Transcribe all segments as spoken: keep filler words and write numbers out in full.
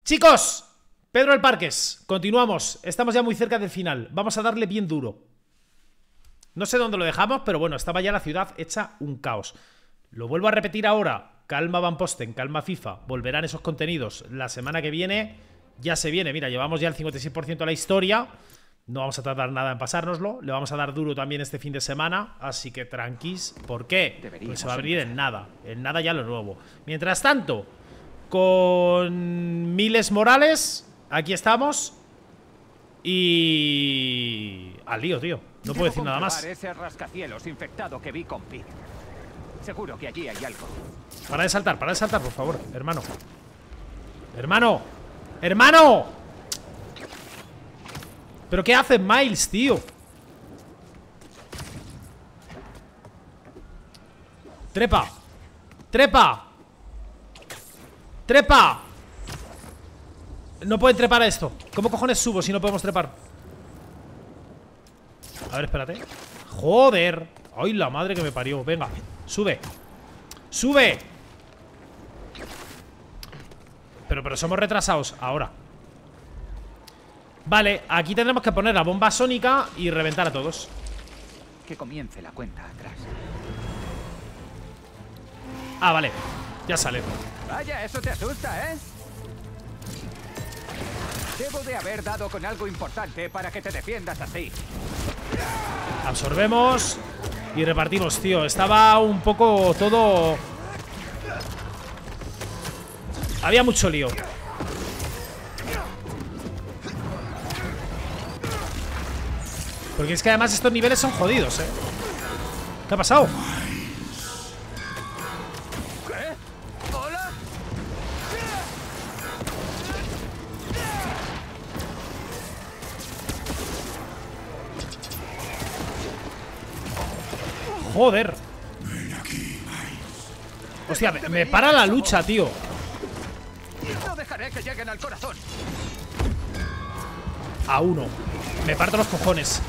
Chicos, Pedro del Parques, continuamos. Estamos ya muy cerca del final. Vamos a darle bien duro. No sé dónde lo dejamos, pero bueno, estaba ya la ciudad hecha un caos. Lo vuelvo a repetir ahora. Calma Van Posten, calma FIFA. Volverán esos contenidos la semana que viene. Ya se viene, mira, llevamos ya el cincuenta y seis por ciento de la historia. No vamos a tardar nada en pasárnoslo. Le vamos a dar duro también este fin de semana. Así que tranquis. ¿Por qué? Porque se va a abrir en nada. En nada ya lo nuevo. Mientras tanto, con Miles Morales, aquí estamos. Y... al lío, tío. No puedo decir nada más. Ese rascacielos infectado que vi con Pete. Seguro que allí hay algo. Para de saltar, para de saltar, por favor, hermano. Hermano. ¡Hermano! ¿Pero qué hace Miles, tío? Trepa. Trepa. Trepa. No pueden trepar a esto. ¿Cómo cojones subo si no podemos trepar? A ver, espérate. Joder. Ay, la madre que me parió. Venga, sube. ¡Sube! Pero, pero somos retrasados ahora. Vale, aquí tendremos que poner la bomba sónica y reventar a todos. Que comience la cuenta atrás. Ah, vale, ya sale. Vaya, eso te asusta, ¿eh? Debo de haber dado con algo importante para que te defiendas así. Absorbemos y repartimos, tío. Estaba un poco todo... había mucho lío. Porque es que además estos niveles son jodidos, ¿eh? ¿Qué ha pasado? ¿Qué? ¿Hola? Joder. Hostia, me, me para la lucha, tío. No dejaré que lleguen al corazón. A uno. Me parto los cojones.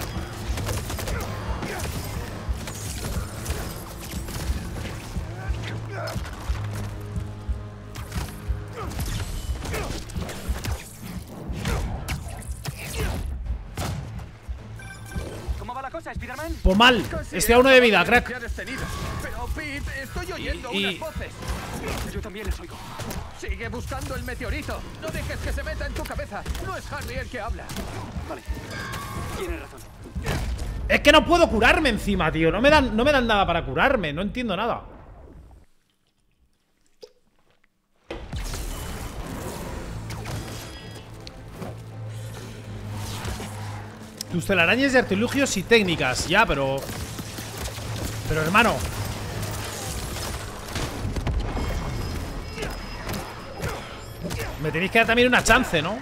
¿Cómo va la cosa, Spider-Man? Pues mal. Estoy a uno de vida, crack. Pero Pete, estoy oyendo Y- unas voces. Yo también les oigo. Sigue buscando el meteorito. No dejes que se meta en tu cabeza. No es Harry el que habla. Vale. Tienes razón. Es que no puedo curarme encima, tío. No me dan, no me dan nada para curarme. No entiendo nada. Tus telarañas de artilugios y técnicas. Ya, pero... Pero, hermano... me tenéis que dar también una chance, ¿no?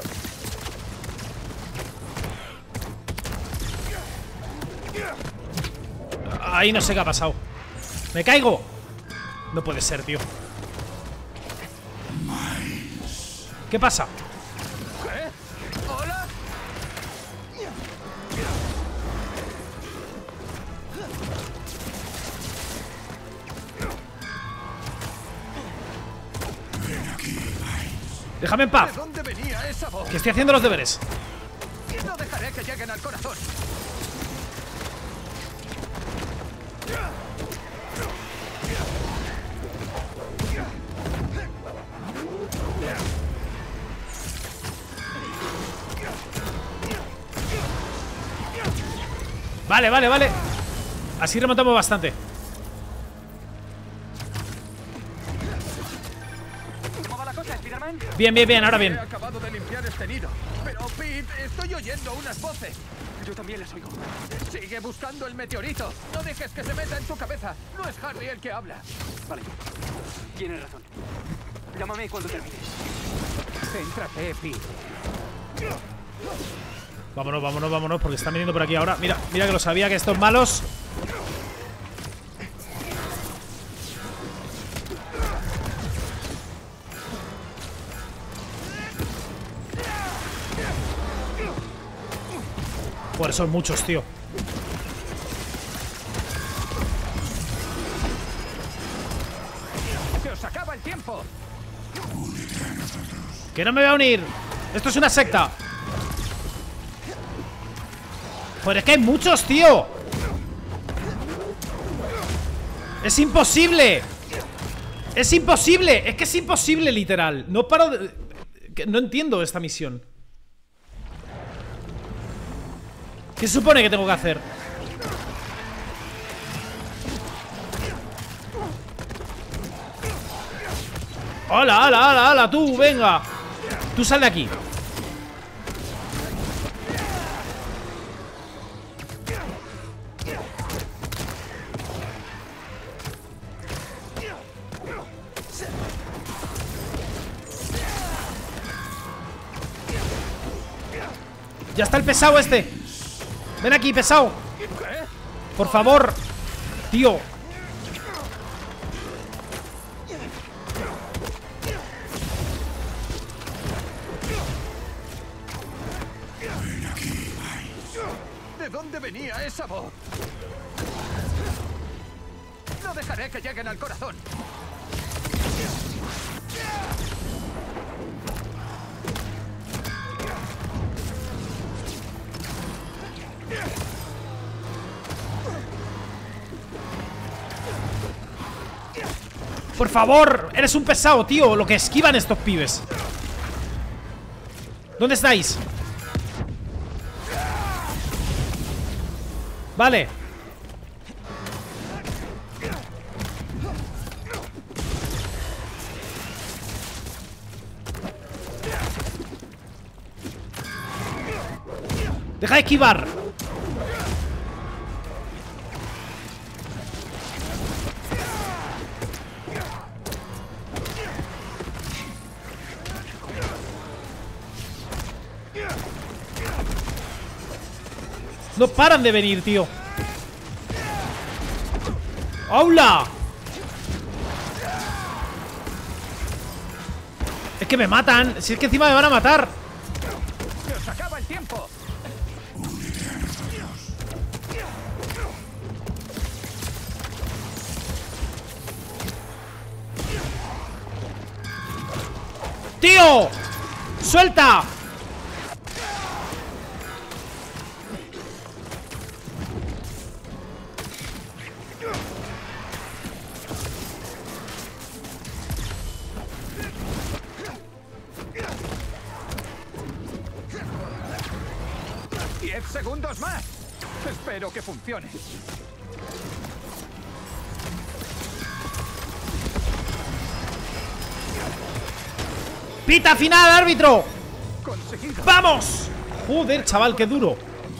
Ahí no sé qué ha pasado. ¡Me caigo! No puede ser, tío. ¿Qué pasa? ¿Qué? ¿Hola? Déjame en paz, ¿De dónde venía esa voz? que estoy haciendo los deberes. No dejaré que lleguen al corazón. Vale, vale, vale. Así remontamos bastante. ¿Cómo va la cosa, Spider-Man? Bien, bien, bien, ahora bien. He acabado de limpiar este nido. Pero Pete, estoy oyendo unas voces. Yo también las oigo. Sigue buscando el meteorito. No dejes que se meta en tu cabeza. No es Harry el que habla. Vale. Tienes razón. Llámame cuando termines. Céntrate, Pete. Vámonos, vámonos, vámonos, porque están viniendo por aquí ahora. Mira, mira que lo sabía, que estos malos... Joder, son muchos, tío. ¡Se os acaba el tiempo! Que no me voy a unir. Esto es una secta. Joder, es que hay muchos, tío. Es imposible. Es imposible. Es que es imposible, literal. No paro de... No entiendo esta misión. ¿Qué se supone que tengo que hacer? ¡Hala, hala, hala, hala! ¡Tú, venga! Tú sal de aquí. Ya está el pesado este. Ven aquí, pesado. Por favor. Tío. ¿De dónde venía esa voz? No dejaré que lleguen al corazón. Por favor, eres un pesado, tío. Lo que esquivan estos pibes. ¿Dónde estáis? Vale. Deja de esquivar. No paran de venir, tío. ¡Hola! Es que me matan. Si es que encima me van a matar. ¡Se os acaba el tiempo! ¡Tío! ¡Suelta! ¡Diez segundos más! Espero que funcione. ¡Pita final, árbitro! ¡Conseguido! ¡Vamos! Joder, chaval, qué duro.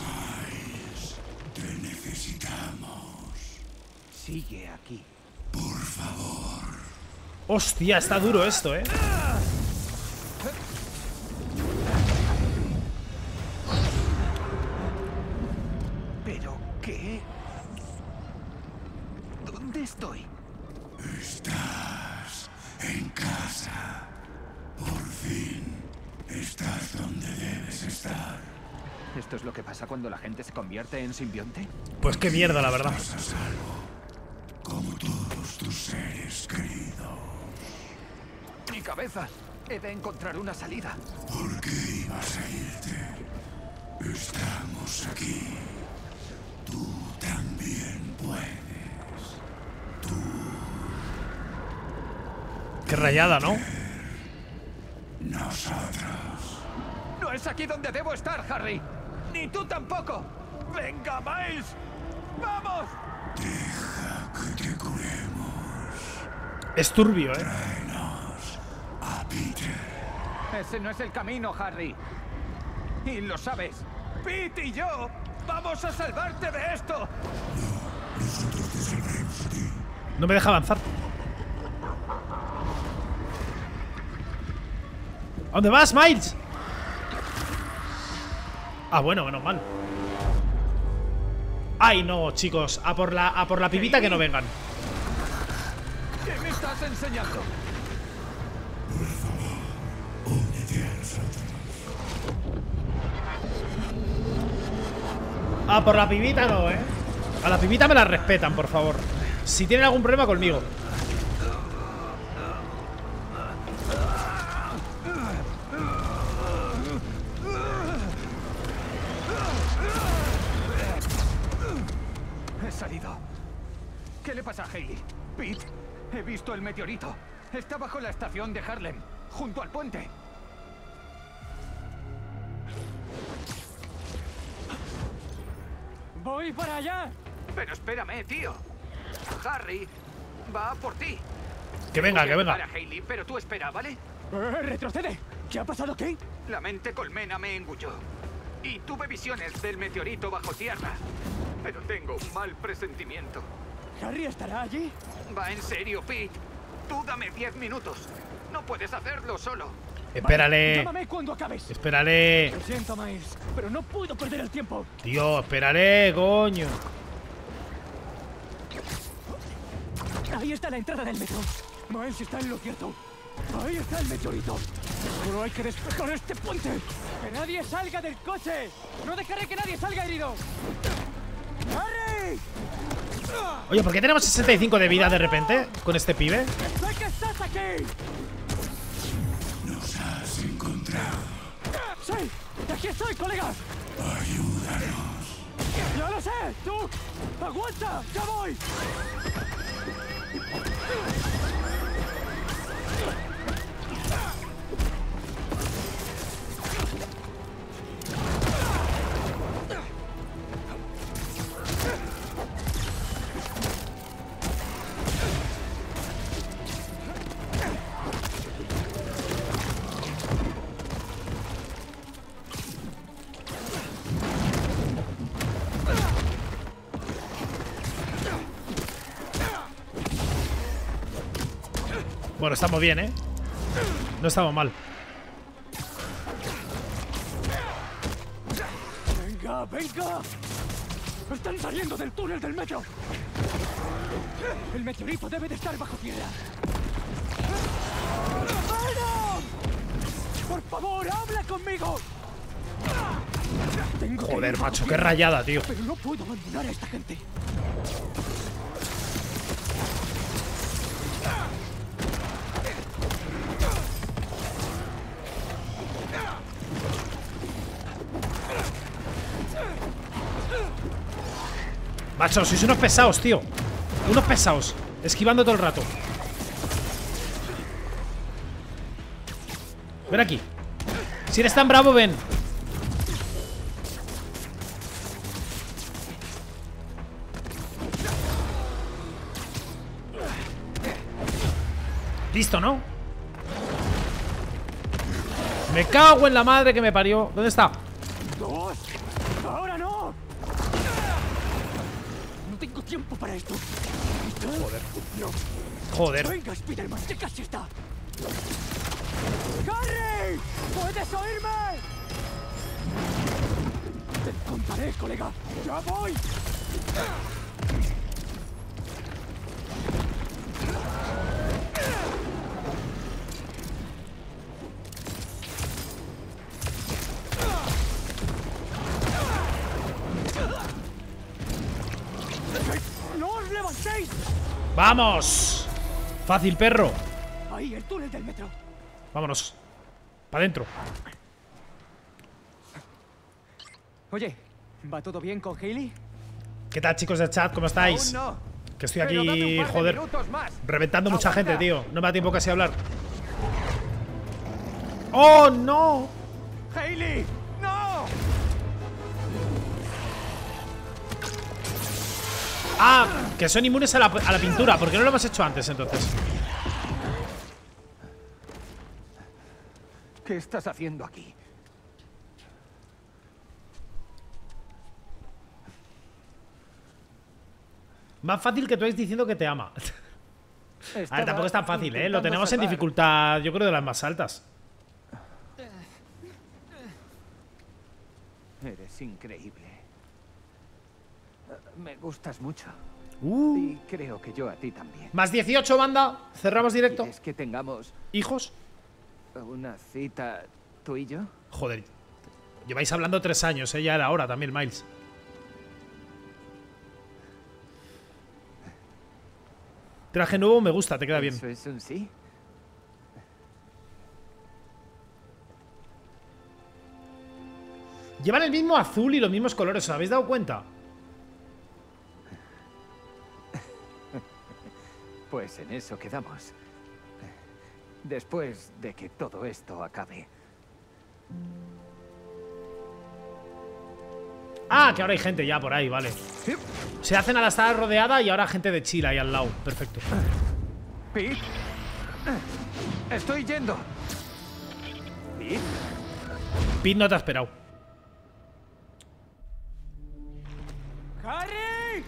Te necesitamos. Sigue aquí. Por favor. Hostia, está duro esto, eh. ¿Pero qué? ¿Dónde estoy? Estás en casa. Por fin. Estás donde debes estar. ¿Esto es lo que pasa cuando la gente se convierte en simbionte? Pues qué mierda, la verdad. Estás a salvo. Como todos tus seres queridos. ¡Mi cabeza! He de encontrar una salida. ¿Por qué ibas a irte? Estamos aquí. Tú también puedes. Qué rayada, ¿no? Nosotros. ¡No es aquí donde debo estar, Harry! ¡Ni tú tampoco! ¡Venga, Miles! ¡Vamos! Deja que te curemos. Es turbio, eh. Tráenos a Peter. Ese no es el camino, Harry. Y lo sabes. Pete y yo vamos a salvarte de esto. Nosotros te salvaremos a ti. No me deja avanzar. ¿A dónde vas, Miles? Ah, bueno, menos mal. Ay, no, chicos. A por la, a por la pibita que no vengan. ¿Qué me estás enseñando? Únete a nosotros. Ah, por la pibita no, eh. A la pibita me la respetan, por favor. Si tienen algún problema conmigo. ¿Qué le pasa a Hailey? Pete, he visto el meteorito. Está bajo la estación de Harlem, junto al puente. ¡Voy para allá! Pero espérame, tío. Harry va por ti. Que venga, que venga. Para Hailey, pero tú espera, ¿vale? Eh, ¡Retrocede! ¿Qué ha pasado aquí? La mente colmena me engulló. Y tuve visiones del meteorito bajo tierra. Pero tengo un mal presentimiento. ¿Harry estará allí? Va en serio, Pete. Tú dame diez minutos. No puedes hacerlo solo. Espérale. Llámame cuando acabes. Espérale. Lo siento, Miles, pero no puedo perder el tiempo. Tío, espérale, coño. Ahí está la entrada del metro. Miles está en lo cierto. Ahí está el meteorito. Solo hay que despejar este puente. ¡Que nadie salga del coche! ¡No dejaré que nadie salga herido! ¡Harry! Oye, ¿por qué tenemos sesenta y cinco de vida de repente con este pibe? ¡Sé que estás aquí! Nos has encontrado. ¡Sí! ¡Aquí estoy, colegas! Ayúdanos. ¡Ya lo sé! ¡Tú! ¡Aguanta! ¡Ya voy! Bueno, estamos bien, ¿eh? No estamos mal. ¡Venga, venga! ¡Están saliendo del túnel del metro! El meteorito debe de estar bajo tierra. ¡Venom! ¡Por favor, habla conmigo! Tengo que Joder, ir macho, bajo qué tierra, rayada, tío. pero no puedo abandonar a esta gente. Macho, sois unos pesados, tío. Unos pesados. Esquivando todo el rato. Ven aquí. Si eres tan bravo, ven. Listo, ¿no? Me cago en la madre que me parió. ¿Dónde está? ¡Dos! ¡Ahora no! No tengo tiempo para esto. Joder. No. Joder. Venga, Spiderman, que casi está. ¡Harry! ¿Puedes oírme? Te encontraré, colega. ¡Ya voy! ¡No os levantéis! ¡Vamos! Fácil, perro. Ahí, el túnel del metro. Vámonos. Para adentro. Oye, ¿va todo bien con Hailey? ¿Qué tal, chicos del chat? ¿Cómo estáis? Aún no. Que estoy Pero dame aquí, un par de joder, minutos más. reventando mucha Aguanta. gente, tío. No me da tiempo casi a hablar. ¡Oh, no! ¡Hailey! ¡No! Ah, que son inmunes a la, a la pintura. ¿Por qué no lo hemos hecho antes, entonces? ¿Qué estás haciendo aquí? Más fácil que tú estés diciendo que te ama. A ver, Estaba tampoco es tan fácil, ¿eh? Lo intentando tenemos en salvar. dificultad, yo creo, de las más altas. Eres increíble. Me gustas mucho. Uh, Y creo que yo a ti también. más dieciocho, banda. Cerramos directo. ¿Quieres que tengamos ¿Hijos? una cita tú y yo? Joder. Lleváis hablando tres años, ¿eh? Ya era hora también, Miles. Traje nuevo me gusta, te queda bien. ¿Eso es un sí? Llevan el mismo azul y los mismos colores, ¿os habéis dado cuenta? Pues en eso quedamos. Después de que todo esto acabe. Ah, que ahora hay gente ya por ahí, vale. Se hacen a la sala rodeada y ahora gente de Chile ahí al lado. Perfecto. Pete, estoy yendo. Pete, Pete no te ha esperado. ¡Harry!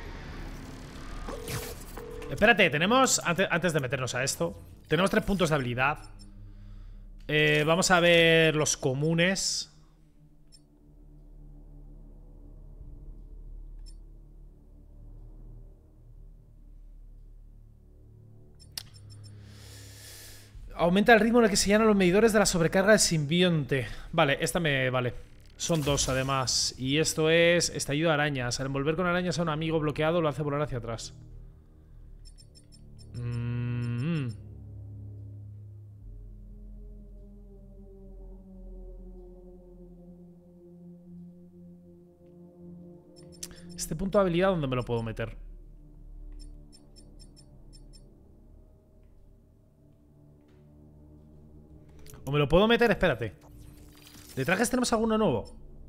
Espérate, tenemos, antes, antes de meternos a esto, tenemos tres puntos de habilidad. eh, Vamos a ver los comunes. Aumenta el ritmo en el que se llenan los medidores de la sobrecarga del simbionte. Vale, esta me vale. Son dos además. Y esto es estallido de arañas. Al envolver con arañas a un amigo bloqueado lo hace volar hacia atrás. Mm. Este punto de habilidad, ¿dónde me lo puedo meter? ¿O me lo puedo meter? Espérate. ¿De trajes tenemos alguno nuevo?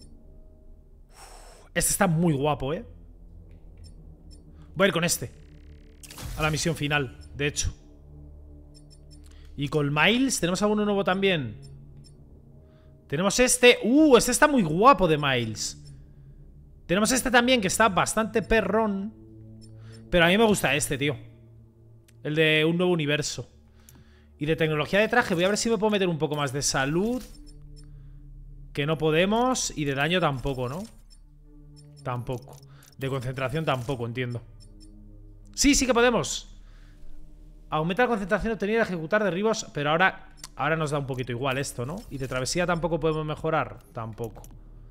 Este está muy guapo, ¿eh? Voy a ir con este a la misión final, de hecho. Y con Miles, ¿tenemos alguno nuevo también? Tenemos este. Uh, este está muy guapo de Miles. Tenemos este también, que está bastante perrón. Pero a mí me gusta este, tío. El de un nuevo universo. Y de tecnología de traje, voy a ver si me puedo meter un poco más de salud. Que no podemos. Y de daño tampoco, ¿no? Tampoco. De concentración tampoco, entiendo. Sí, sí que podemos. Aumenta la concentración obtenida al ejecutar derribos. Pero ahora, ahora nos da un poquito igual esto, ¿no? Y de travesía tampoco podemos mejorar. Tampoco.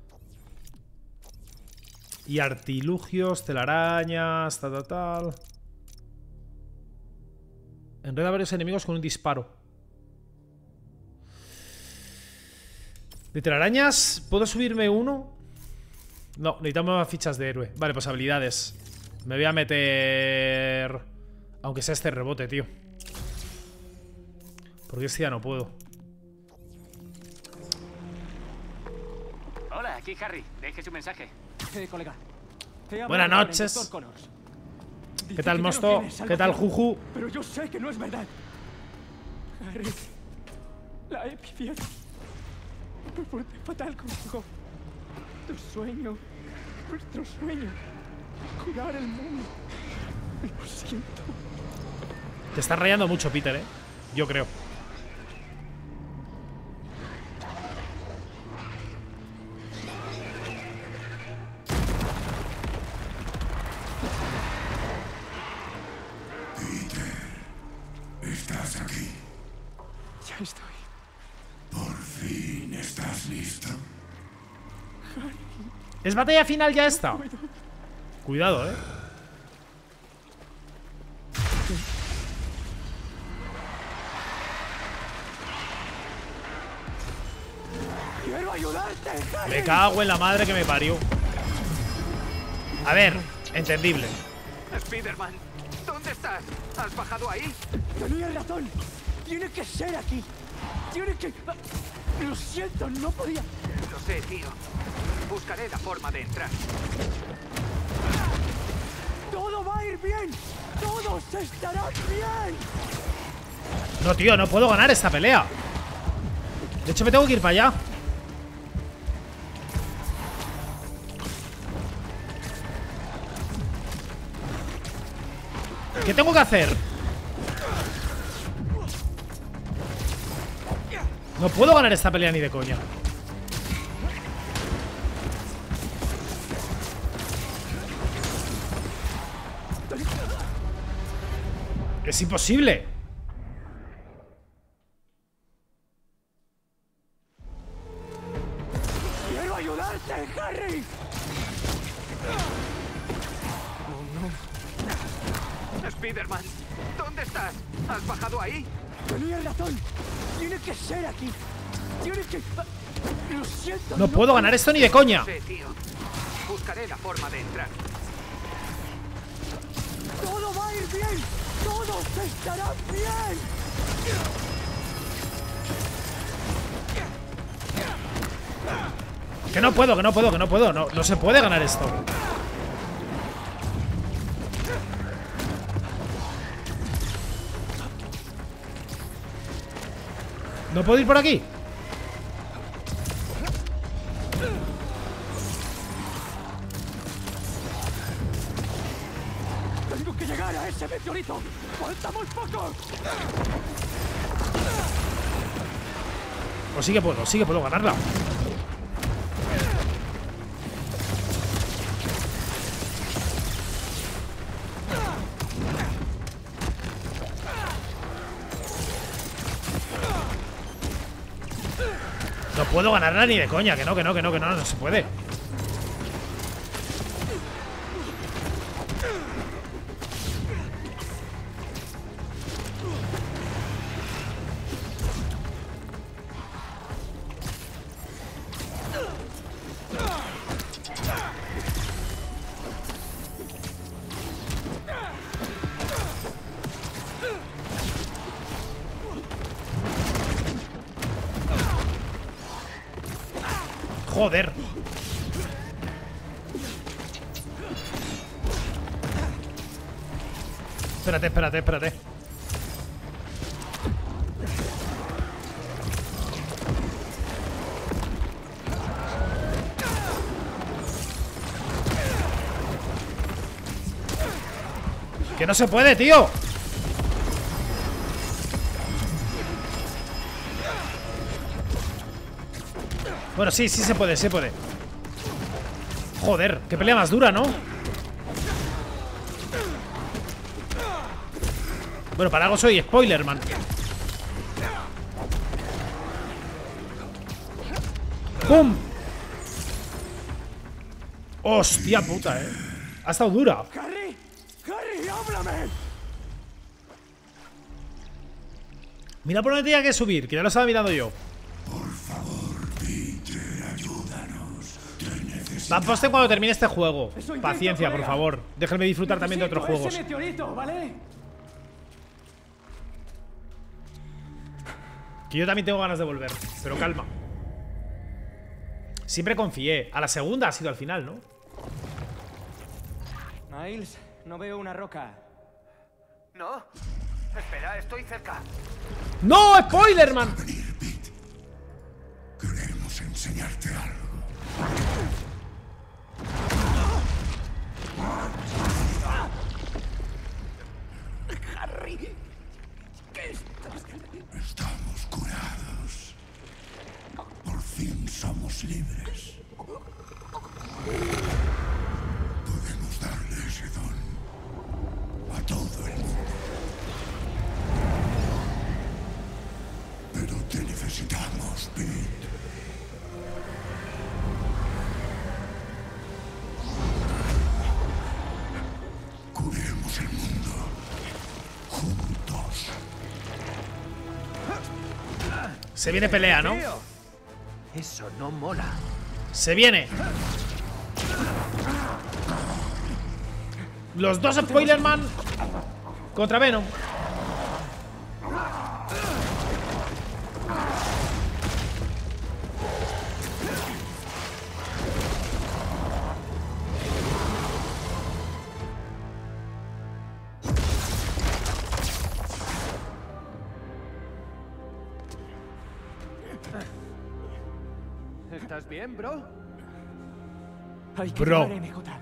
Y artilugios, telarañas, tal, tal, tal. Enreda a varios enemigos con un disparo. De telarañas, ¿puedo subirme uno? No, necesitamos más fichas de héroe. Vale, pues habilidades. Me voy a meter... Aunque sea este rebote, tío. Porque este ya no puedo. Hola, aquí Harry. Deje su mensaje. Eh, colega. He hablado Buenas con el noches. doctor Connors. Dice ¿Qué tal, que ya no Mosto? tiene ¿Qué tal, salvación. Juju? Pero yo sé que no es verdad. Harry, la he pillado. Me porté fatal contigo. Tu sueño, nuestro sueño, curar el mundo. Lo siento. Te estás rayando mucho, Peter, ¿eh? Yo creo. ¿Estás aquí? Ya estoy. ¿Por fin estás listo? ¿Es batalla final ya esta? Cuidado, ¿eh? ¡Quiero ayudarte, Harry! Me cago en la madre que me parió. A ver, entendible. Spider-Man, ¿dónde estás? ¿Has bajado ahí? Tenías razón. Tiene que ser aquí. Tiene que... Lo siento, no podía. Lo sé, tío. Buscaré la forma de entrar. Todo va a ir bien. Todos estarán bien. No, tío, no puedo ganar esta pelea. De hecho, me tengo que ir para allá. ¿Qué tengo que hacer? No puedo ganar esta pelea ni de coña. Es imposible. ¡Quiero ayudarte, Harry! Spider-Man, ¿dónde estás? ¿Has bajado ahí? Tenías razón. Tiene que ser aquí. Tiene que... Lo siento. No puedo ganar esto ni de coña. Lo sé, tío. Buscaré la forma de entrar. Todo va a ir bien. ¡Todos estarán bien! Que no puedo, que no puedo, que no puedo. No, no se puede ganar esto. ¿No puedo ir por aquí? ¡Tengo que llegar a ese meteorito! ¡Falta muy poco! Pues sí que puedo, sí que puedo ganarla. No puedo ganarla ni de coña, que no, que no, que no, que no, no se puede. Joder. Espérate, espérate, espérate. Que no se puede, tío. Bueno, sí, sí se puede, se puede. Joder, qué pelea más dura, ¿no? Bueno, para algo soy spoiler, man. ¡Pum! Hostia puta, eh. Ha estado dura. ¡Harry! ¡Harry, háblame! Mira por dónde tenía que subir, que ya lo estaba mirando yo. Va, poste cuando termine este juego. Paciencia, por favor. Déjenme disfrutar también de otros juegos. Ese meteorito, ¿vale? Que yo también tengo ganas de volver, pero calma. Siempre confié. A la segunda ha sido al final, ¿no? Miles, no veo una roca. No. Espera, estoy cerca. ¡No! ¡Spoiler, man! Venir, Pete. Queremos enseñarte algo. Harry, ¿qué estás? Estamos curados. Por fin somos libres. Podemos darle ese don a todo el mundo. Pero te necesitamos, Pete. Curemos el mundo. Juntos. Se viene pelea, ¿no? Tío, eso no mola. Se viene. Los dos Spoilerman contra Venom. ¿Estás bien, bro? Hay que Bro. llegar a M J.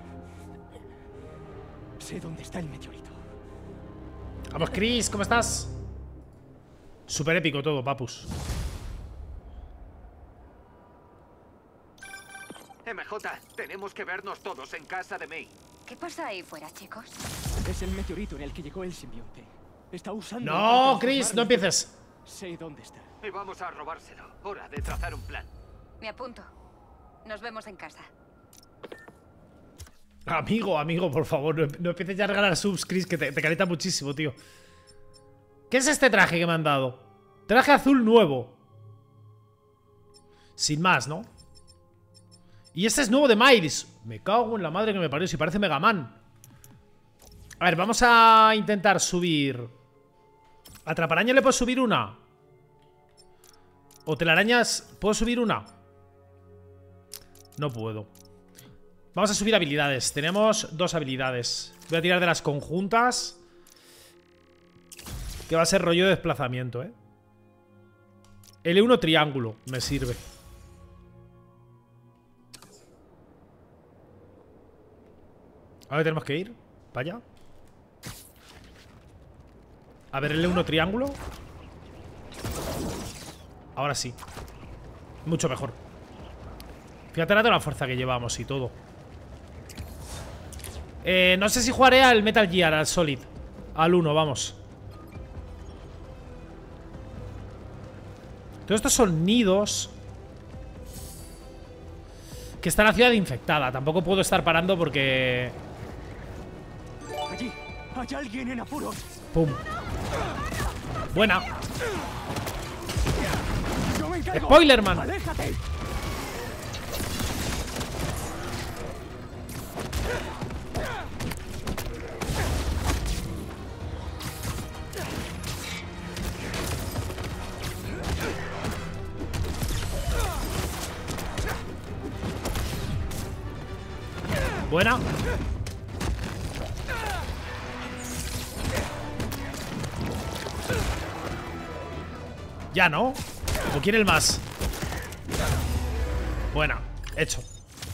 Sé dónde está el meteorito. Vamos, Chris, ¿cómo estás? Súper épico todo, papus. M J, tenemos que vernos todos en casa de May. ¿Qué pasa ahí fuera, chicos? Es el meteorito en el que llegó el simbionte. Está usando... No, Chris, no empieces. Sé dónde está. Y vamos a robárselo. Hora de trazar un plan. Me apunto. Nos vemos en casa. Amigo, amigo, por favor, no, no empieces ya a regalar subs, Chris, que te, te calienta muchísimo, tío. ¿Qué es este traje que me han dado? Traje azul nuevo. Sin más, ¿no? Y este es nuevo de Miles. Me cago en la madre que me parió, si parece Mega Man. A ver, vamos a intentar subir. ¿Atraparaña le puedo subir una? ¿O telarañas puedo subir una? No puedo. Vamos a subir habilidades. Tenemos dos habilidades. Voy a tirar de las conjuntas, que va a ser rollo de desplazamiento, ¿eh? L uno triángulo. Me sirve. ¿A dónde tenemos que ir? ¿Para allá? A ver, L uno triángulo. Ahora sí. Mucho mejor. Fíjate la fuerza que llevamos y todo. Eh, no sé si jugaré al Metal Gear, al Solid. Al uno, vamos. Todos estos son nidos que está en la ciudad infectada. Tampoco puedo estar parando porque... Allí, hay alguien en apuros. Pum. Buena. Yo me encargo. Spoilerman. ¡Aléjate! Buena. Ya, ¿no? ¿O quiere el más? Buena. Hecho.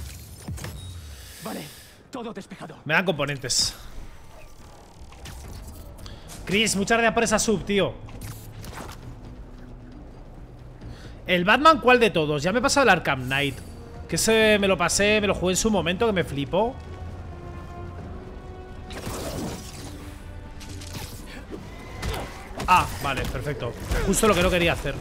Vale, todo despejado. Me dan componentes. Chris, muchas gracias por esa sub, tío. El Batman, ¿cuál de todos? Ya me he pasado el Arkham Knight. Que ese me lo pasé, me lo jugué en su momento, que me flipó. Ah, vale, perfecto. Justo lo que no quería hacer.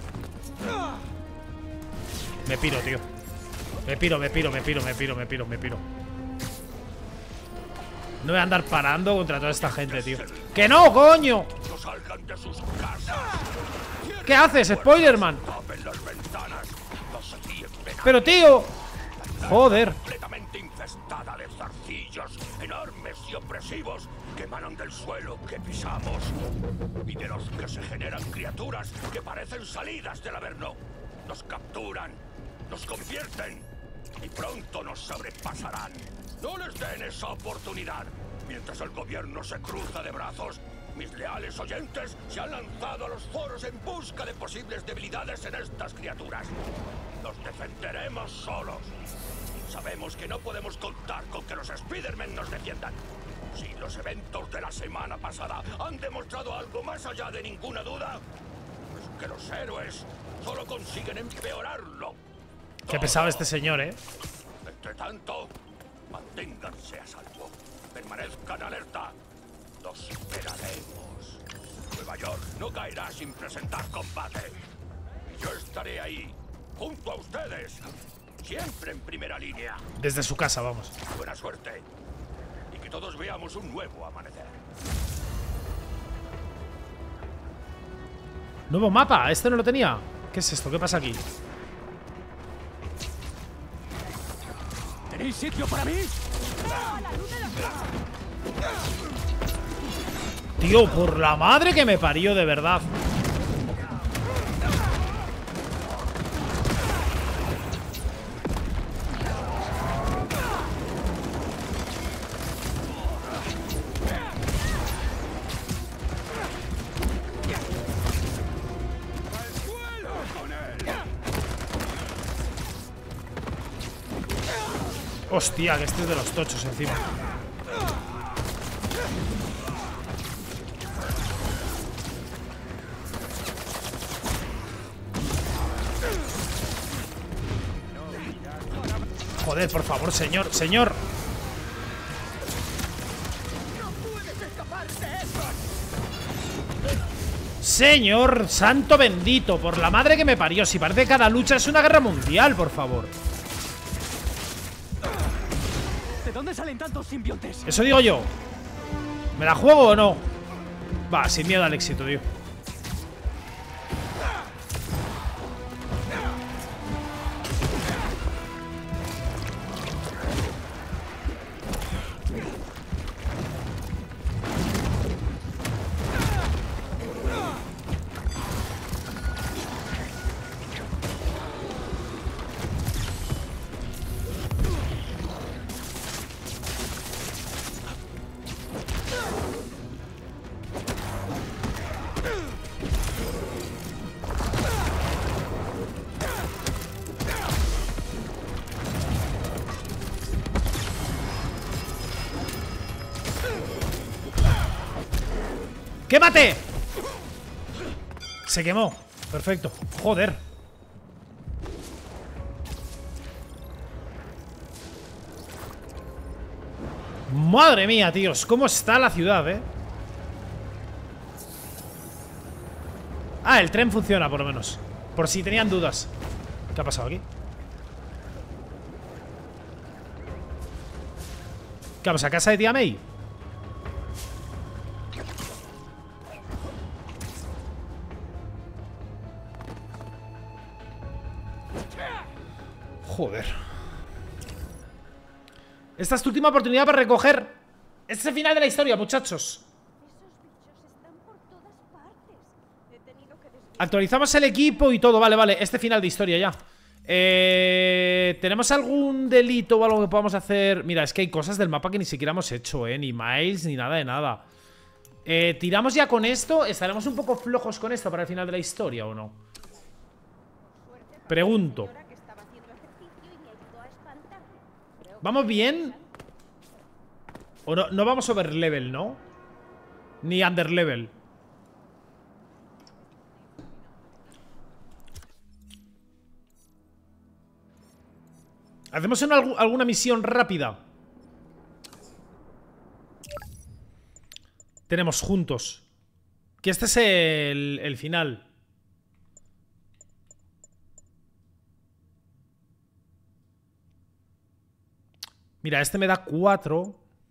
Me piro, tío. Me piro, me piro, me piro, me piro, me piro, me piro. No voy a andar parando contra toda esta gente, tío. ¡Que no, coño! ¿Qué haces, Spoilerman? Pero, tío. Joder. Completamente infestada de zarcillos enormes y opresivos que emanan del suelo que pisamos y de los que se generan criaturas que parecen salidas del Averno. Nos capturan, nos convierten y pronto nos sobrepasarán. No les den esa oportunidad. Mientras el gobierno se cruza de brazos, mis leales oyentes se han lanzado a los foros en busca de posibles debilidades en estas criaturas. Nos defenderemos solos. Sabemos que no podemos contar con que los Spider-Man nos defiendan. Si los eventos de la semana pasada han demostrado algo más allá de ninguna duda, es que los héroes solo consiguen empeorarlo. Qué pesado este señor, eh. Entre tanto, manténganse a salvo. Permanezcan alerta. Los esperaremos. Nueva York no caerá sin presentar combate. Y yo estaré ahí, junto a ustedes. Siempre en primera línea. Desde su casa, vamos. Buena suerte. Y que todos veamos un nuevo amanecer. Nuevo mapa, este no lo tenía. ¿Qué es esto? ¿Qué pasa aquí? ¿Tenéis sitio para mí? Tío, por la madre que me parió, de verdad. Hostia, que este es de los tochos encima. Joder, por favor, señor, señor. Señor santo bendito, por la madre que me parió. Si parece que cada lucha es una guerra mundial, por favor. ¿De dónde salen tantos simbiontes? Eso digo yo. ¿Me la juego o no? Va, sin miedo al éxito, tío. ¡Quémate! Se quemó. Perfecto. Joder. Madre mía, tíos. ¿Cómo está la ciudad, eh? Ah, el tren funciona, por lo menos. Por si tenían dudas. ¿Qué ha pasado aquí? ¿Qué vamos a casa de tía May? Joder. Esta es tu última oportunidad para recoger. Este es el final de la historia, muchachos. Actualizamos el equipo y todo. Vale, vale, este final de historia ya. Eh, ¿Tenemos algún delito o algo que podamos hacer? Mira, es que hay cosas del mapa que ni siquiera hemos hecho, eh. Ni miles, ni nada de nada. eh, ¿Tiramos ya con esto? ¿Estaremos un poco flojos con esto para el final de la historia o no? Pregunto. ¿Vamos bien? ¿O no, no vamos over level, no? Ni under level. ¿Hacemos una, alguna misión rápida? Tenemos juntos. Que este es el, el final. Mira, este me da cuatro.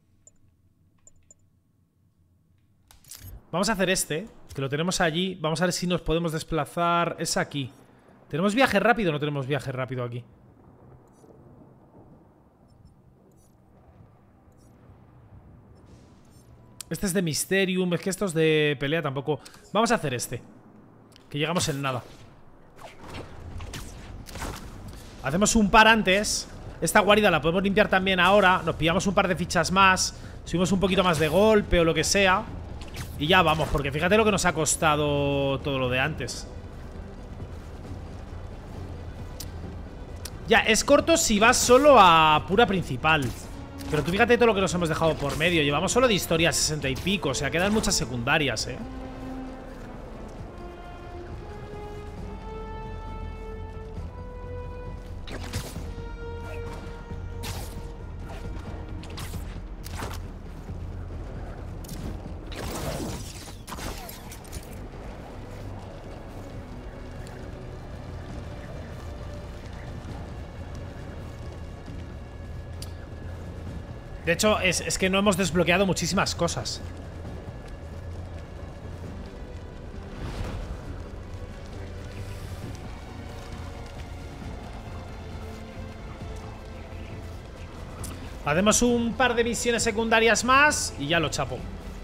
Vamos a hacer este, que lo tenemos allí. Vamos a ver si nos podemos desplazar. Es aquí. ¿Tenemos viaje rápido o no tenemos viaje rápido aquí? Este es de Mysterium. Es que estos de pelea tampoco. Vamos a hacer este, que llegamos en nada. Hacemos un par antes. Esta guarida la podemos limpiar también ahora. Nos pillamos un par de fichas más. Subimos un poquito más de golpe o lo que sea. Y ya vamos, porque fíjate lo que nos ha costado todo lo de antes. Ya, es corto si vas solo a pura principal. Pero tú fíjate todo lo que nos hemos dejado por medio. Llevamos solo de historia sesenta y pico. O sea, quedan muchas secundarias, eh. De hecho, es, es que no hemos desbloqueado muchísimas cosas. Hacemos un par de misiones secundarias más y ya lo chapo.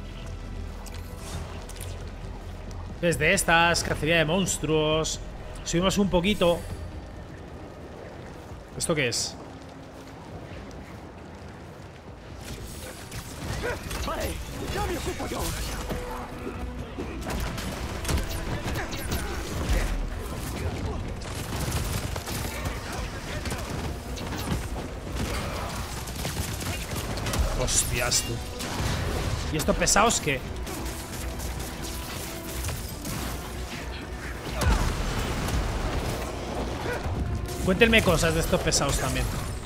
Desde estas, cacería de monstruos. Subimos un poquito. ¿Esto qué es? Vale, ya me ocupo yo. Hostias, tú. ¿Y estos pesados qué? Cuéntenme cosas de estos pesados también.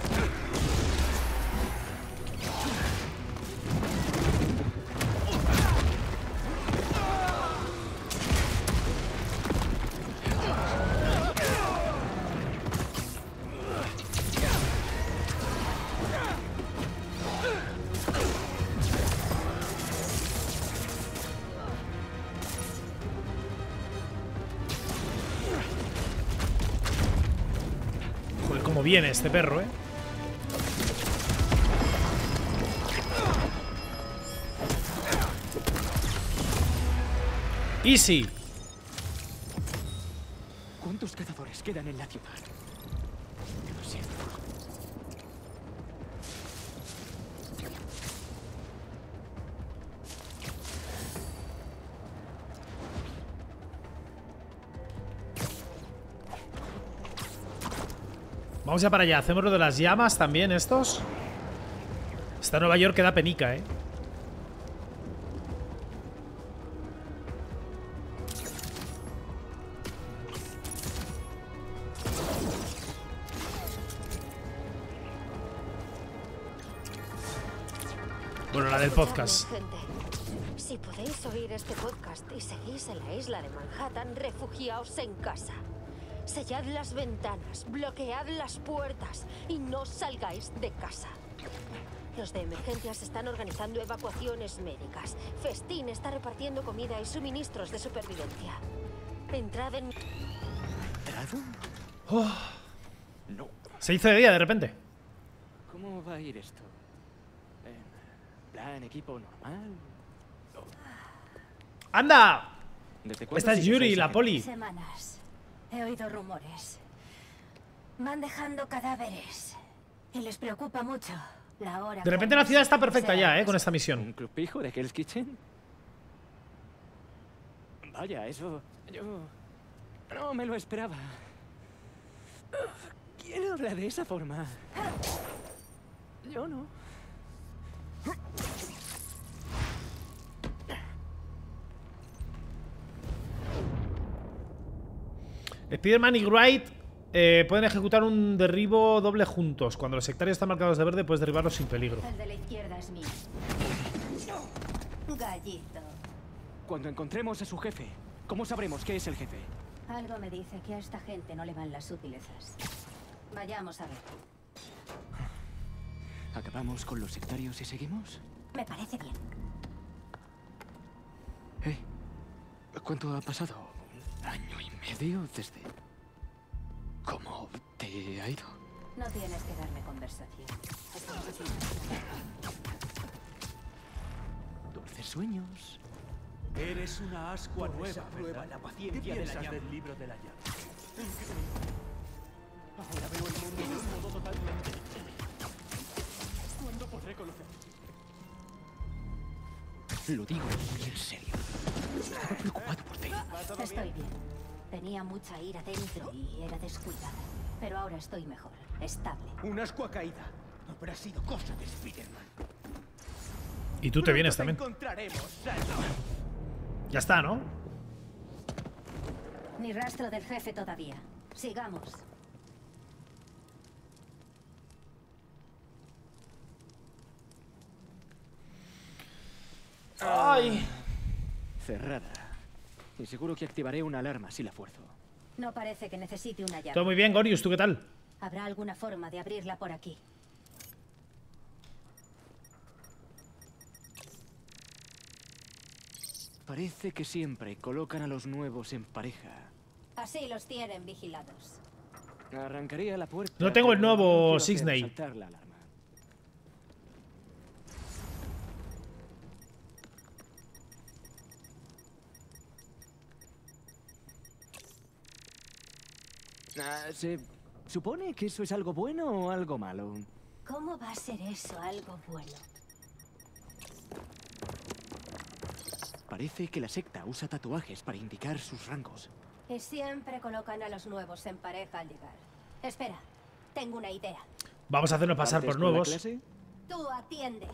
Como viene este perro, eh. Easy. ¿Cuántos cazadores quedan en la ciudad? Lo siento. Vamos ya para allá. Hacemos lo de las llamas también, estos. Esta Nueva York queda penica, eh. Bueno, la del podcast. Gente, si podéis oír este podcast y seguís en la isla de Manhattan, refugiaos en casa. Sellad las ventanas, bloquead las puertas y no salgáis de casa. Los de emergencias están organizando evacuaciones médicas. Festín está repartiendo comida y suministros de supervivencia. Entrad en... ¿Entrado? Oh, No. se hizo de día de repente. ¿Cómo va a ir esto? ¿En plan equipo normal? ¡Anda! ¿Desde cuándo Esta es sigues a Yuri, esa la gente? poli. Semanas. He oído rumores. Van dejando cadáveres. Y les preocupa mucho la hora. De repente que la ciudad está sea perfecta ya, eh, más. con esta ¿Un misión. club pijo de Hell's Kitchen? Vaya, eso... Yo... No me lo esperaba. ¿Quién habla de esa forma? Yo no. Spider-Man y Wright eh, pueden ejecutar un derribo doble juntos. Cuando los sectarios están marcados de verde, puedes derribarlos sin peligro. El de la izquierda es mío. Gallito. Cuando encontremos a su jefe, ¿cómo sabremos qué es el jefe? Algo me dice que a esta gente no le van las sutilezas. Vayamos a ver. ¿Acabamos con los sectarios y seguimos? Me parece bien. ¿Eh? ¿Cuánto ha pasado? ¿Un año y medio desde...? ¿Cómo te ha ido? No tienes que darme conversación. Estamos aquí. Dulces sueños. Eres una ascua nueva, prueba la paciencia de la del libro de la llave. Ahora veo el mundo de un modo totalmente diferente. ¿Cuándo podré conocer? Lo digo muy en serio. Estaba preocupado por ti. Estoy bien. Tenía mucha ira dentro y era descuidada. Pero ahora estoy mejor, estable. Una ascua caída. No habrá sido cosa de Spider-Man. Y tú te vienes Pronto también. encontraremos, Salva. Ya está, ¿no? Ni rastro del jefe todavía. Sigamos. Ay. Cerrada. Y seguro que activaré una alarma si la fuerzo. No parece que necesite una llave. Todo muy bien, Gorius, ¿tú qué tal? ¿Habrá alguna forma de abrirla por aquí? Parece que siempre colocan a los nuevos en pareja. Así los tienen vigilados. Arrancaría la puerta. No tengo el pero nuevo no quiero hacer Sisney. saltar la alarma. Ah, ¿se supone que eso es algo bueno o algo malo? ¿Cómo va a ser eso algo bueno? Parece que la secta usa tatuajes para indicar sus rangos. Y siempre colocan a los nuevos en pareja al llegar. Espera, tengo una idea. Vamos a hacernos pasar ¿Partes por con la nuevos. clase? Tú atiende.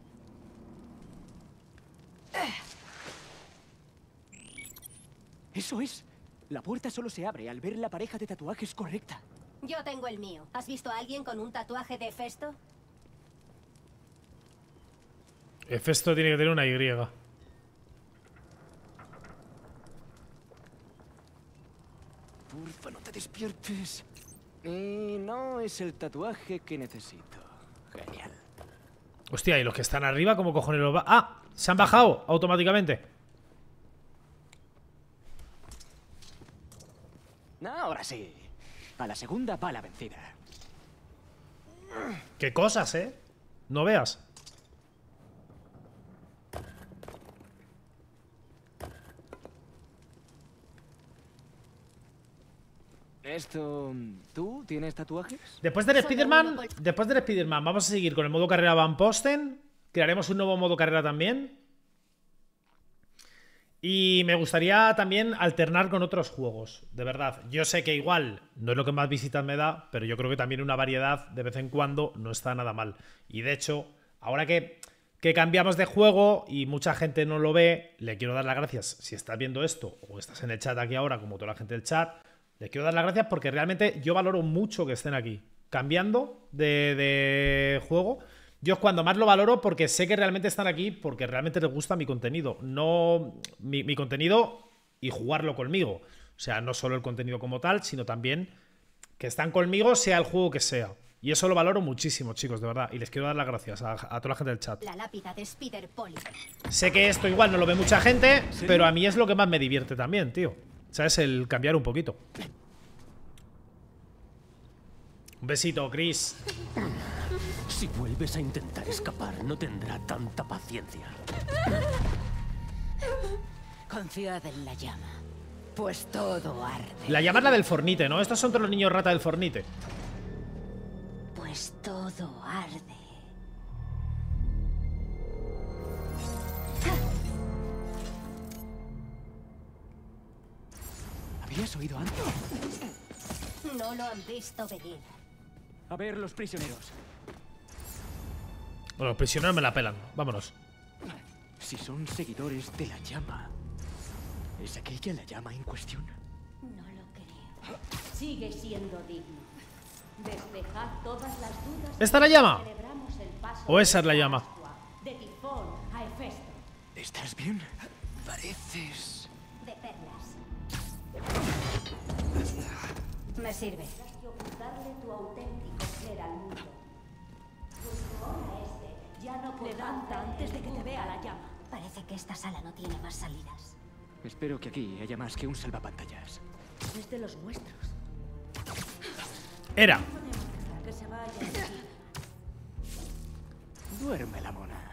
¡Eso es! La puerta solo se abre al ver la pareja de tatuajes correcta. Yo tengo el mío. ¿Has visto a alguien con un tatuaje de Festo? Hefesto tiene que tener una Y. Porfa, no te despiertes. Y no es el tatuaje que necesito. Genial. Hostia, ¿y los que están arriba cómo cojones los va? ¡Ah! Se han bajado automáticamente. Ahora sí. A la segunda va la vencida. Qué cosas, ¿eh? No veas. Esto... ¿Tú tienes tatuajes? Después del Solo Spider-Man, uno por- después del Spider-Man, vamos a seguir con el modo carrera Van Posten. Crearemos un nuevo modo carrera también. Y me gustaría también alternar con otros juegos, de verdad. Yo sé que igual no es lo que más visitas me da, pero yo creo que también una variedad de vez en cuando no está nada mal. Y de hecho, ahora que, que cambiamos de juego y mucha gente no lo ve, le quiero dar las gracias. Si estás viendo esto o estás en el chat aquí ahora, como toda la gente del chat, les quiero dar las gracias porque realmente yo valoro mucho que estén aquí, cambiando de, de juego. Yo es cuando más lo valoro porque sé que realmente están aquí porque realmente les gusta mi contenido. No mi, mi contenido y jugarlo conmigo. O sea, no solo el contenido como tal, sino también que están conmigo sea el juego que sea. Y eso lo valoro muchísimo, chicos, de verdad. Y les quiero dar las gracias a, a toda la gente del chat. La lápida de Spider Poli. Sé que esto igual no lo ve mucha gente, pero a mí es lo que más me divierte también, tío. ¿Sabes? El cambiar un poquito. Un besito, Chris. Si vuelves a intentar escapar, no tendrá tanta paciencia. Confiad en la llama, pues todo arde. La llama es la del Fornite, ¿no? Estos son todos los niños rata del Fornite. Pues todo arde. ¿Habías oído antes? No lo han visto venir. A ver, los prisioneros. Bueno, los prisioneros me la pelan. Vámonos. Si son seguidores de la llama, ¿es aquella la llama en cuestión? No lo creo. Sigue siendo digno. Despejad todas las dudas. ¿Esta es la llama? Celebramos el paso ¿O esa es la llama? de Tifón a Hefesto. ¿Estás bien? Pareces... De perlas. Me sirve. Que ocultarle tu auténtico ser al mundo. Este ya no levanta antes de que te vea la llama. Parece que esta sala no tiene más salidas. Espero que aquí haya más que un salvapantallas. Es de los nuestros. Era. Que se vaya de aquí. Duerme la mona.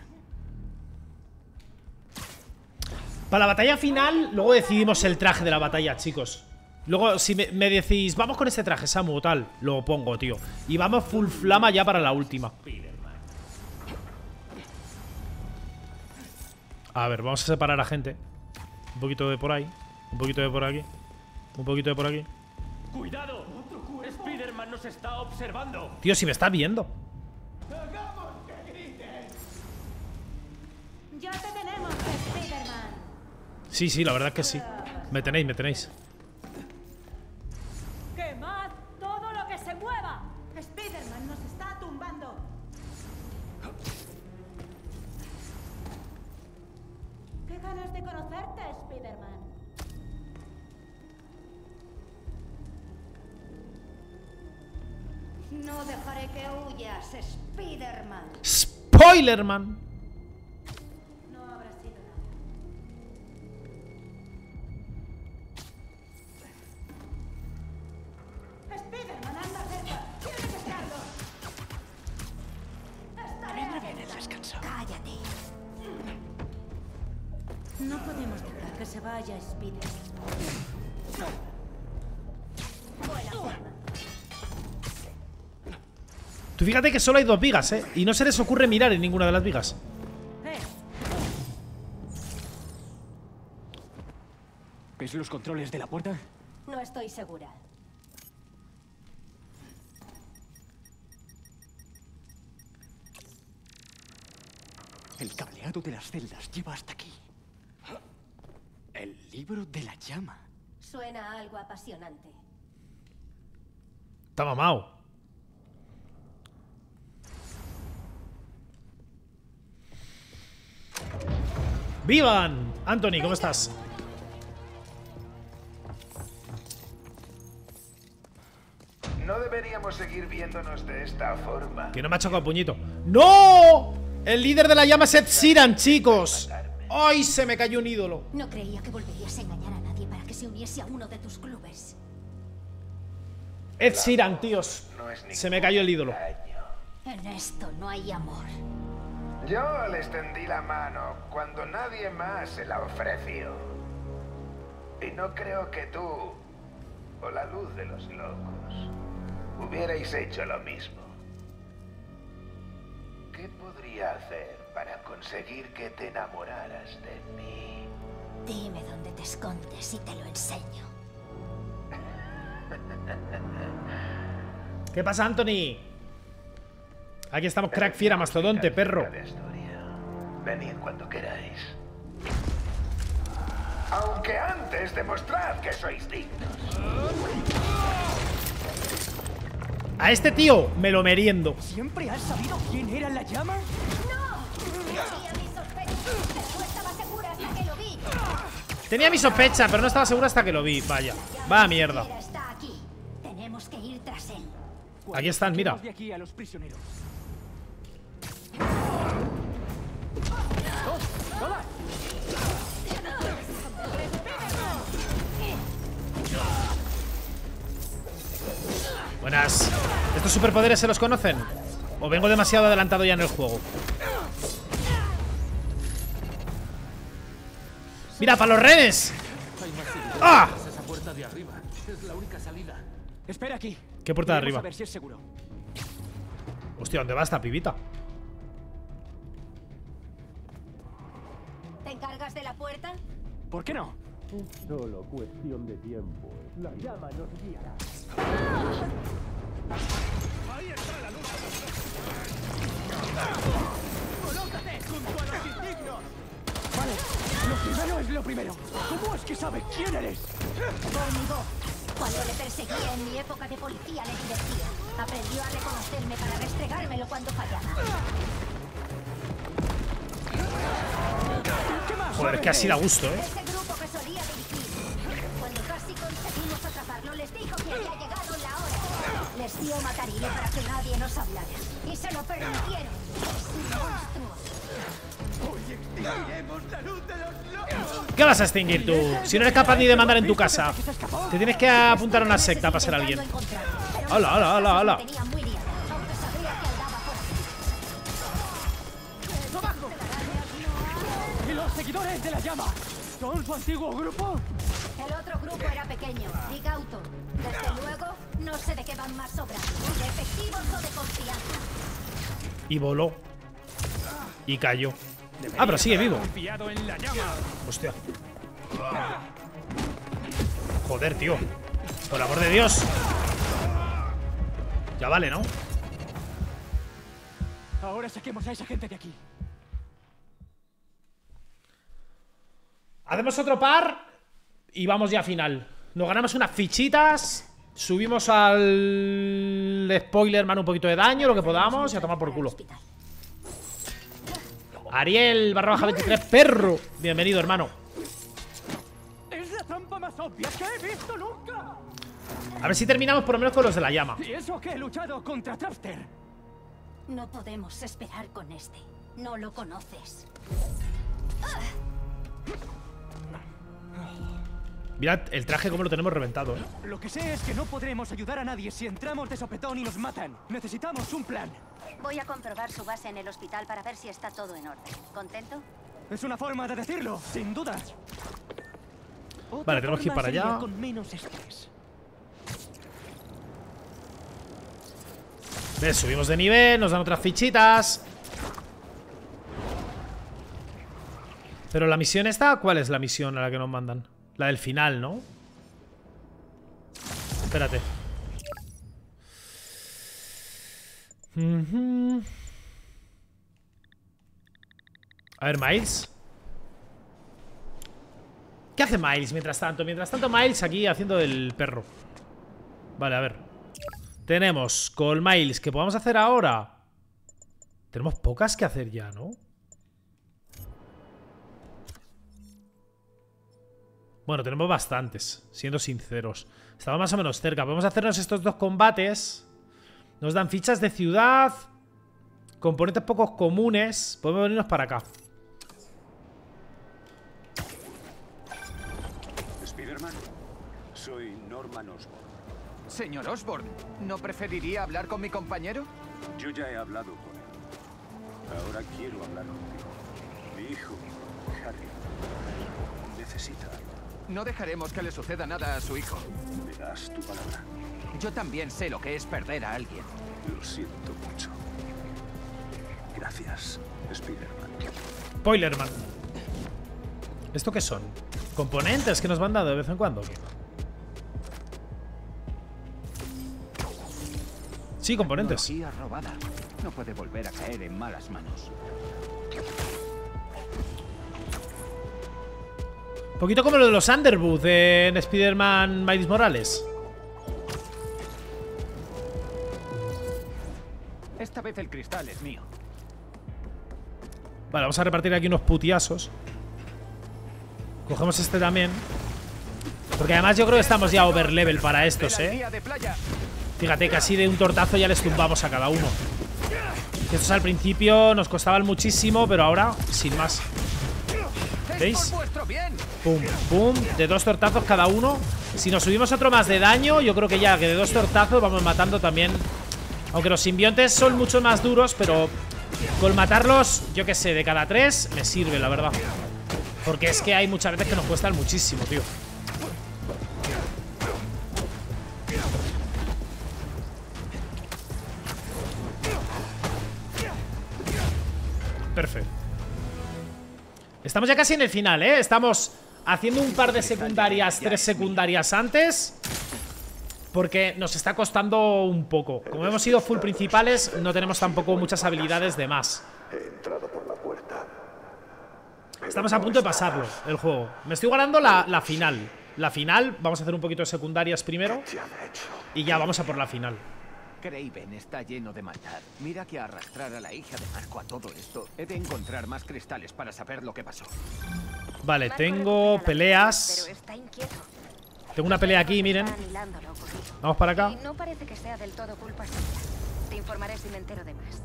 Para la batalla final, luego decidimos el traje de la batalla, chicos. Luego, si me, me decís, vamos con este traje, Samu, o tal, lo pongo, tío. Y vamos full flama ya para la última. A ver, vamos a separar a gente. Un poquito de por ahí, un poquito de por aquí, un poquito de por aquí. ¡Cuidado! Spider-Man nos está observando. Tío, si me está viendo. Ya te tenemos, Spider-Man. Sí, sí, la verdad es que sí. Me tenéis, me tenéis. ¡Quemad todo lo que se mueva! Spider-Man nos está tumbando. ¡Qué ganas de conocerte, Spider-Man! No dejaré que huyas, Spider-Man. ¡Spoilerman! No habrá sido nada. Spider-Man, anda cerca. ¡Tienes que estarlo! Estaré atenta. Cállate. No podemos dejar que se vaya Spider-Man. Buena forma. Tú fíjate que solo hay dos vigas, ¿eh? Y no se les ocurre mirar en ninguna de las vigas. Eh, ¿Ves los controles de la puerta? no estoy segura. El cableado de las celdas lleva hasta aquí. El libro de la llama. Suena a algo apasionante. Está mamao. ¡Vivan! Anthony, ¿cómo estás? No deberíamos seguir viéndonos de esta forma. Que no me ha chocado puñito. ¡No! El líder de la llama es Ed Sheeran, chicos. ¡Ay! Se me cayó un ídolo. No creía que volverías a engañar a nadie para que se uniese a uno de tus clubes. Ed Sheeran, tíos. No es ningún Se me cayó el ídolo. engaño. En esto no hay amor. Yo le extendí la mano cuando nadie más se la ofreció. Y no creo que tú, o la luz de los locos, hubierais hecho lo mismo. ¿Qué podría hacer para conseguir que te enamoraras de mí? Dime dónde te escondes y te lo enseño. ¿Qué pasa, Anthony? Aquí estamos, crack, fiera, mastodonte, perro. De historia. Venid cuando queráis. Aunque antes demostrad que sois dignos. A este tío me lo meriendo. ¿Siempre has sabido quién era la llama? Tenía mi sospecha, pero no estaba segura hasta que lo vi. Vaya, va mierda. Tenemos que ir tras él. Aquí están, mira. De aquí a los prisioneros. Buenas. ¿Estos superpoderes se los conocen? ¿O vengo demasiado adelantado ya en el juego? ¡Mira, para los renes! ¡Ah! Esa puerta de arriba es la única salida. Espera aquí. ¿Qué puerta de arriba? A ver si es seguro. Hostia, ¿dónde va esta pibita? ¿Te encargas de la puerta? ¿Por qué no? Solo cuestión de tiempo. La llama nos guiará. ¡Ahí está la luz! ¡Colócate junto a los indignos! Vale, lo primero es lo primero. ¿Cómo es que sabe quién eres? Conmigo. Cuando le perseguía en mi época de policía le divertía. Aprendió a reconocerme para restregármelo cuando fallaba. ¿Qué más? Joder, es que así da gusto, ¿eh? Ese grupo que solía dirigir. Cuando casi conseguimos atraparlo, les dijo que había llegado la hora. Les dio matarile para que nadie nos hablara. Y se lo permitieron. Es un monstruo. ¿Qué vas a extinguir tú? Si no eres capaz ni de mandar en tu casa. Te tienes que apuntar a una secta para ser alguien. ¡Hala, hala, hala, hala! ¿Y los seguidores de la llama? ¿Son su antiguo grupo? El otro grupo era pequeño, Rigauto. Desde luego, no sé de qué van más sobras. ¿De efectivos o de confianza? Y voló. Y cayó. Ah, pero sigue vivo. En la llama. Hostia. Joder, tío. Por amor de Dios. Ya vale, ¿no? Ahora saquemos a esa gente de aquí. Hacemos otro par y vamos ya a final. Nos ganamos unas fichitas. Subimos al Spoilerman un poquito de daño, lo que podamos, y a tomar por culo. Ariel barra baja veintitrés, perro. Bienvenido, hermano. Es la trampa más obvia que he visto nunca. A ver si terminamos por lo menos con los de la llama. Y eso que he luchado contra Trapster. No podemos esperar con este. No lo conoces. Mirad el traje como lo tenemos reventado, ¿eh? Lo que sé es que no podremos ayudar a nadie si entramos de sopetón y nos matan. Necesitamos un plan. Voy a comprobar su base en el hospital para ver si está todo en orden. ¿Contento? Es una forma de decirlo, sin duda. Otra Vale, tenemos que ir forma para sería allá. con menos estrés. ¿Ves? Subimos de nivel, nos dan otras fichitas. Pero la misión esta, ¿cuál es la misión a la que nos mandan? La del final, ¿no? Espérate. Uh-huh. A ver, Miles. ¿Qué hace Miles mientras tanto? Mientras tanto, Miles aquí haciendo el perro. Vale, a ver. Tenemos con Miles que podamos hacer ahora. Tenemos pocas que hacer ya, ¿no? Bueno, tenemos bastantes, siendo sinceros. Estamos más o menos cerca. Podemos hacernos estos dos combates. Nos dan fichas de ciudad, componentes pocos comunes. Podemos venirnos para acá. Spider-Man, soy Norman Osborn. Señor Osborn, ¿no preferiría hablar con mi compañero? Yo ya he hablado con él. Ahora quiero hablar contigo. Mi hijo, Harry, necesita algo. No dejaremos que le suceda nada a su hijo. ¿Me das tu palabra? Yo también sé lo que es perder a alguien. Lo siento mucho. Gracias, Spider-Man. Spoilerman. ¿Esto qué son? ¿Componentes que nos van dando de vez en cuando? Sí, componentes. Tecnología robada. No puede volver a caer en malas manos. Un poquito como lo de los Underwood en Spider-Man Miles Morales. Esta vez el cristal es mío. Vale, vamos a repartir aquí unos putiasos. Cogemos este también. Porque además yo creo que estamos ya over level para estos, eh. Fíjate que así de un tortazo ya les tumbamos a cada uno. Estos al principio nos costaban muchísimo, pero ahora sin más. ¿Veis? Pum, pum. De dos tortazos cada uno. Si nos subimos otro más de daño, yo creo que ya que de dos tortazos vamos matando también. Aunque los simbiontes son mucho más duros, pero con matarlos, yo que sé, de cada tres me sirve, la verdad. Porque es que hay muchas veces que nos cuestan muchísimo, tío. Perfecto. Estamos ya casi en el final, ¿eh? Estamos haciendo un par de secundarias, tres secundarias antes, porque nos está costando un poco. Como hemos sido full principales, no tenemos tampoco muchas habilidades de más. Estamos a punto de pasarlo, el juego. Me estoy guardando la, la final. La final, vamos a hacer un poquito de secundarias primero y ya vamos a por la final. Kraven está lleno de maldad. Mira que arrastrar a la hija de Marco a todo esto. He de encontrar más cristales para saber lo que pasó. Vale, tengo peleas. Tengo una pelea aquí, miren. Vamos para acá. No parece que sea del todo culpa suya. Te informaré si me entero de más.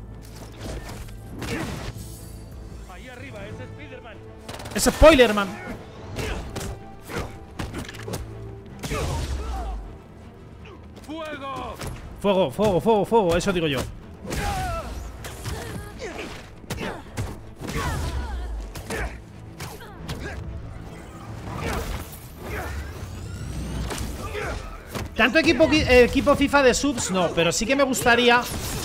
Ahí arriba, es Spider-Man. Es Spoilerman. ¡Fuego! Fuego, fuego, fuego, fuego, eso digo yo. Tanto equipo, equipo FIFA de subs, no, pero sí que me gustaría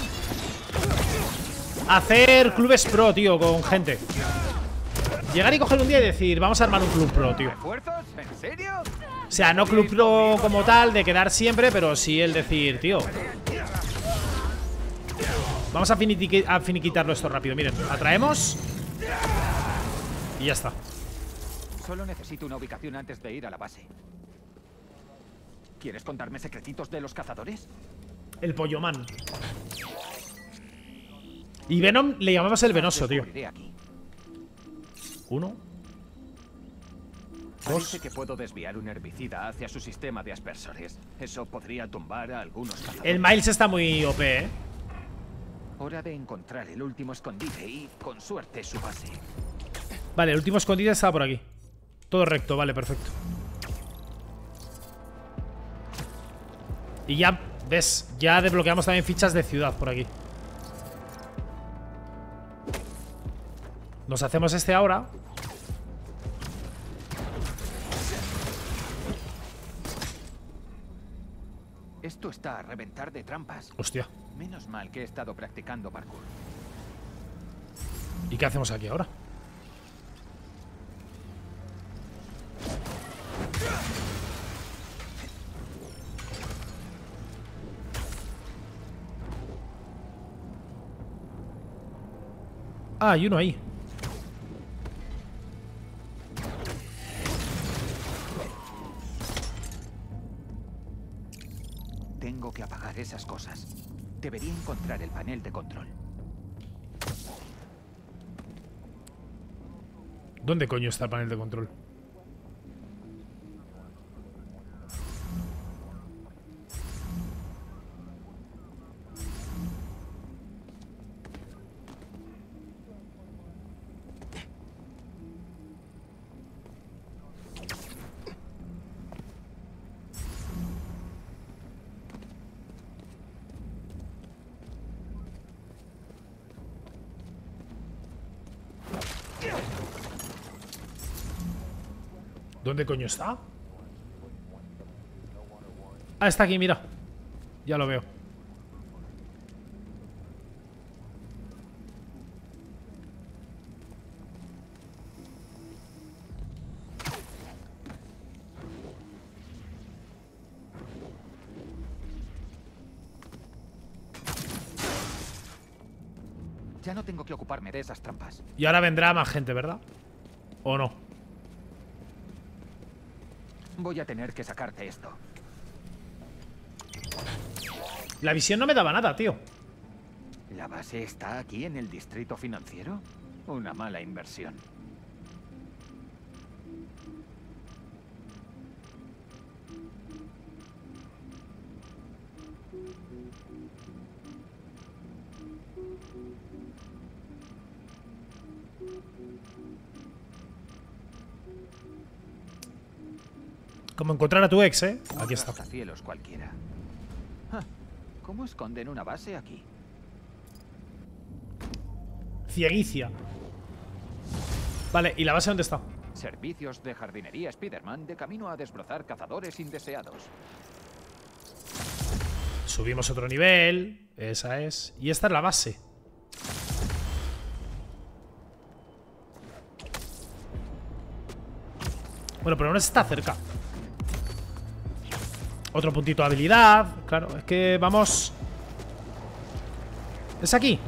hacer clubes pro, tío, con gente. Llegar y coger un día y decir, vamos a armar un club pro, tío. ¿En serio? O sea, no club pro como tal, de quedar siempre, pero sí el decir, tío, vamos a, finiqui a finiquitarlo esto rápido. Miren, atraemos y ya está. Solo necesito una ubicación antes de ir a la base. ¿Quieres contarme secretitos de los cazadores? El pollo man. Y Venom le llamamos el venoso, tío. Uno. Parece que puedo desviar un herbicida hacia su sistema de aspersores. Eso podría tumbar a algunos cazadores. El Miles está muy O P, eh. Hora de encontrar el último escondite y, con suerte, su base. Vale, el último escondite está por aquí. Todo recto, vale, perfecto. Y ya, ves, ya desbloqueamos también fichas de ciudad por aquí. Nos hacemos este ahora. Esto está a reventar de trampas. Hostia. Menos mal que he estado practicando parkour. ¿Y qué hacemos aquí ahora? Ah, hay uno ahí. Tengo que apagar esas cosas. Debería encontrar el panel de control. ¿Dónde coño está el panel de control? ¿Dónde coño está? Ah, está aquí, mira. Ya lo veo. Ya no tengo que ocuparme de esas trampas. Y ahora vendrá más gente, ¿verdad? ¿O no? Voy a tener que sacarte esto. La visión no me daba nada, tío. ¿La base está aquí en el distrito financiero? Una mala inversión. Como encontrar a tu ex, ¿eh? Aquí está. Cielos cualquiera. Ah, ¿cómo esconden una base aquí? Cieguicia. Vale, ¿y la base dónde está? Servicios de jardinería Spider-Man de camino a desbrozar cazadores indeseados. Subimos otro nivel. Esa es. Y esta es la base. Bueno, pero no está cerca. Otro puntito de habilidad. Claro, es que vamos. Es aquí.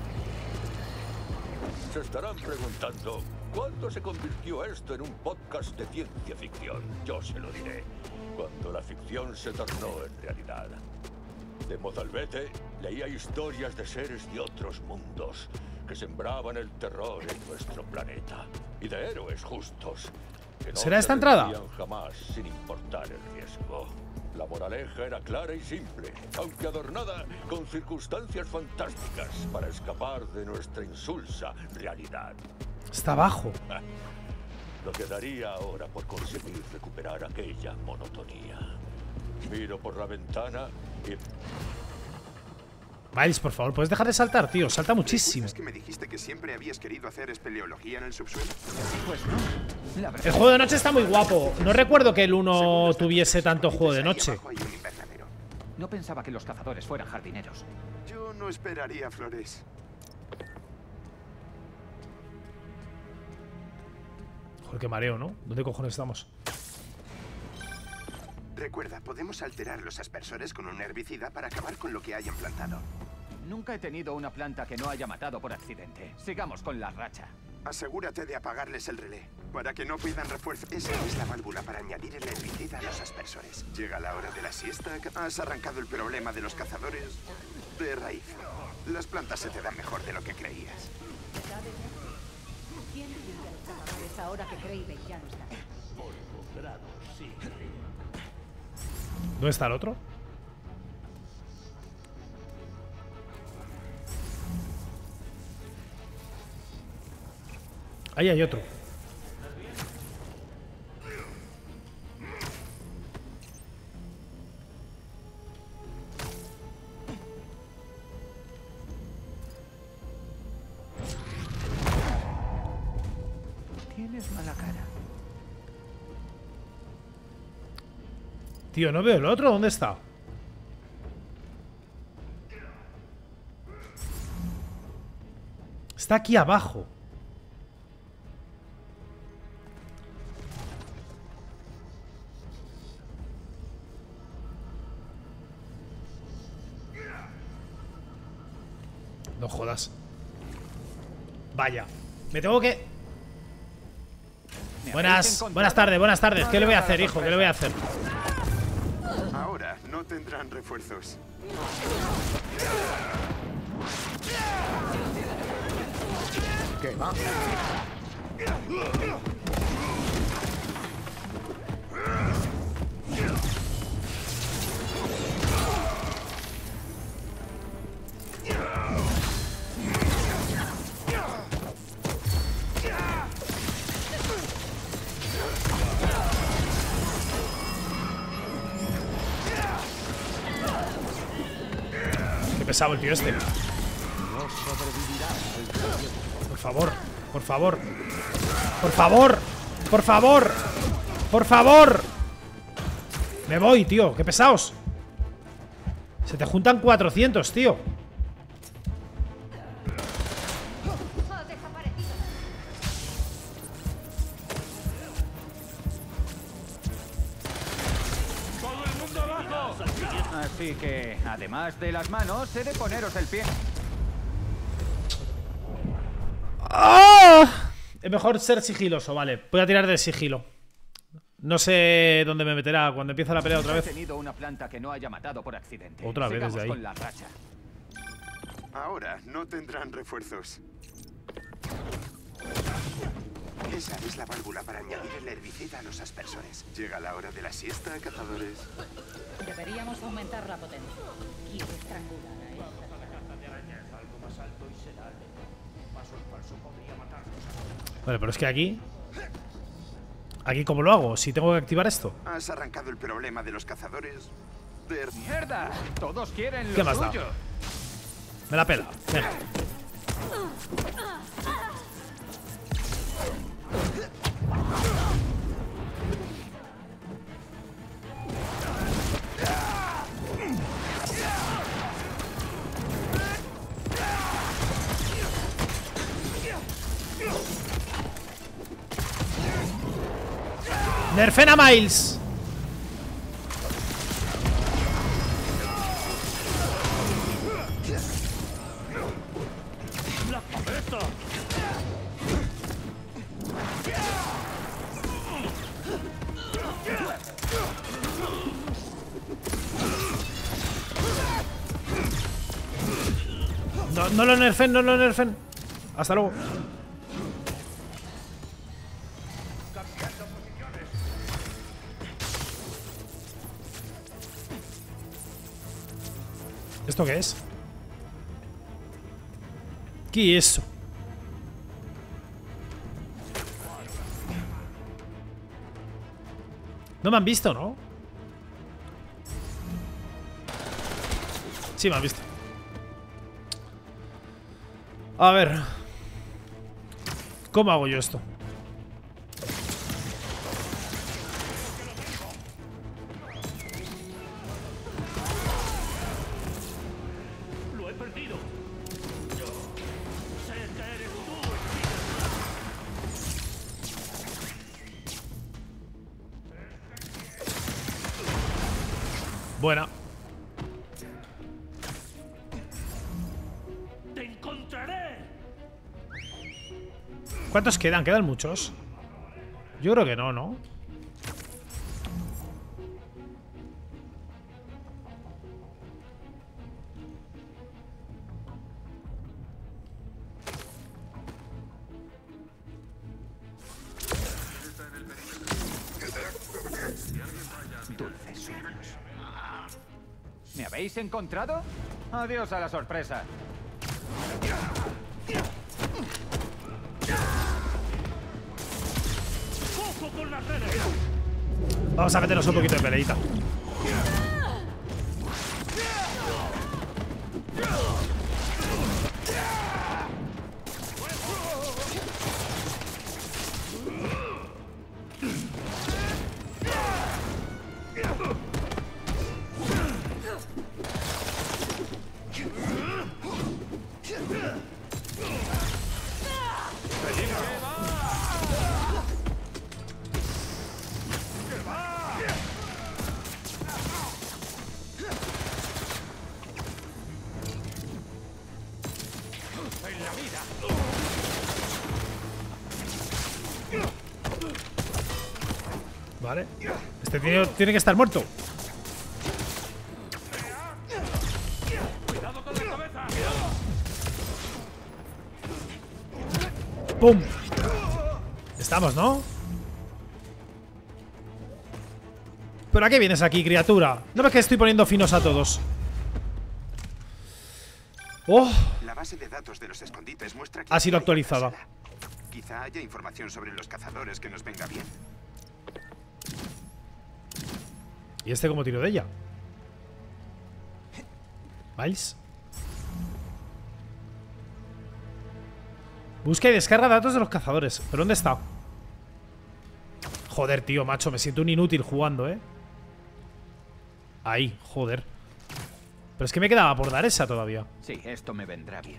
Se estarán preguntando, ¿cuándo se convirtió esto en un podcast de ciencia ficción? Yo se lo diré. Cuando la ficción se tornó en realidad. De Mozalbete leía historias de seres de otros mundos que sembraban el terror en nuestro planeta. Y de héroes justos. Que no ¿Será se esta entrada? rendían jamás sin importar el riesgo. La moraleja era clara y simple, aunque adornada con circunstancias fantásticas para escapar de nuestra insulsa realidad. Está abajo. Lo quedaría ahora por conseguir recuperar aquella monotonía. Miro por la ventana y... Miles, por favor, ¿puedes dejar de saltar, tío? Salta muchísimo. ¿Es que me dijiste que siempre habías querido hacer espeleología en el subsuelo? Pues no. La verdad... El juego de noche está muy guapo. No recuerdo que el uno tuviese tanto juego de noche. No pensaba que los cazadores fueran jardineros. Yo no esperaría flores. Joder, qué mareo, ¿no? ¿Dónde cojones estamos? Recuerda, podemos alterar los aspersores con un herbicida para acabar con lo que hayan plantado. Nunca he tenido una planta que no haya matado por accidente. Sigamos con la racha. Asegúrate de apagarles el relé, para que no pidan refuerzo. Esa es la válvula para añadir el herbicida a los aspersores. Llega la hora de la siesta, has arrancado el problema de los cazadores de raíz. Las plantas se te dan mejor de lo que creías. ¿Quién limpia los cazadores ahora que Kraven ya no está? ¿Dónde está el otro? Ahí hay otro. Tienes mala cara. Tío, no veo el otro. ¿Dónde está? Está aquí abajo. No jodas. Vaya. Me tengo que... Buenas, buenas tardes, buenas tardes. ¿Qué le voy a hacer, hijo? ¿Qué le voy a hacer? Ahora no tendrán refuerzos. ¿Qué va? Qué pesado el tío este. Por favor, por favor. Por favor, por favor. Por favor. Me voy, tío, qué pesados. Se te juntan cuatrocientos, tío. Así que, además de las manos, he de poneros el pie. ¡Oh! Es mejor ser sigiloso, vale. Voy a tirar de sigilo. No sé dónde me meterá cuando empieza la pelea otra vez. He tenido una planta que no haya matado por accidente. Otra vez Sigamos desde ahí. con la racha. Ahora no tendrán refuerzos. Esa es la válvula para añadir el herbicida a los aspersores. Llega la hora de la siesta, cazadores. Deberíamos aumentar la potencia. Y estrangular a esta. Vale, pero es que aquí... ¿Aquí cómo lo hago? Si tengo que activar esto. Has arrancado el problema de los cazadores de... ¡Mierda! Todos quieren lo ¿Qué más da? suyo. Me la pela. Venga. Nerfen a Miles. ¡La cabeza! No, no lo nerfen, no lo nerfen. Hasta luego. ¿Esto qué es? ¿Qué es eso? No me han visto, ¿no? Sí, me han visto. A ver. ¿Cómo hago yo esto? Lo he perdido. Yo sé que eres tú. Buena. Te encontraré. ¿Cuántos quedan? ¿Quedan muchos? Yo creo que no, ¿no? Dulces sueños. ¿Me habéis encontrado? Adiós a la sorpresa. ¡Ojo con las redes! Vamos a meternos un poquito de peleita. Vale. Este tío tiene que estar muerto. ¡Cuidado con la cabeza! ¡Pum! Estamos, ¿no? ¿Pero a qué vienes aquí, criatura? ¿No ves que estoy poniendo finos a todos? ¡Oh! La base de datos de los escondites muestra que Ha sido hay actualizada. otra sala. Quizá haya información sobre los cazadores que nos venga bien. ¿Y este cómo tiro de ella? ¿Miles? Busca y descarga datos de los cazadores. ¿Pero dónde está? Joder, tío, macho. Me siento un inútil jugando, ¿eh? Ahí, joder. Pero es que me quedaba por dar esa todavía. Sí, esto me vendrá bien.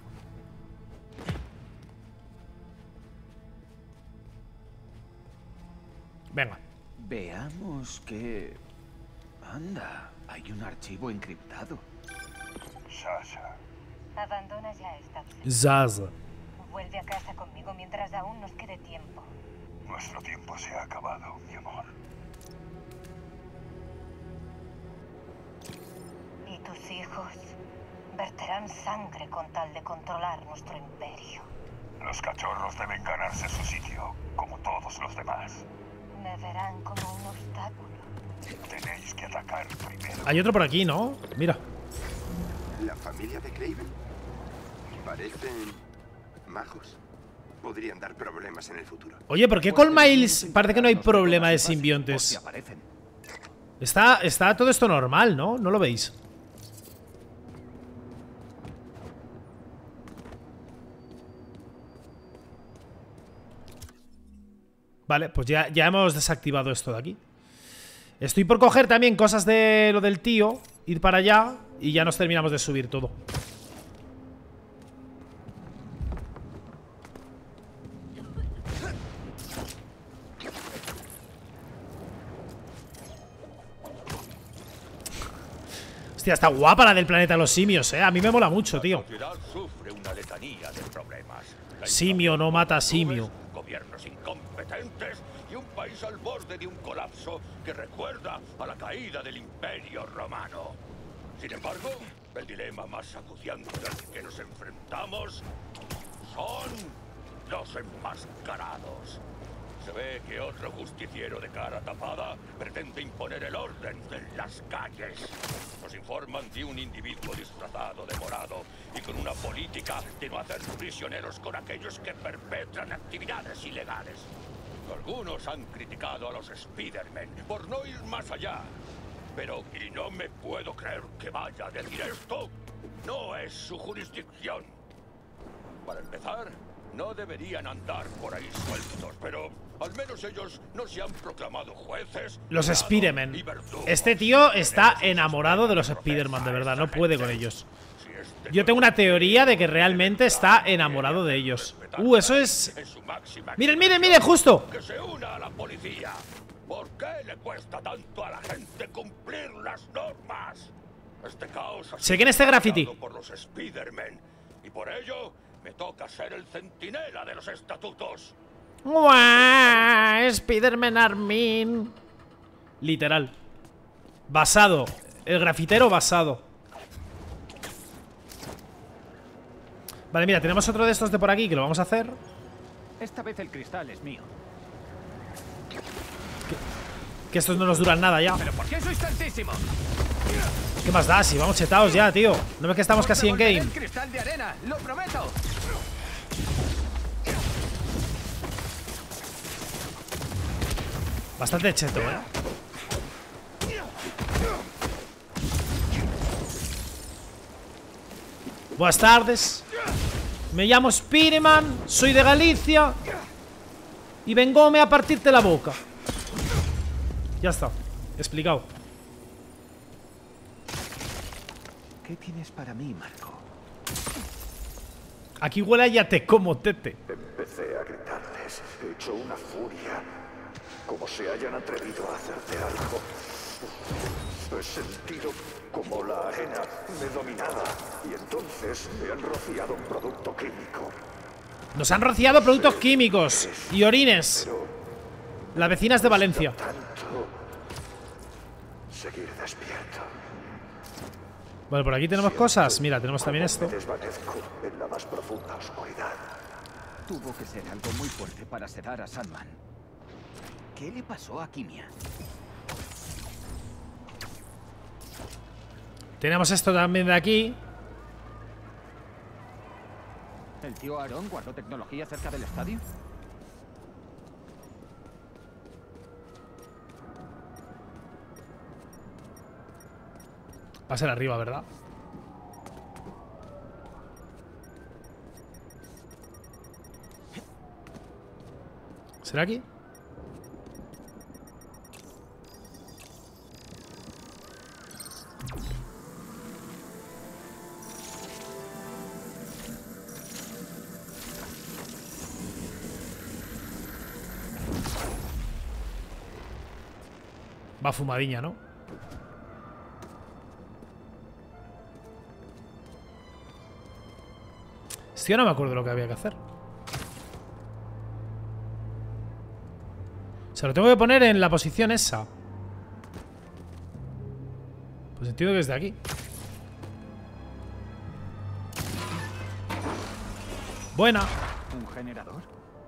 Venga. Veamos que... Anda, hay un archivo encriptado. Sasha. Abandona ya esta obsesión. Zaz. Vuelve a casa conmigo mientras aún nos quede tiempo. Nuestro tiempo se ha acabado, mi amor. ¿Y tus hijos? Verterán sangre con tal de controlar nuestro imperio. Los cachorros deben ganarse su sitio, como todos los demás. Me verán como un obstáculo. Tenéis que atacar primero. Hay otro por aquí, ¿no? Mira. ¿La familia de Kraven? Parecen majos. Podrían dar problemas en el futuro. Oye, ¿por qué con Miles parece que no hay problema de simbiontes? Está, está todo esto normal, ¿no? ¿No lo veis? Vale, pues ya, ya hemos desactivado esto de aquí. Estoy por coger también cosas de lo del tío, ir para allá y ya nos terminamos de subir todo. Hostia, está guapa la del planeta de los simios, eh. A mí me mola mucho, tío. Sufre una letanía de problemas. Simio no mata simio. Gobiernos incompetentes y un país al borde de un colapso que recuerda a la caída del Imperio Romano. Sin embargo, el dilema más acuciante al que nos enfrentamos son los enmascarados. Se ve que otro justiciero de cara tapada pretende imponer el orden en las calles. Nos informan de un individuo disfrazado de morado y con una política de no hacer prisioneros con aquellos que perpetran actividades ilegales. Algunos han criticado a los Spider-Man por no ir más allá. Pero, y no me puedo creer que vaya a decir esto, no es su jurisdicción. Para empezar, no deberían andar por ahí sueltos, pero al menos ellos no se han proclamado jueces. Los Spider-Man. Este tío está enamorado de los Spider-Man, de verdad, no puede con ellos. Yo tengo una teoría de que realmente está enamorado de ellos. Uh, eso es... Miren, miren, miren, justo. Que se una a la policía. ¿Por qué le cuesta tanto a la gente cumplir las normas? Este caos ha Chequen este graffiti. por los Spider-Man y por ello me toca ser el centinela de los estatutos. ¡Guau! Spider-Man Armin. Literal. Basado. El grafitero basado. Vale, mira, tenemos otro de estos de por aquí que lo vamos a hacer. Esta vez el cristal es mío. Que, que estos no nos duran nada ya. ¿Pero por qué sois tantísimos? ¿Qué más da? Si vamos chetados ya, tío. ¿No ves que estamos casi en game? El cristal de arena, lo prometo. Bastante cheto, eh. Buenas tardes. Me llamo Spiderman, soy de Galicia y vengome a partirte la boca. Ya está, explicado. ¿Qué tienes para mí, Marco? Aquí huele a ya te como tete. Empecé a gritarles, he hecho una furia. Como se hayan atrevido a hacerte algo. He sentido como la arena me dominaba y entonces me han rociado un producto químico. Nos han rociado productos químicos y orines. Las vecinas de Valencia. Tanto seguir despierto. Bueno, por aquí tenemos cosas. Mira, tenemos también esto. Me desvanezco en la más profunda oscuridad. Tuvo que ser algo muy fuerte para sedar a Sandman. ¿Qué le pasó a Kimia? Tenemos esto también de aquí. ¿El tío Aaron guardó tecnología cerca del estadio? Va a ser arriba, ¿verdad? ¿Será aquí? Va fumadiña, ¿no? Sí, yo no me acuerdo de lo que había que hacer. Se lo tengo que poner en la posición esa. Pues entiendo que es de aquí. Buena. ¿Un generador?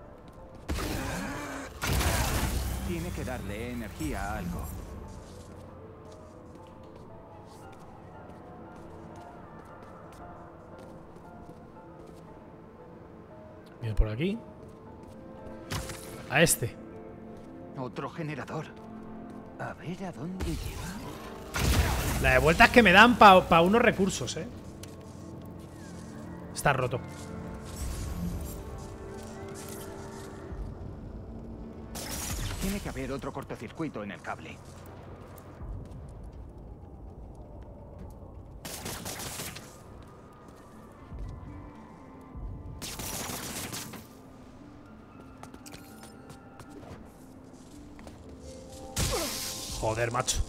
Tiene que darle energía a algo. Viene por aquí. A este. Otro generador. A ver a dónde lleva. La de vueltas que me dan para pa unos recursos, eh. Está roto. Tiene que haber otro cortocircuito en el cable. Joder, macho.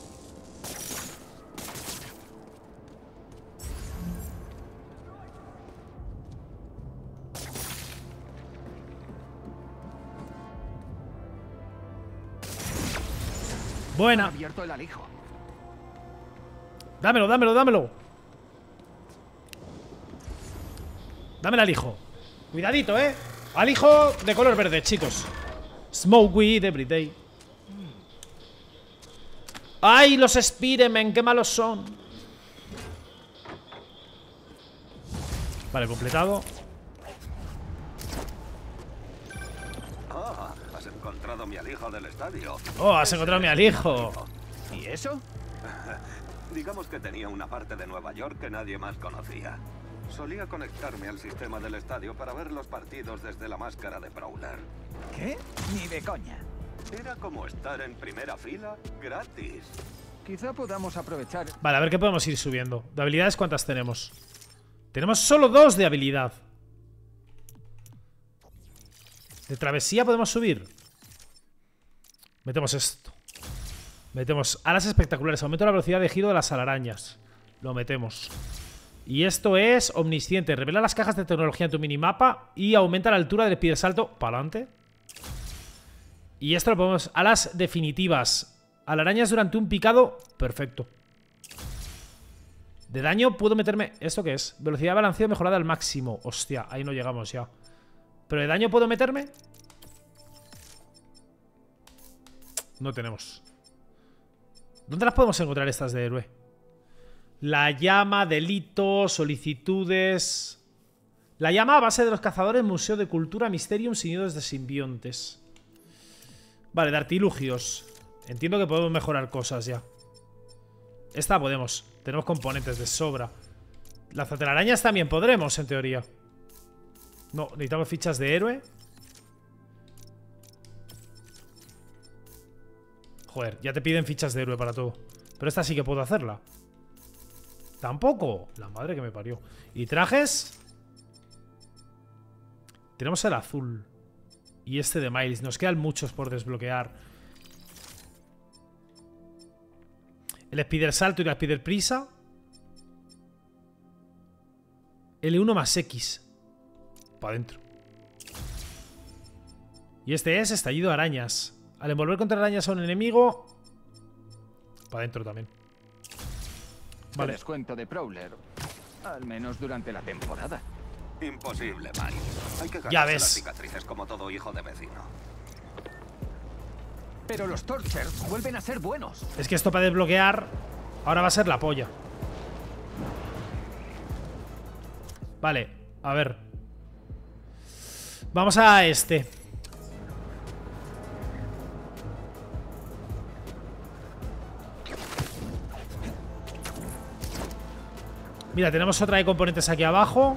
Buena. Abierto el alijo. Dámelo, dámelo, dámelo. Dame el alijo. Cuidadito, eh. Alijo de color verde, chicos. Smoke weed every day. ¡Ay, los Spiderman! ¡Qué malos son! Vale, completado. Ah, has encontrado mi alijo del estadio. Oh, has encontrado mi alijo. ¿Y eso? Digamos que tenía una parte de Nueva York que nadie más conocía. Solía conectarme al sistema del estadio para ver los partidos desde la máscara de Prowler. ¿Qué? Ni de coña. Era como estar en primera fila gratis. Quizá podamos aprovechar. Vale, a ver qué podemos ir subiendo. ¿De habilidades cuántas tenemos? Tenemos solo dos de habilidad. ¿De travesía podemos subir? Metemos esto. Metemos alas espectaculares. Aumento la velocidad de giro de las alarañas. Lo metemos. Y esto es omnisciente. Revela las cajas de tecnología en tu minimapa y aumenta la altura del pie de salto. Para adelante. Y esto lo podemos... Alas definitivas. Alarañas durante un picado. Perfecto. De daño puedo meterme... ¿Esto qué es? Velocidad de balanceo mejorada al máximo. Hostia, ahí no llegamos ya. ¿Pero de daño puedo meterme? No tenemos. ¿Dónde las podemos encontrar estas de héroe? La llama, delitos, solicitudes... La llama a base de los cazadores, Museo de Cultura, Mysterium, Sinidos de simbiontes. Vale, de artilugios. Entiendo que podemos mejorar cosas ya. Esta podemos. Tenemos componentes de sobra. Lanzatelarañas también podremos, en teoría. No, necesitamos fichas de héroe. Joder, ya te piden fichas de héroe para todo. Pero esta sí que puedo hacerla. Tampoco. La madre que me parió. ¿Y trajes? Tenemos el azul. Y este de Miles. Nos quedan muchos por desbloquear. El Spider Salto y la Spider Prisa. L uno más X. Para adentro. Y este es Estallido de Arañas. Al envolver contra arañas a un enemigo. Para adentro también. Vale. Descuento de Prowler. Al menos durante la temporada. Imposible, Miles. Hay que Ya ganarse ves. las cicatrices como todo hijo de vecino. Pero los Torchers vuelven a ser buenos. Es que esto para desbloquear ahora va a ser la polla. Vale, a ver. Vamos a este. Mira, tenemos otra de componentes aquí abajo.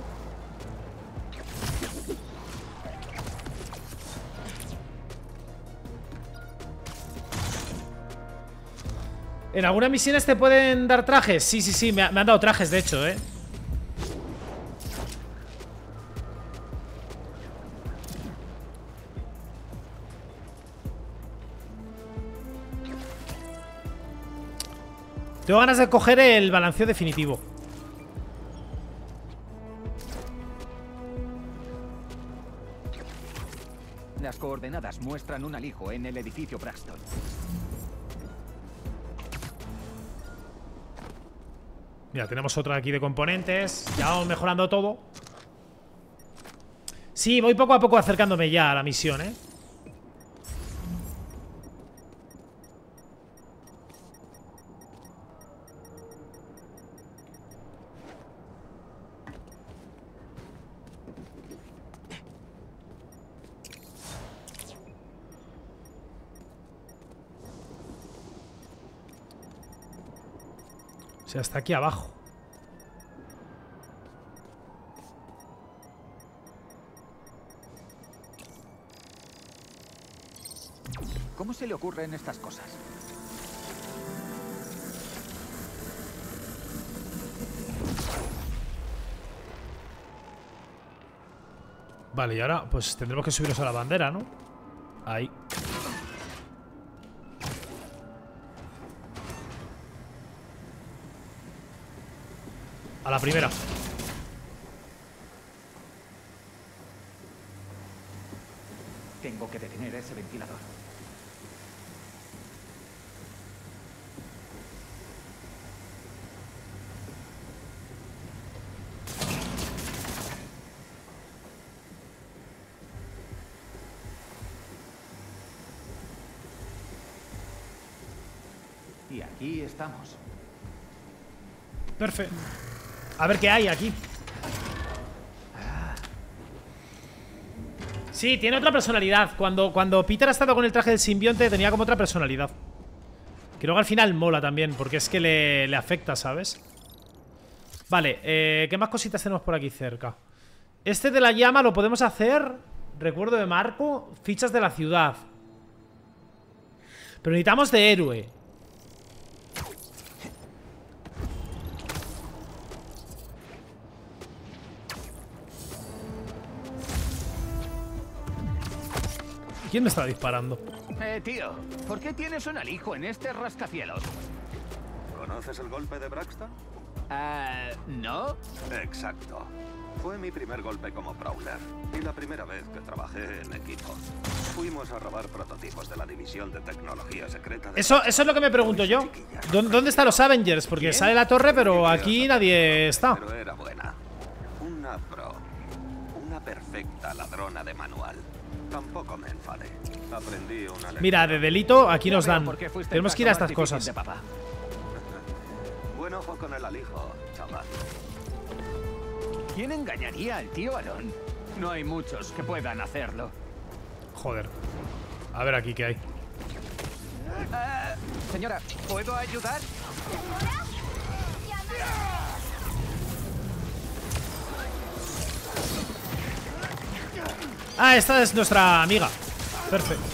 ¿En algunas misiones te pueden dar trajes? Sí, sí, sí, me, ha, me han dado trajes, de hecho, ¿eh? Tengo ganas de coger el balanceo definitivo. Las coordenadas muestran un alijo en el edificio Braxton. Mira, tenemos otra aquí de componentes. Ya vamos mejorando todo. Sí, voy poco a poco acercándome ya a la misión, ¿eh? O sea, hasta aquí abajo. ¿Cómo se le ocurren estas cosas? Vale, y ahora pues tendremos que subirnos a la bandera, ¿no? Ahí. A la primera. Tengo que detener ese ventilador. Y aquí estamos. Perfecto. A ver qué hay aquí. Sí, tiene otra personalidad. Cuando, cuando Peter ha estado con el traje del simbionte tenía como otra personalidad. Creo que al final mola también, porque es que le, le afecta, ¿sabes? Vale, eh, ¿qué más cositas tenemos por aquí cerca? Este de la llama lo podemos hacer. Recuerdo de Marco. Fichas de la ciudad. Pero necesitamos de héroe. ¿Quién me está disparando? Eh, tío, ¿por qué tienes un alijo en este rascacielos? ¿Conoces el golpe de Braxton? Ah, ¿no? Exacto. Fue mi primer golpe como Prowler y la primera vez que trabajé en equipo. Fuimos a robar prototipos de la división de tecnología secreta de... Eso, eso es lo que me pregunto yo. ¿Dó- ¿Dónde están los Avengers? Porque ¿Quién? sale la torre, pero aquí nadie está. Pero era buena. Una pro. Una perfecta ladrona de manual. Tampoco me enfadé. Aprendí una lección. Mira, de delito aquí nos Ya veo dan. por qué fuiste el Tenemos que ir a caso más estas difícil cosas. de papá. Buen ojo con el alijo, chaval. ¿Quién engañaría al tío Aaron? No hay muchos que puedan hacerlo. Joder. A ver aquí qué hay. Ah, señora, ¿puedo ayudar? Ah, esta es nuestra amiga. Perfecto.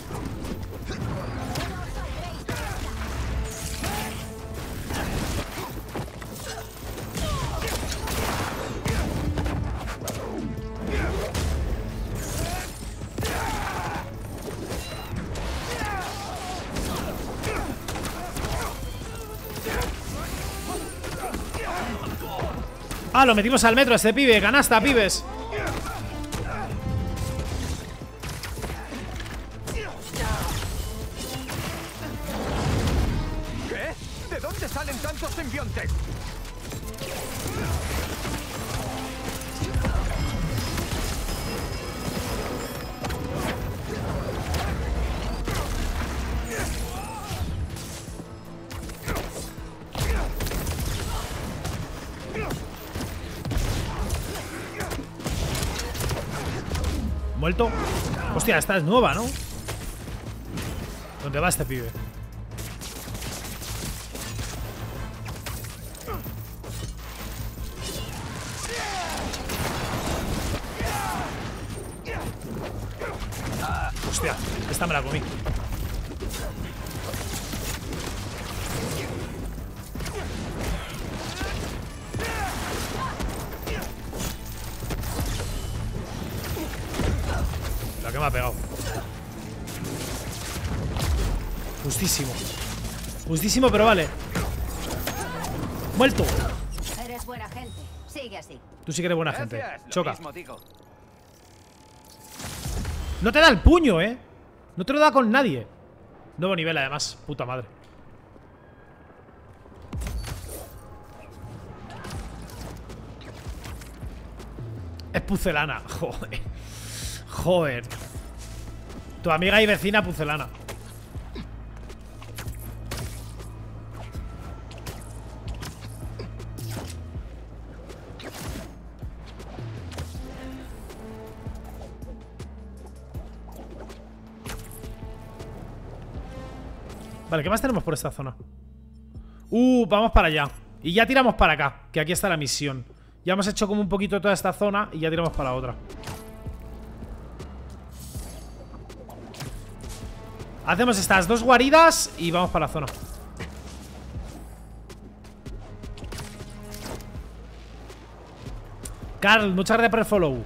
Ah, lo metimos al metro a este pibe. Canasta, pibes. ¿Qué? ¿De dónde salen tantos simbiontes? Muerto. Hostia, esta es nueva, ¿no? ¿Dónde va este pibe? Hostia, esta me la comí. La que me ha pegado. Justísimo. Justísimo, pero vale. Muerto. Eres buena gente. Sigue así. Tú sí que eres buena gente. Gracias, lo Choca. mismo digo. No te da el puño, ¿eh? No te lo da con nadie. Nuevo nivel, además. Puta madre. Pucelana. Joder. Joder. Tu amiga y vecina Pucelana. Vale, ¿qué más tenemos por esta zona? Uh, vamos para allá. Y ya tiramos para acá, que aquí está la misión. Ya hemos hecho como un poquito toda esta zona y ya tiramos para la otra. Hacemos estas dos guaridas y vamos para la zona. Carl, muchas gracias por el follow.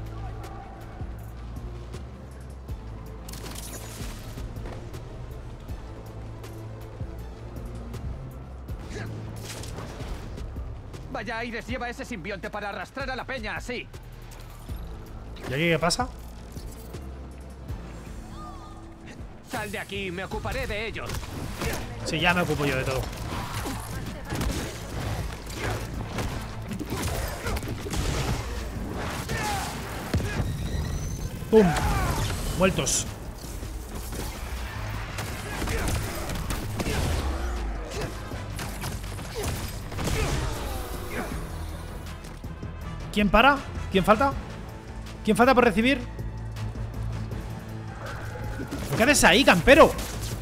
Vaya aires lleva ese simbionte para arrastrar a la peña así. ¿Y aquí qué pasa? Sal de aquí, me ocuparé de ellos. Sí, ya me ocupo yo de todo. ¡Pum! Muertos. ¿Quién para? ¿Quién falta? ¿Quién falta por recibir? ¿Qué haces ahí, campero?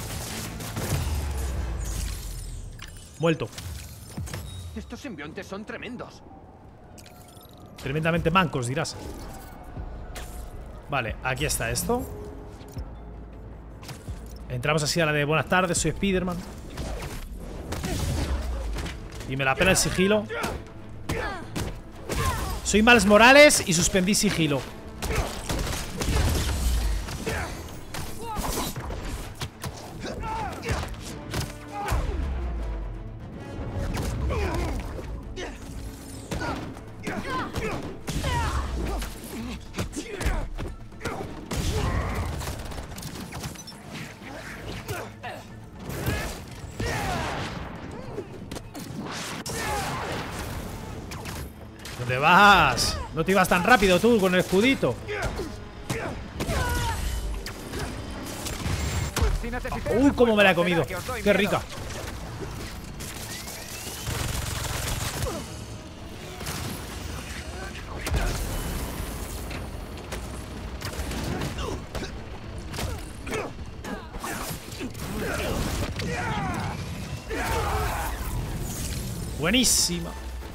Muerto. Estos simbiontes son tremendos. Tremendamente mancos, dirás. Vale, aquí está esto. Entramos así a la de buenas tardes, soy Spiderman. Y me la pela el sigilo. Soy Miles Morales y suspendí sigilo. ¿Dónde vas? No te ibas tan rápido tú con el escudito. Uy, cómo me la he comido. Qué rica. Buenísima.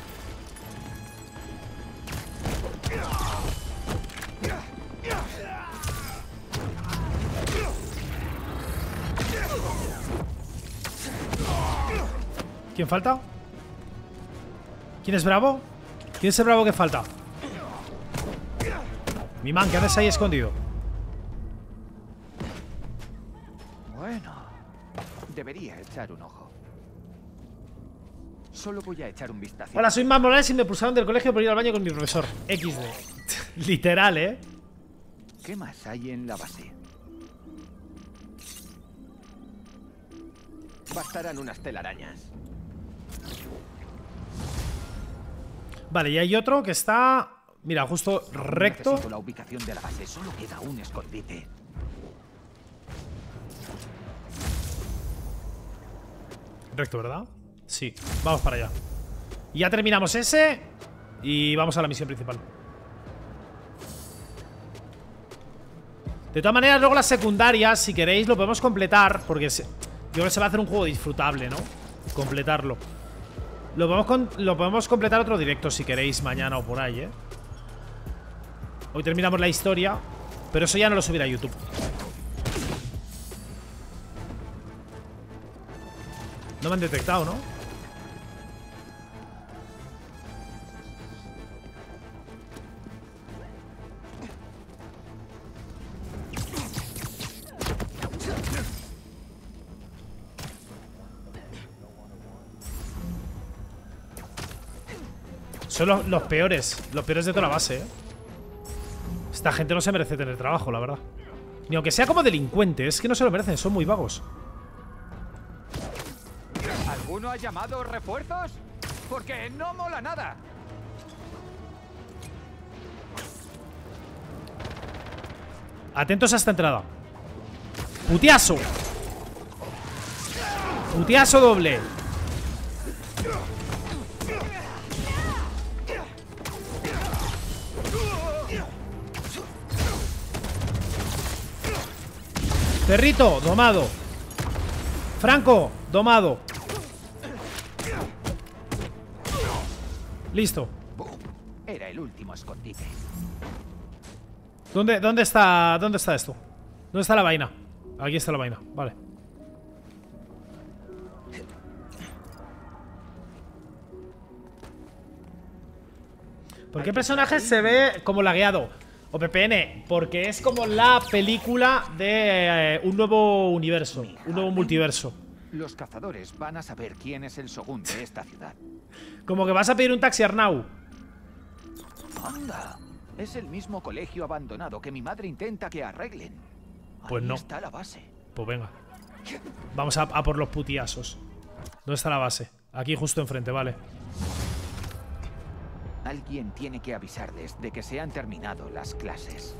¿Quién falta? ¿Quién es bravo? ¿Quién es el bravo que falta? Mi man, ¿qué haces ahí escondido? Bueno, debería echar un ojo. Solo voy a echar un vistazo. Hola, soy Miles Morales y me pulsaron del colegio por ir al baño con mi profesor. equis de. Literal, ¿eh? ¿Qué más hay en la base? Bastarán unas telarañas. Vale, y hay otro que está... Mira, justo recto. Necesito la ubicación de la base. Solo queda un escondite. Recto, ¿verdad? Sí, vamos para allá. Y ya terminamos ese y vamos a la misión principal. De todas maneras, luego las secundarias, si queréis, lo podemos completar. Porque se... yo creo que se va a hacer un juego disfrutable, ¿no? Completarlo. Lo podemos, con... lo podemos completar otro directo si queréis, mañana o por ahí, ¿eh? Hoy terminamos la historia, pero eso ya no lo subiré a YouTube. No me han detectado, ¿no? Son los, los peores. Los peores de toda la base, ¿eh? Esta gente no se merece tener trabajo, la verdad. Ni aunque sea como delincuente. Es que no se lo merecen, son muy vagos. ¿Alguno ha llamado refuerzos? Porque no mola nada. Atentos a esta entrada. Putiazo. Putiazo doble. Perrito, domado. Franco, domado. Listo. Era el último escondite. ¿Dónde, dónde está, dónde está esto? ¿Dónde está la vaina? Aquí está la vaina, vale. ¿Por qué personaje se ve como lagueado? O P P N, porque es como la película de eh, un nuevo universo, un nuevo multiverso. Los cazadores van a saber quién es el Shogun de esta ciudad. Como que vas a pedir un taxi, Arnau. ¡Anda! Es el mismo colegio abandonado que mi madre intenta que arreglen. Pues Ahí no. está la base. Pues venga. Vamos a, a por los putiasos. ¿Dónde está la base? Aquí justo enfrente, vale. Alguien tiene que avisarles de que se han terminado las clases.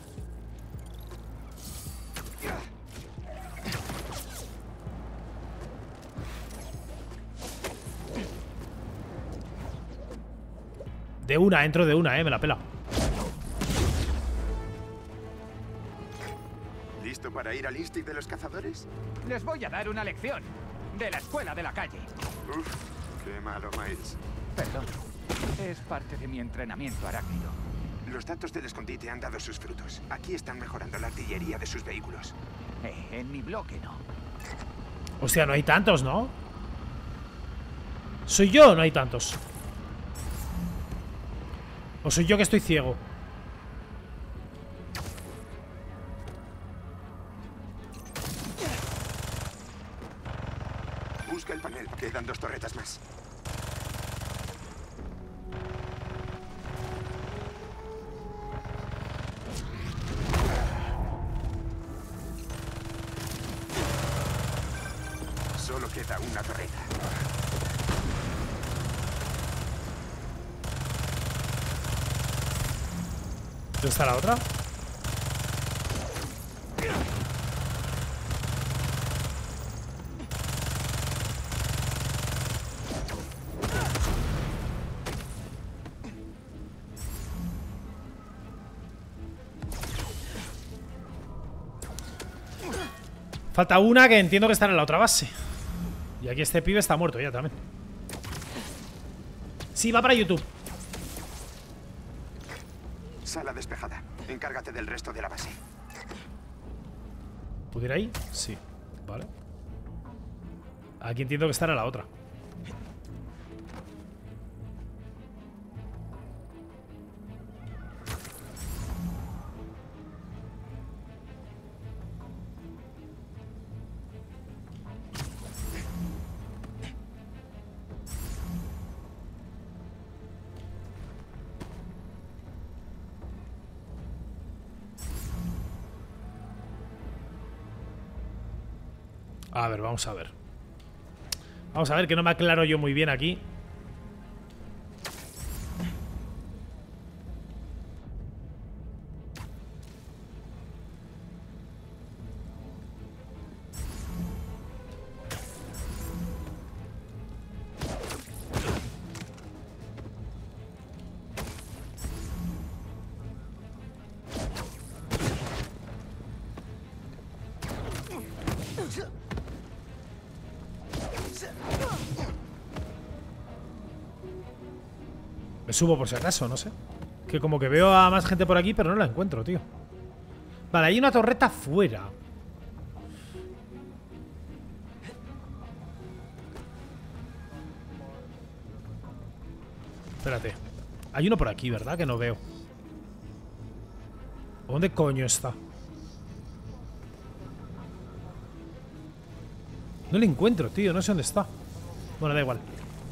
De una, entro de una, eh, me la pela. ¿Listo para ir al Instinct de los cazadores? Les voy a dar una lección de la escuela de la calle. Uf, qué malo, Miles. Perdón. Es parte de mi entrenamiento arácnido. Los datos del escondite han dado sus frutos. Aquí están mejorando la artillería de sus vehículos. Eh, en mi bloque no. Hostia, no hay tantos, ¿no? ¿Soy yo o no hay tantos? ¿O soy yo que estoy ciego? Busca el panel. Quedan dos torretas más. Solo queda una torreta. ¿Dónde está la otra? Falta una que entiendo que está en la otra base. Y aquí este pibe está muerto ya también. Sí, va para YouTube. Sala despejada. Encárgate del resto de la base. ¿Pudiera ir? Sí. Vale. Aquí entiendo que estará la otra. A ver, vamos a ver. Vamos a ver, que no me aclaro yo muy bien aquí. Me subo por si acaso, no sé. Que como que veo a más gente por aquí, pero no la encuentro, tío. Vale, hay una torreta fuera. Espérate. Hay uno por aquí, ¿verdad? Que no veo. ¿Dónde coño está? No le encuentro, tío. No sé dónde está. Bueno, da igual.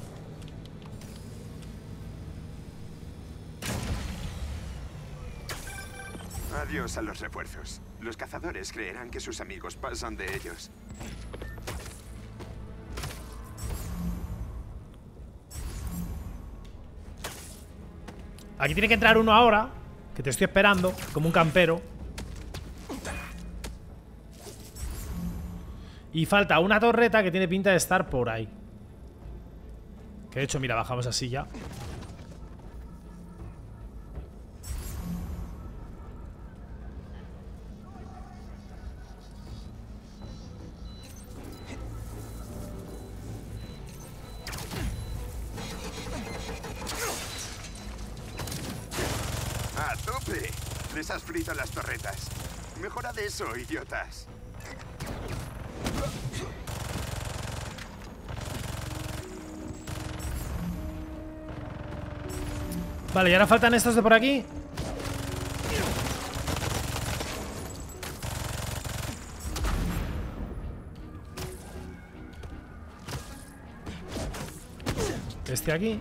Adiós a los refuerzos. Los cazadores creerán que sus amigos pasan de ellos. Aquí tiene que entrar uno ahora, que te estoy esperando, como un campero. Y falta una torreta que tiene pinta de estar por ahí. Que de hecho, mira, bajamos así ya. ¡A tope! Les has frito las torretas. Mejora de eso, idiotas. Vale, y ahora faltan estos de por aquí. Este aquí.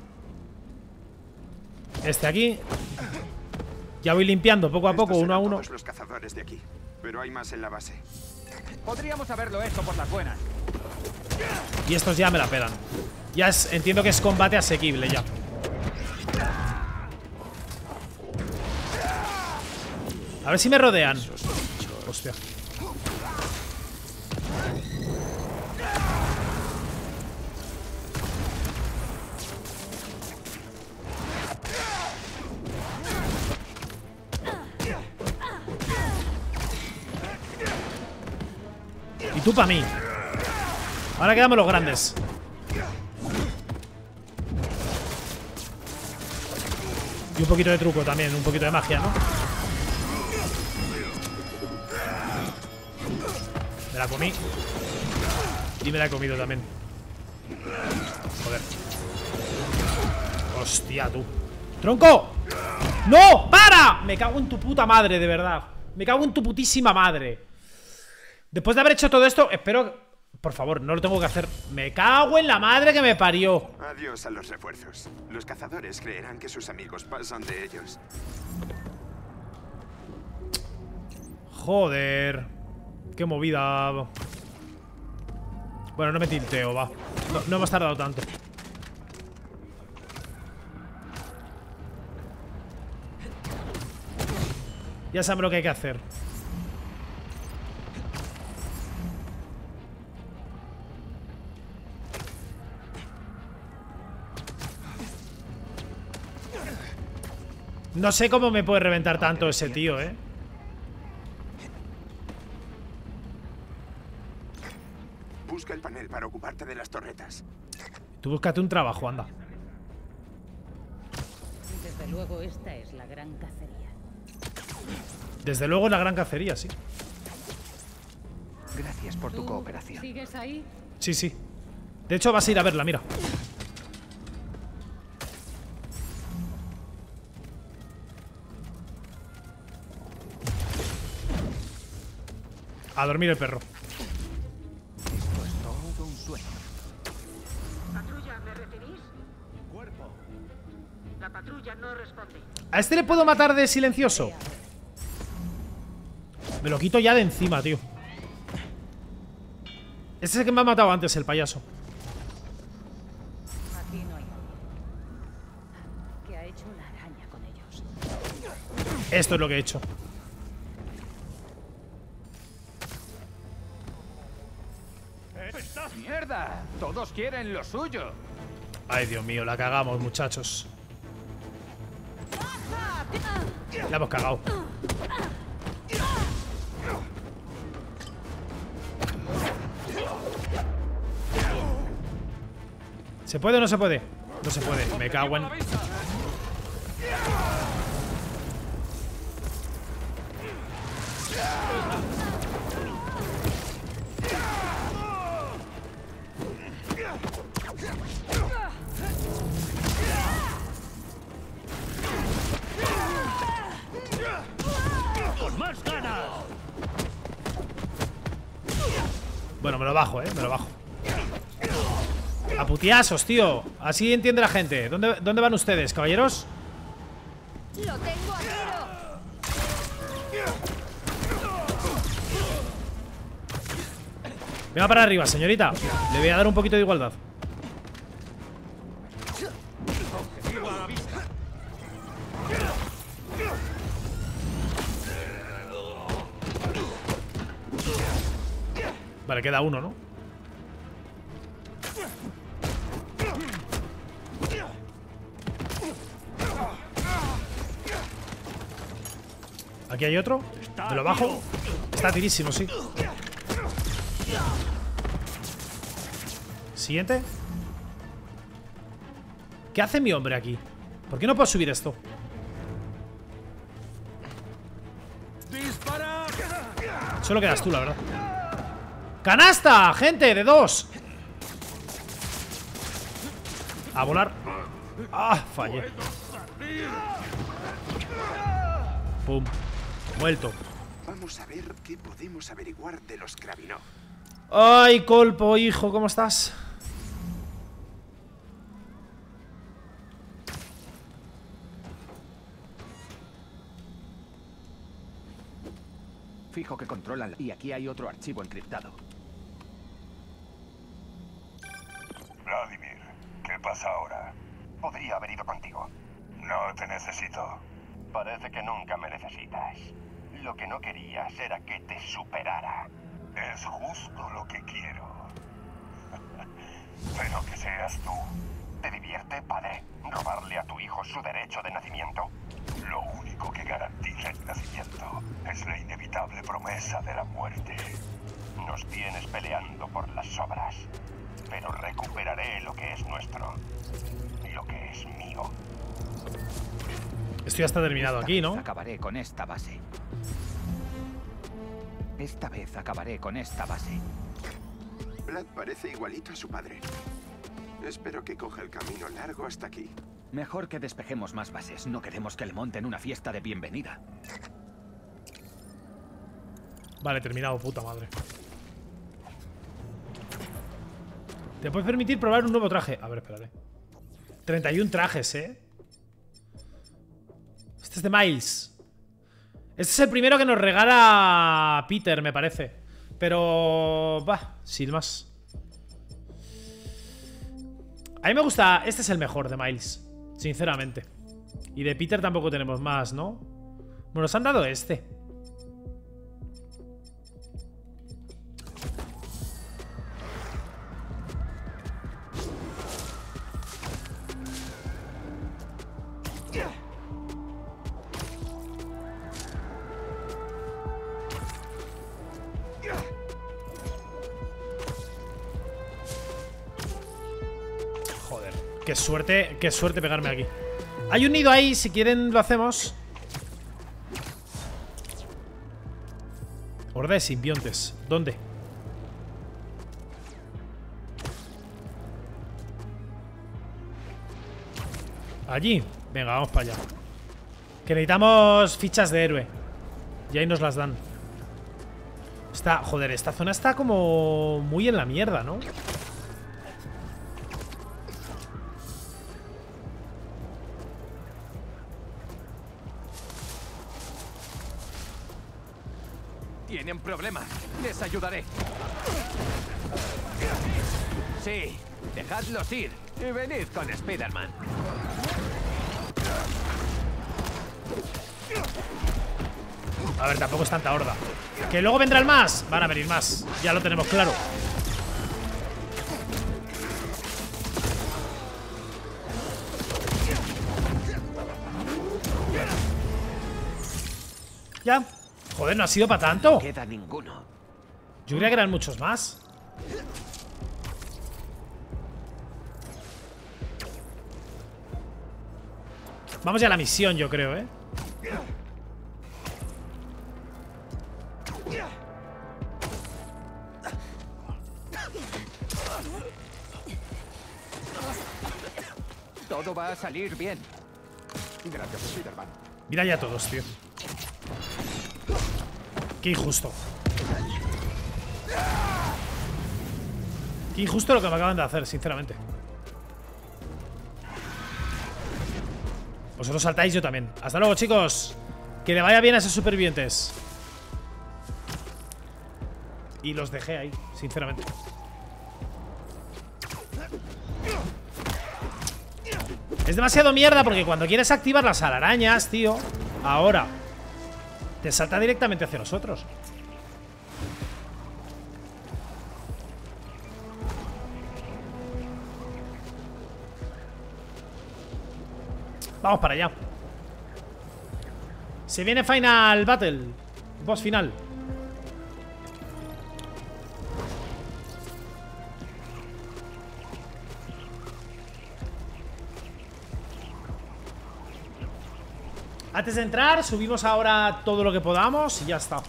Este aquí. Ya voy limpiando poco a poco, uno a uno. Todos los cazadores de aquí, pero hay más en la base. Podríamos haberlo hecho por las buenas. Y estos ya me la pelan. Ya es, entiendo que es combate asequible ya. A ver si me rodean. Hostia. Y tú para mí. Ahora quedamos los grandes. Y un poquito de truco también, un poquito de magia, ¿no? Me la comí. Y me la he comido también. Joder. Hostia, tú. ¡Tronco! ¡No! ¡Para! Me cago en tu puta madre, de verdad. Me cago en tu putísima madre. Después de haber hecho todo esto, espero... Por favor, no lo tengo que hacer. Me cago en la madre que me parió. Adiós a los refuerzos. Los cazadores creerán que sus amigos pasan de ellos. Joder. Qué movida. Bueno, no me tilteo, va. No, no hemos tardado tanto. Ya saben lo que hay que hacer. No sé cómo me puede reventar tanto ese tío, eh. Busca el panel para ocuparte de las torretas. Tú búscate un trabajo, anda. Desde luego esta es la gran cacería. Desde luego la gran cacería, sí. Gracias por tu cooperación. ¿Sigues ahí? Sí, sí. De hecho vas a ir a verla, mira. A dormir el perro. Pues todo un sueño. ¿Patrulla, me recibís? Cuerpo. La patrulla no responde. ¿A este le puedo matar de silencioso? Me lo quito ya de encima, tío. Este es el que me ha matado antes, el payaso. Aquí no hay nadie. ¿Qué ha hecho la araña con ellos? Esto es lo que he hecho. ¡Mierda! Todos quieren lo suyo. Ay, Dios mío, la cagamos, muchachos. La hemos cagado. ¿Se puede o no se puede? No se puede, me cago en... ¡Con más ganas! Bueno, me lo bajo, eh, me lo bajo. A putiazos, tío. Así entiende la gente. ¿Dónde, dónde van ustedes, caballeros? ¡Lo tengo a tiro! Venga para arriba, señorita. Le voy a dar un poquito de igualdad. Vale, queda uno, ¿no? Aquí hay otro. Me lo bajo. Está tirísimo, sí. Siguiente. ¿Qué hace mi hombre aquí? ¿Por qué no puedo subir esto? Solo quedas tú, la verdad. ¡Canasta! ¡Gente! ¡De dos! A volar. ¡Ah! Fallé. Pum. Muerto. Vamos a ver qué podemos averiguar de los Kravinov. Ay, Colpo, hijo, ¿cómo estás? Fijo que controlan. Y aquí hay otro archivo encriptado. Vladimir, ¿qué pasa ahora? Podría haber ido contigo. No te necesito. Parece que nunca me necesitas. Lo que no querías era que te superara. Es justo lo que quiero. Pero que seas tú. ¿Te divierte, padre, robarle a tu hijo su derecho de nacimiento? Lo único que garantiza el nacimiento es la inevitable promesa de la muerte. Nos tienes peleando por las sobras, pero recuperaré lo que es nuestro, lo que es mío. Esto ya está terminado aquí, ¿no? Acabaré con esta base. Esta vez acabaré con esta base. Vlad parece igualito a su padre. Espero que coja el camino largo hasta aquí. Mejor que despejemos más bases. No queremos que le monten una fiesta de bienvenida. Vale, terminado, puta madre. Te puedes permitir probar un nuevo traje. A ver, espérate. treinta y uno trajes, ¿eh? Este es de Miles. Este es el primero que nos regala Peter, me parece. Pero... va, sin más. A mí me gusta... Este es el mejor de Miles, sinceramente. Y de Peter tampoco tenemos más, ¿no? Bueno, nos han dado este. Qué suerte, qué suerte pegarme aquí. Hay un nido ahí, si quieren lo hacemos. Horda de simbiontes. ¿Dónde? Allí. Venga, vamos para allá. Que necesitamos fichas de héroe. Y ahí nos las dan. Está, joder, esta zona está como muy en la mierda, ¿no? Tienen problemas. Les ayudaré. Sí, dejadlos ir. Y venid con Spider-Man. A ver, tampoco es tanta horda. Que luego vendrán más. Van a venir más. Ya lo tenemos claro. Ya. Joder, no ha sido para tanto. No queda ninguno. Yo creía que eran muchos más. Vamos ya a la misión, yo creo, ¿eh? Todo va a salir bien. Gracias, Spider-Man. Mira ya todos, tío. Qué injusto. Qué injusto lo que me acaban de hacer, sinceramente. Vosotros saltáis, yo también. Hasta luego, chicos. Que le vaya bien a esos supervivientes. Y los dejé ahí, sinceramente. Es demasiado mierda porque cuando quieres activar las arañas, tío, ahora te salta directamente hacia nosotros. Vamos para allá. Se viene Final Battle. Boss final. Antes de entrar, subimos ahora todo lo que podamos y ya está.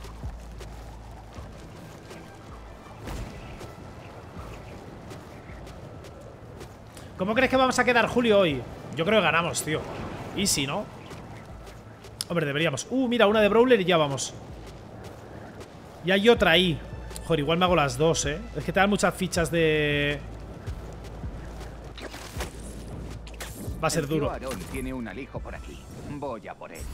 ¿Cómo crees que vamos a quedar, Julio, hoy? Yo creo que ganamos, tío. Easy, ¿no? Hombre, deberíamos. Uh, mira, una de Brawler y ya vamos. Y hay otra ahí. Joder, igual me hago las dos, ¿eh? Es que te dan muchas fichas de... Va a ser duro. El tío Aarón tiene un alijo por aquí. Voy a por él.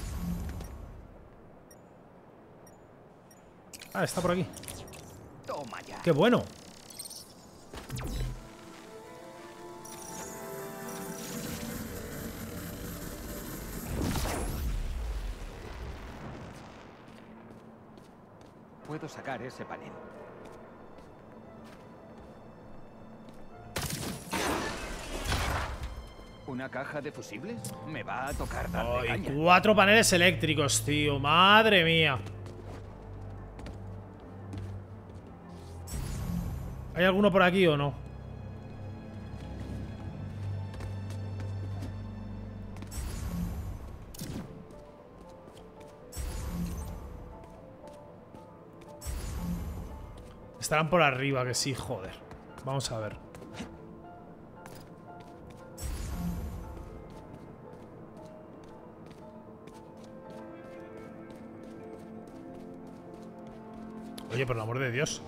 Ah, está por aquí. Toma ya. ¡Qué bueno! Puedo sacar ese panel. ¿Una caja de fusibles? Me va a tocar darle Ay, caña. cuatro paneles eléctricos, tío. Madre mía. ¿Hay alguno por aquí o no? Estarán por arriba, que sí, joder. Vamos a ver. Oye, por el amor de Dios.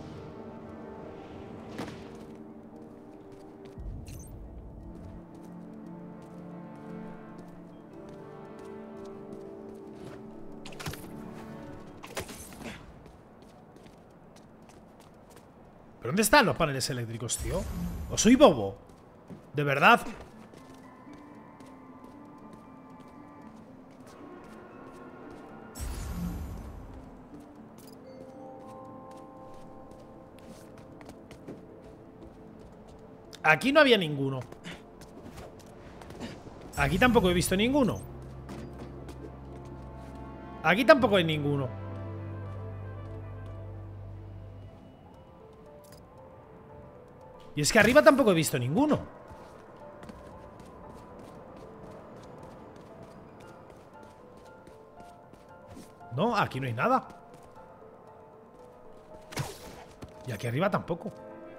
¿Pero dónde están los paneles eléctricos, tío? ¿O soy bobo? ¿De verdad? Aquí no había ninguno. Aquí tampoco he visto ninguno. Aquí tampoco hay ninguno. Y es que arriba tampoco he visto ninguno. No, aquí no hay nada. Y aquí arriba tampoco.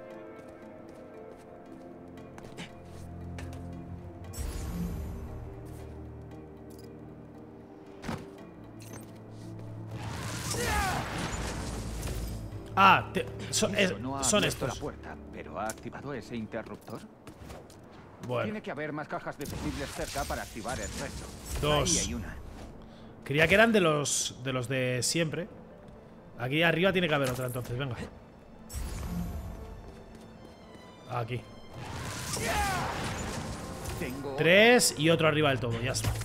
Ah, te, son, es, no ha son abierto estos. la puerta, pero ha activado ese interruptor. Bueno. Tiene que haber más cajas de fusibles cerca para activar el resto. Dos. Ahí hay una. Creía que eran de los de los de siempre. Aquí arriba tiene que haber otra, entonces, venga. Aquí. Tengo Tres y otro arriba del todo, ya está.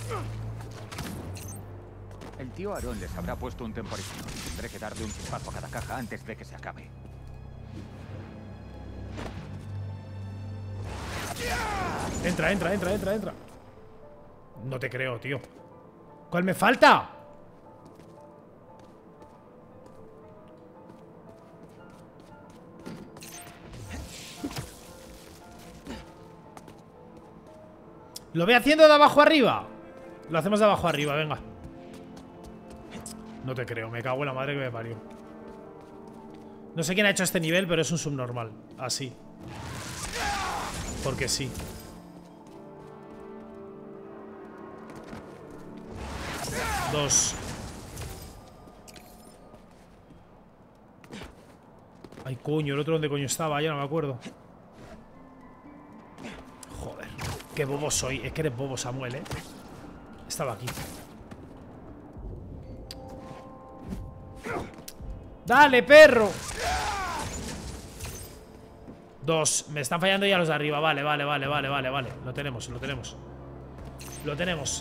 El tío Aarón les habrá puesto un temporizador. Tendré que darle un chispazo a cada caja antes de que se acabe. Entra, entra, entra, entra, entra. No te creo, tío. ¿Cuál me falta? ¿Lo voy haciendo de abajo arriba? Lo hacemos de abajo arriba, venga. No te creo, me cago en la madre que me parió. No sé quién ha hecho este nivel, pero es un subnormal. Así. Porque sí. Dos. Ay, coño, el otro donde coño estaba, ya no me acuerdo. Joder, qué bobo soy. Es que eres bobo, Samuel, ¿eh? Estaba aquí. ¡Dale, perro! Dos. Me están fallando ya los de arriba. Vale, vale, vale, vale, vale, vale. Lo tenemos, lo tenemos. Lo tenemos.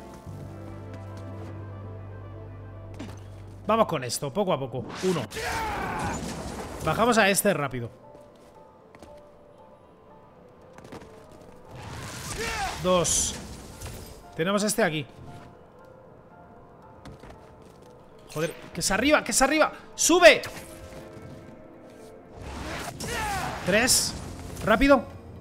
Vamos con esto, poco a poco. Uno. Bajamos a este rápido. Dos. Tenemos este aquí. Joder, que es arriba, que es arriba. ¡Sube! Tres. Rápido.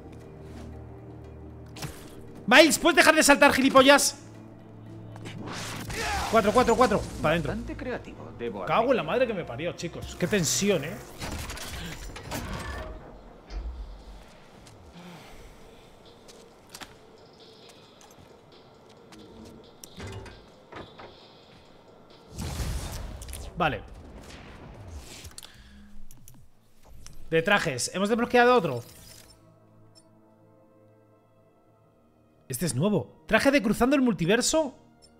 Miles, ¿puedes dejar de saltar, gilipollas? Cuatro, cuatro, cuatro. Para adentro. Bastante creativo, debo Cago en la madre que me parió, chicos. Qué tensión, eh. Vale. De trajes. Hemos desbloqueado otro. Este es nuevo. Traje de cruzando el multiverso.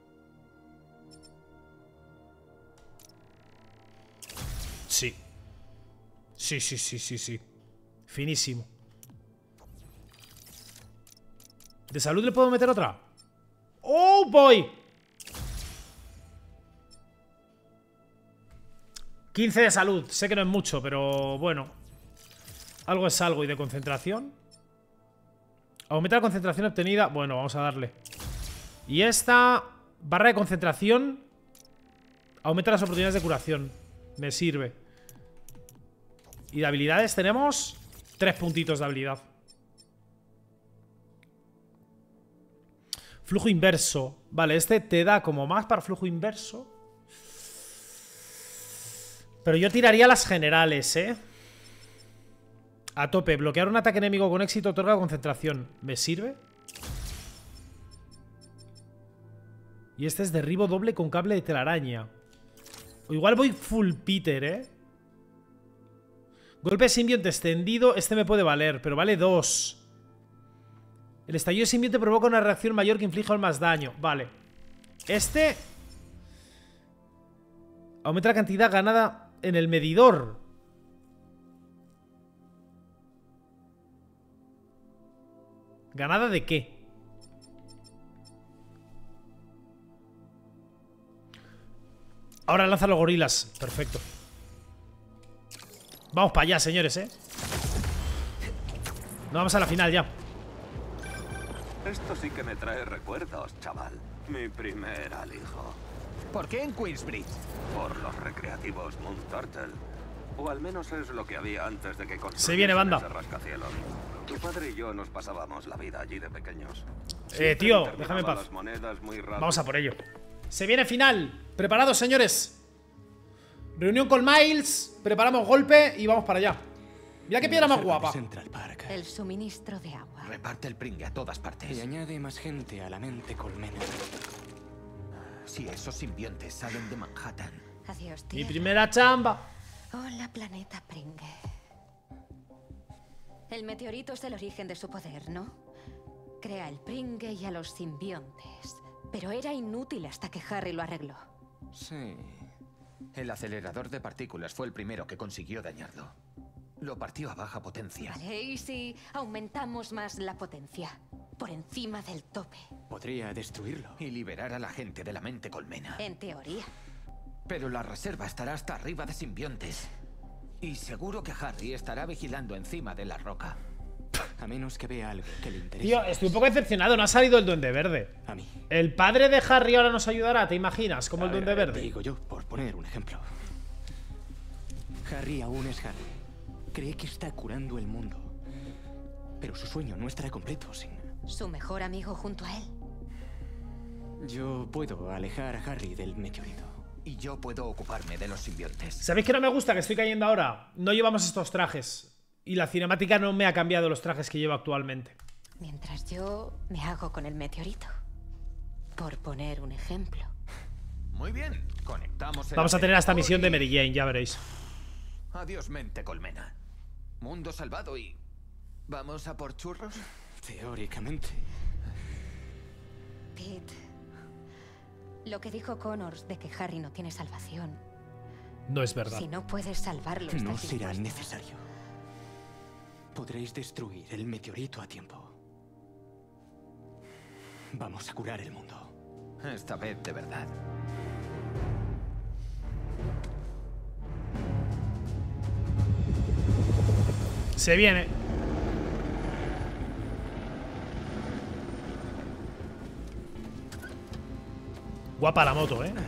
Sí. Sí, sí, sí, sí, sí. Finísimo. ¿De salud le puedo meter otra? ¡Oh, boy! quince de salud. Sé que no es mucho, pero bueno. Algo es algo. ¿Y de concentración? Aumenta la concentración obtenida. Bueno, vamos a darle. Y esta barra de concentración aumenta las oportunidades de curación. Me sirve. Y de habilidades tenemos tres puntitos de habilidad. Flujo inverso. Vale, este te da como más para flujo inverso. Pero yo tiraría las generales, ¿eh? A tope. Bloquear un ataque enemigo con éxito otorga concentración. ¿Me sirve? Y este es derribo doble con cable de telaraña. O igual voy full Peter, ¿eh? Golpe de simbionte extendido. Este me puede valer, pero vale dos. El estallido de simbionte provoca una reacción mayor que inflige aún más daño. Vale. Este aumenta la cantidad ganada en el medidor. ¿Ganada de qué? Ahora lanza los gorilas. Perfecto. Vamos para allá, señores, ¿eh? No, vamos a la final ya. Esto sí que me trae recuerdos, chaval. Mi primer alijo. ¿Por qué en Queensbridge? Por los recreativos Moon Turtle. O al menos es lo que había antes de que se viene, banda. ese rascacielos. Tu padre y yo nos pasábamos la vida allí de pequeños. Eh, tío, déjame en paz. Las monedas muy Vamos a por ello. Se viene final. Preparados, señores. Reunión con Miles. Preparamos golpe y vamos para allá. Mira qué piedra más guapa. El suministro de agua. Reparte el pringue a todas partes. Y añade más gente a la mente colmena. Si esos simbiontes salen de Manhattan. Adiós, Mi tierra. primera chamba. Hola, planeta Pringue. El meteorito es el origen de su poder, ¿no? Crea el Pringue y a los simbiontes. Pero era inútil hasta que Harry lo arregló. Sí. El acelerador de partículas fue el primero que consiguió dañarlo. Lo partió a baja potencia. Vale, ¿y si aumentamos más la potencia? Por encima del tope. Podría destruirlo. Y liberar a la gente de la mente colmena. En teoría. Pero la reserva estará hasta arriba de simbiontes. Y seguro que Harry estará vigilando encima de la roca. A menos que vea algo que le interese. Tío, estoy un poco decepcionado. No ha salido el Duende Verde. A mí. El padre de Harry ahora nos ayudará, ¿te imaginas? Como el Duende Verde. Digo yo, por poner un ejemplo. Harry aún es Harry. Cree que está curando el mundo. Pero su sueño no estará completo sin... ¿Su mejor amigo junto a él? Yo puedo alejar a Harry del meteorito. Y yo puedo ocuparme de los simbiontes. ¿Sabéis que no me gusta que estoy cayendo ahora? No llevamos estos trajes. Y la cinemática no me ha cambiado los trajes que llevo actualmente. Mientras yo me hago con el meteorito. Por poner un ejemplo. Muy bien, conectamos el Vamos a tener esta ordenador misión de y- Mary Jane, ya veréis. Adiós, mente colmena. Mundo salvado y... ¿Vamos a por churros? Teóricamente. Pete. Lo que dijo Connors de que Harry no tiene salvación. No es verdad. Si no puedes salvarlo, No estás será dispuesto. necesario. Podréis destruir el meteorito a tiempo. Vamos a curar el mundo. Esta vez de verdad. Se viene. Guapa la moto, ¿eh?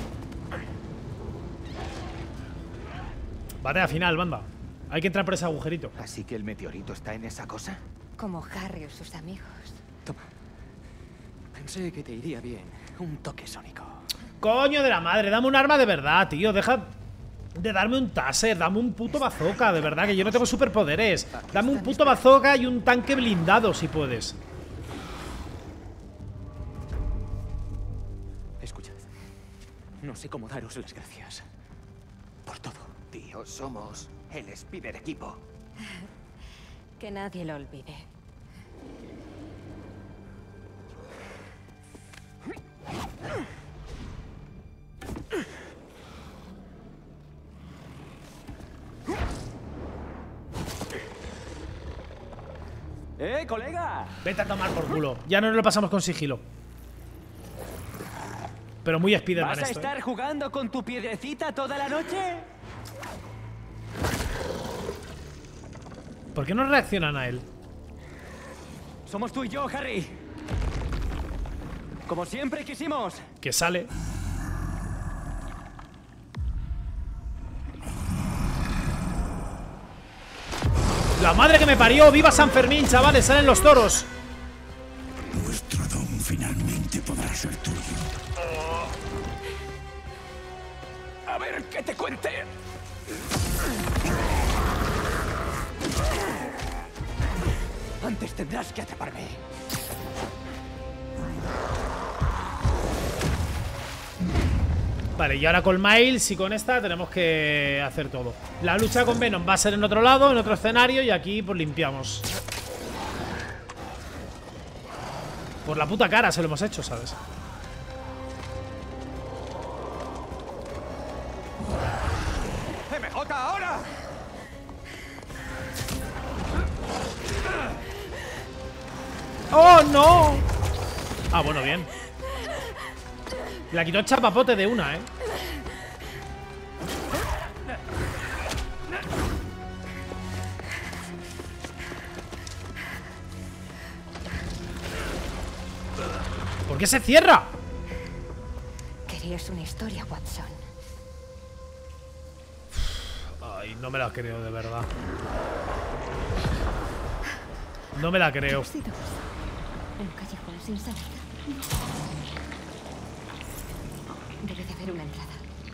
Batalla final, banda. Hay que entrar por ese agujerito. ¿Así que el meteorito está en esa cosa? Como Harry o sus amigos. Toma. Pensé que te iría bien. Un toque sónico. Coño de la madre, dame un arma de verdad, tío. Deja de darme un taser, dame un puto bazooka, de verdad, que yo no tengo superpoderes. Dame un puto bazooka y un tanque blindado, si puedes. Escuchad. No sé cómo daros las gracias. Por todo. Tío, somos el Spider Equipo. Que nadie lo olvide. ¡Eh, colega! Vete a tomar por culo. Ya no nos lo pasamos con sigilo. Pero muy Spiderman ¿Vas a esto, estar ¿eh? jugando con tu piedrecita toda la noche? ¿Por qué no reaccionan a él? Somos tú y yo, Harry. Como siempre quisimos. Que sale. La madre que me parió. ¡Viva San Fermín, chavales! Salen los toros. Nuestro don finalmente podrá ser tuyo. A ver, ¿qué te cuente? Antes tendrás que atraparme. Vale, y ahora con Miles y con esta tenemos que hacer todo. La lucha con Venom va a ser en otro lado, en otro escenario, y aquí pues limpiamos. Por la puta cara se lo hemos hecho, ¿sabes? ¡M J ahora! ¡Oh, no! Ah, bueno, bien. La quitó chapapote de una, ¿eh? ¿Por qué se cierra? Querías una historia, Watson. Ay, no me la creo, de verdad. No me la creo. Un callejón sin salida. Debe de haber una entrada.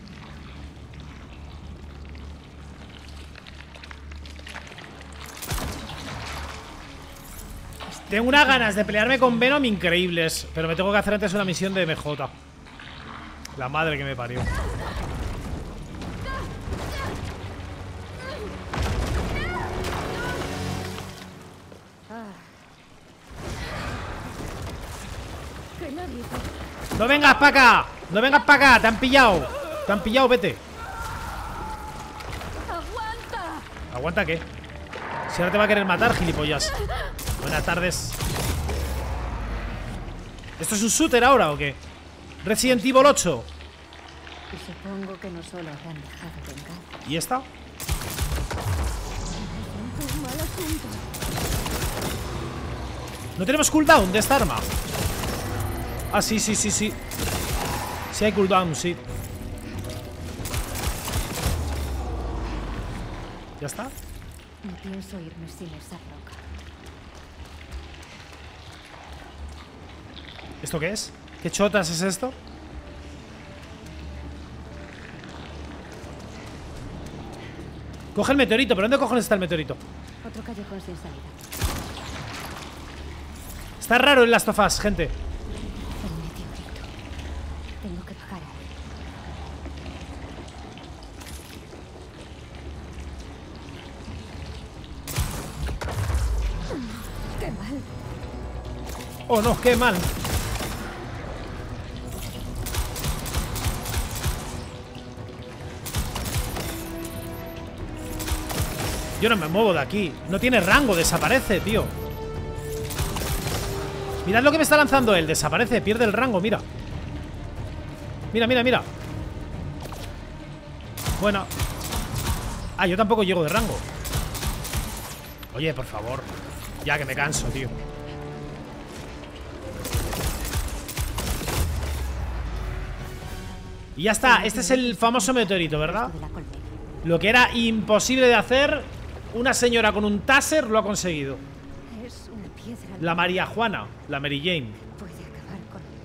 Tengo unas ganas de pelearme con Venom increíbles, pero me tengo que hacer antes una misión de M J. La madre que me parió. ¡No vengas para acá! ¡No vengas para acá! ¡Te han pillado! ¡Te han pillado! ¡Vete! ¡Aguanta! ¿Aguanta qué? Si ahora te va a querer matar, gilipollas. Buenas tardes. ¿Esto es un shooter ahora o qué? Resident Evil ocho. Y supongo que no solo habrán dejado vengar. ¿Y esta? Un mal asunto. ¿No tenemos cooldown de esta arma? Ah, sí, sí, sí, sí. Sí hay cooldown, sí. ¿Ya está? No pienso irme sin esa roca. ¿Esto qué es? ¿Qué chotas es esto? Coge el meteorito, ¿pero dónde cojones está el meteorito? Otro callejón sin salida. Está raro en Last of Us, gente. El meteorito. Tengo que bajar a él. ¡Qué mal! Oh no, qué mal. Yo no me muevo de aquí. No tiene rango, desaparece, tío. Mirad lo que me está lanzando él. Desaparece, pierde el rango, mira. Mira, mira, mira. Bueno. Ah, yo tampoco llego de rango. Oye, por favor. Ya que me canso, tío. Y ya está, este es el famoso meteorito, ¿verdad? Lo que era imposible de hacer, una señora con un taser lo ha conseguido. Es una piedra. La María Juana, la Mary Jane. Puede acabar con el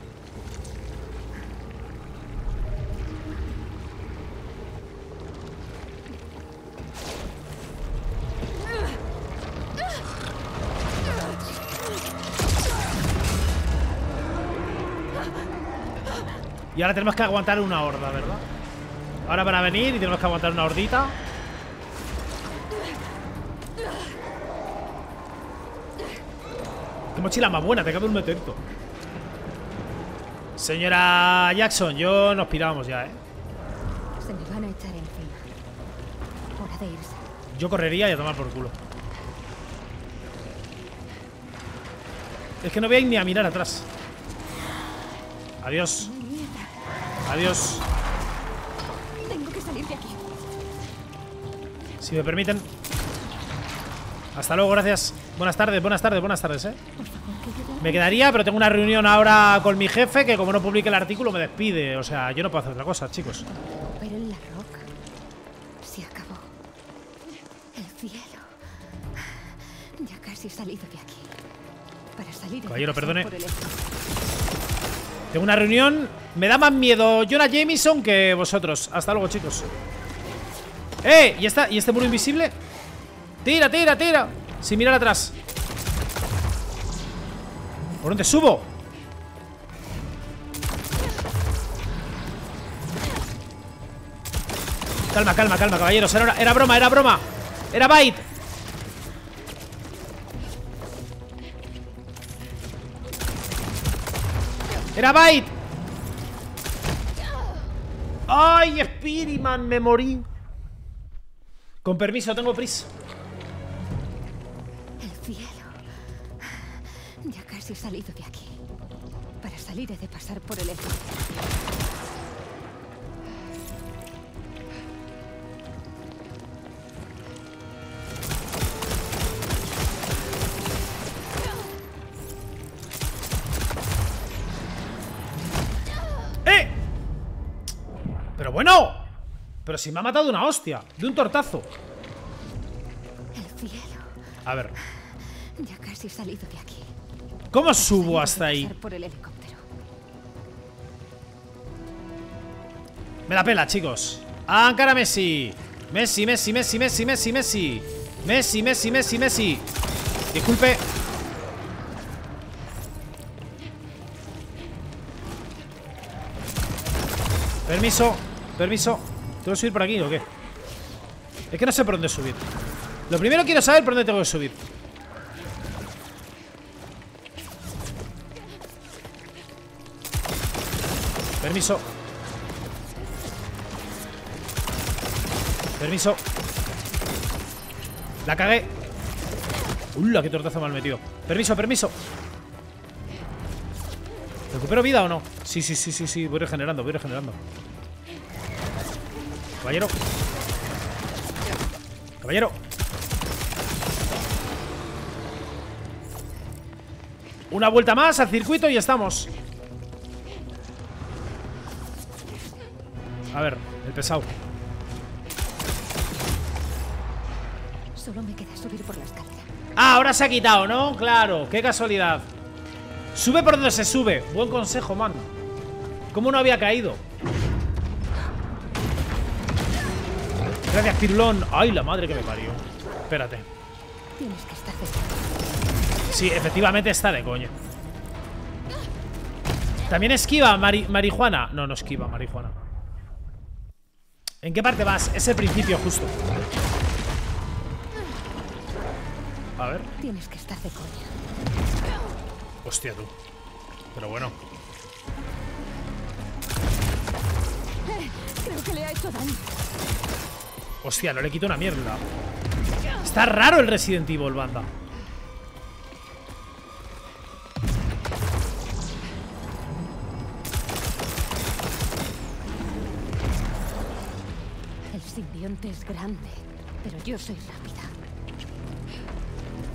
Y ahora tenemos que aguantar una horda, ¿verdad? Ahora van a venir y tenemos que aguantar una hordita. Qué mochila más buena, te cabe un meteorito. Señora Jackson, yo nos pirábamos ya, ¿eh? Se me van a echar encima. Hora de irse. Yo correría y a tomar por culo. Es que no voy a ir ni a mirar atrás. Adiós. Adiós. Tengo que salir de aquí. Si me permiten. Hasta luego, gracias. Buenas tardes, buenas tardes, buenas tardes, ¿eh? Me quedaría, pero tengo una reunión ahora con mi jefe que como no publique el artículo me despide. O sea, yo no puedo hacer otra cosa, chicos. Pero en la roca se acabó. El cielo. Ya casi he salido de aquí. Para salir. Caballero, perdone. Por el Tengo una reunión. Me da más miedo Jonah Jameson que vosotros. Hasta luego, chicos. ¡Eh! ¿Y, esta, ¿Y este muro invisible? Tira, tira, tira. Sin mirar atrás. ¿Por dónde subo? Calma, calma, calma, caballeros. Era, era broma, era broma. Era bait. Era bait. ¡Ay, Spiritman! Me morí. Con permiso, tengo prisa. El cielo. Ya casi he salido de aquí. Para salir he de pasar por el eje. ¡Eh! Pero bueno. Pero si me ha matado una hostia. De un tortazo. El cielo. A ver. Ya casi he salido de aquí. ¿Cómo subo hasta ahí? Por el helicóptero. Me la pela, chicos. Ankara Messi. Messi, Messi, Messi, Messi, Messi, Messi. Messi, Messi, Messi, Messi. Disculpe. Permiso, permiso. ¿Tengo que subir por aquí o qué? Es que no sé por dónde subir. Lo primero quiero saber por dónde tengo que subir. Permiso. Permiso. La cagué. ¡Ula! ¡Qué tortazo mal metido! Permiso, permiso. ¿Recupero vida o no? Sí, sí, sí, sí, sí. Voy regenerando, voy regenerando. Caballero. Caballero. Una vuelta más al circuito y estamos. A ver, el pesado. Solo me queda subir por la escalera. Ah, ahora se ha quitado, ¿no? Claro, qué casualidad. Sube por donde se sube. Buen consejo, man. ¿Cómo no había caído? Gracias, Pirulón. Ay, la madre que me parió. Espérate. Tienes que estar de... Sí, efectivamente está de coña. ¿También esquiva mari marihuana? No, no esquiva marihuana. ¿En qué parte vas? Es el principio justo. A ver. Tienes que estar de coña. Hostia, tú. Pero bueno. Eh, creo que le ha hecho daño. Hostia, no le quito una mierda. Está raro el Resident Evil, banda. El simbionte es grande, pero yo soy rápida.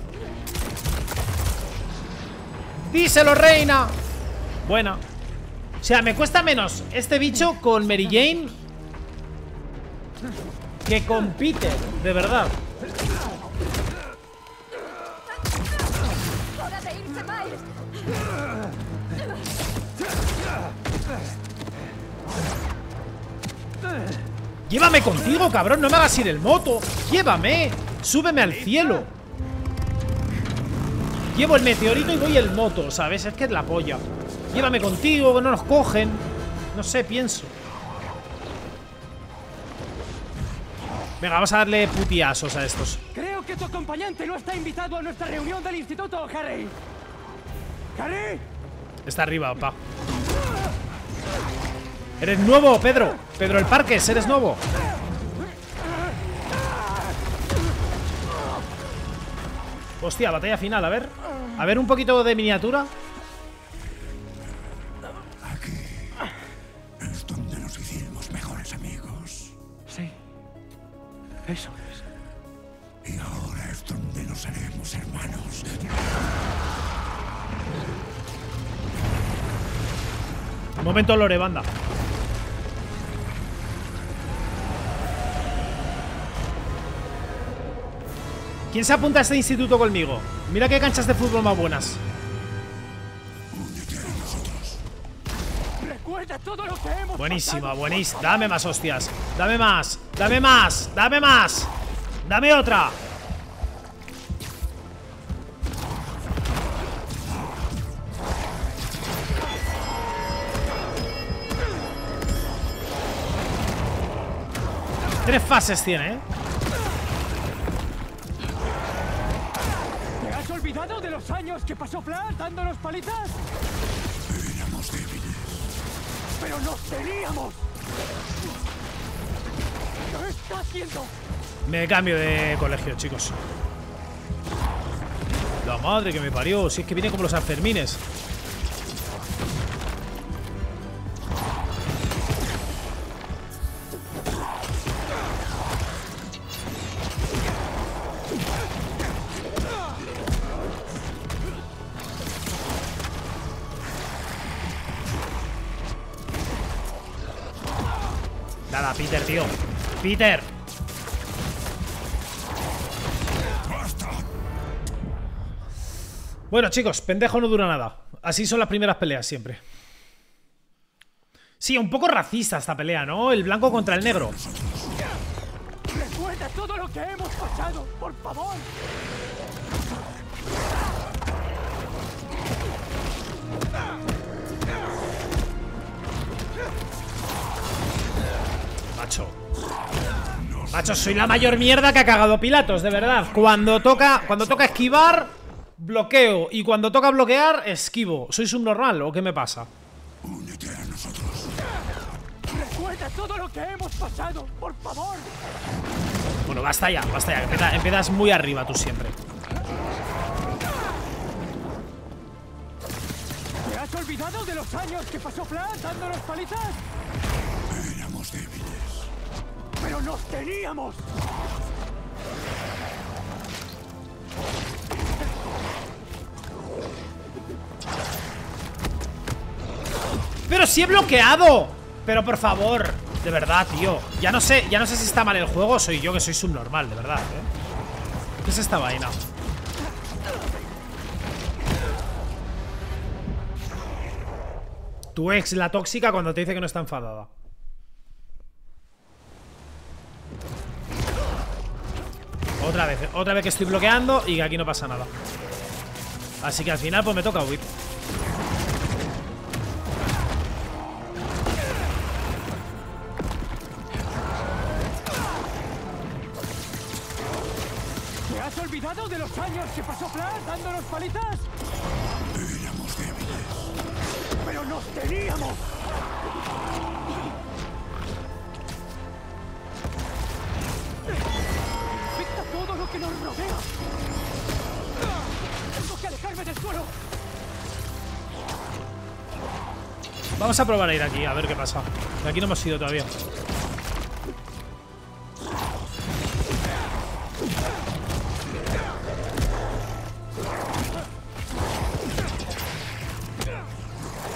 ¡Díselo, reina! Buena. O sea, me cuesta menos este bicho con Mary Jane que con Peter, de verdad. ¡Hora de irse, Miles! Llévame contigo, cabrón, no me hagas ir el moto. Llévame, súbeme al cielo. Llevo el meteorito y voy el moto, ¿sabes? Es que es la polla. Llévame contigo, que no nos cogen. No sé, pienso. Venga, vamos a darle putiasos a estos. Creo que tu acompañante no está invitado a nuestra reunión del instituto, Harry. ¡Harry! Está arriba, opa. Eres nuevo, Pedro. Pedro el Parques, eres nuevo. Hostia, batalla final, a ver. A ver, un poquito de miniatura. Aquí es donde nos hicimos mejores amigos. Sí, eso es. Y ahora es donde nos haremos hermanos. Momento lore, banda. ¿Quién se apunta a este instituto conmigo? Mira qué canchas de fútbol más buenas. Recuerda todo lo que hemos Buenísima, buenísima. Dame más hostias. Dame más. Dame más. Dame más. Dame otra. Tres fases tiene, ¿eh? ¿Te has olvidado de los años que pasó Flash dándonos palizas? Éramos débiles. ¡Pero nos teníamos! ¿Qué está haciendo? Me cambio de colegio, chicos. La madre que me parió. Si es que viene como los Sanfermines. Nada, Peter, tío. Peter. Bueno, chicos, pendejo no dura nada. Así son las primeras peleas siempre. Sí, un poco racista esta pelea, ¿no? El blanco contra el negro. Recuerda todo lo que hemos pasado, por favor. Macho. Macho, soy la mayor mierda que ha cagado Pilatos, de verdad. Cuando toca, cuando toca esquivar, bloqueo. Y cuando toca bloquear, esquivo. ¿Soy subnormal o qué me pasa? Únete a nosotros. Recuerda todo lo que hemos pasado, por favor. Bueno, basta ya, basta ya. Empieza, empiezas muy arriba tú siempre. ¿Te has olvidado de los años que pasó Flash dándonos palizas? Éramos débiles. ¡Pero nos teníamos! ¡Pero si he bloqueado! Pero por favor, de verdad, tío. Ya no sé, ya no sé si está mal el juego o soy yo que soy subnormal, de verdad, ¿eh? ¿Qué es esta vaina? Tu ex, la tóxica, cuando te dice que no está enfadada. Otra vez, otra vez que estoy bloqueando y que aquí no pasa nada. Así que al final pues me toca huir. ¿Te has olvidado de los años que pasó Flash dándonos palizas? Éramos débiles. ¡Pero nos teníamos! ¡Afecta todo lo que nos rodea! ¡Tengo que alejarme del suelo! Vamos a probar a ir aquí, a ver qué pasa. De aquí no hemos ido todavía.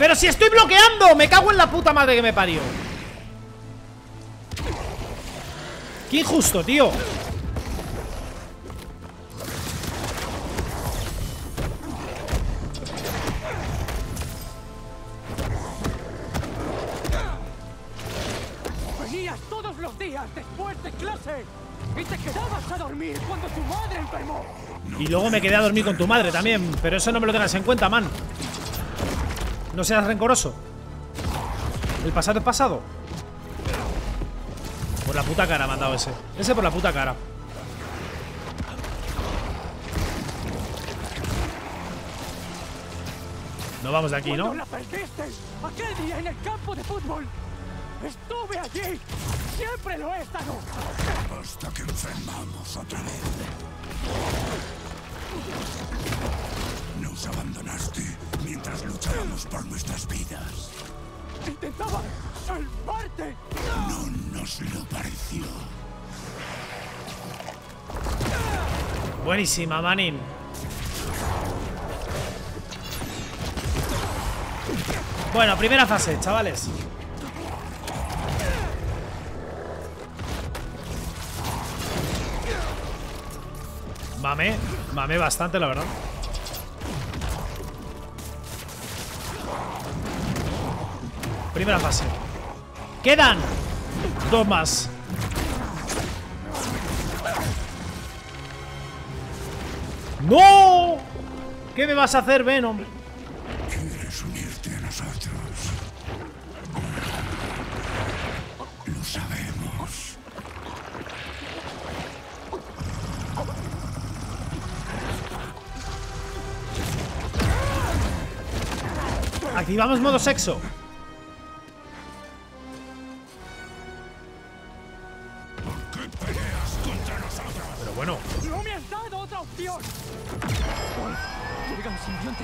¡Pero si estoy bloqueando! ¡Me cago en la puta madre que me parió! ¡Qué injusto, tío! Venías todos los días después de clase y te quedabas a dormir cuando tu madre enfermó. Y luego me quedé a dormir con tu madre también. Pero eso no me lo tengas en cuenta, man. No seas rencoroso. El pasado es pasado. Por la puta cara me han dado ese. Ese por la puta cara. No vamos de aquí, ¿no? La perdiste aquel día en el campo de fútbol. Estuve allí. Siempre lo he estado. Hasta que enfermamos otra vez. Nos abandonaste mientras luchábamos por nuestras vidas. Intentaba salvarte. No nos lo pareció. Buenísima, manín. Bueno, primera fase, chavales. Mame, mame bastante, la verdad. Primera fase. Quedan dos más. ¡No! ¿Qué me vas a hacer, Venom? ¿Quieres unirte a nosotros? Lo sabemos. Activamos modo sexo. ¿Por qué peleas contra nosotros? Pero bueno. No me has dado otra opción. Llegan simbiontes.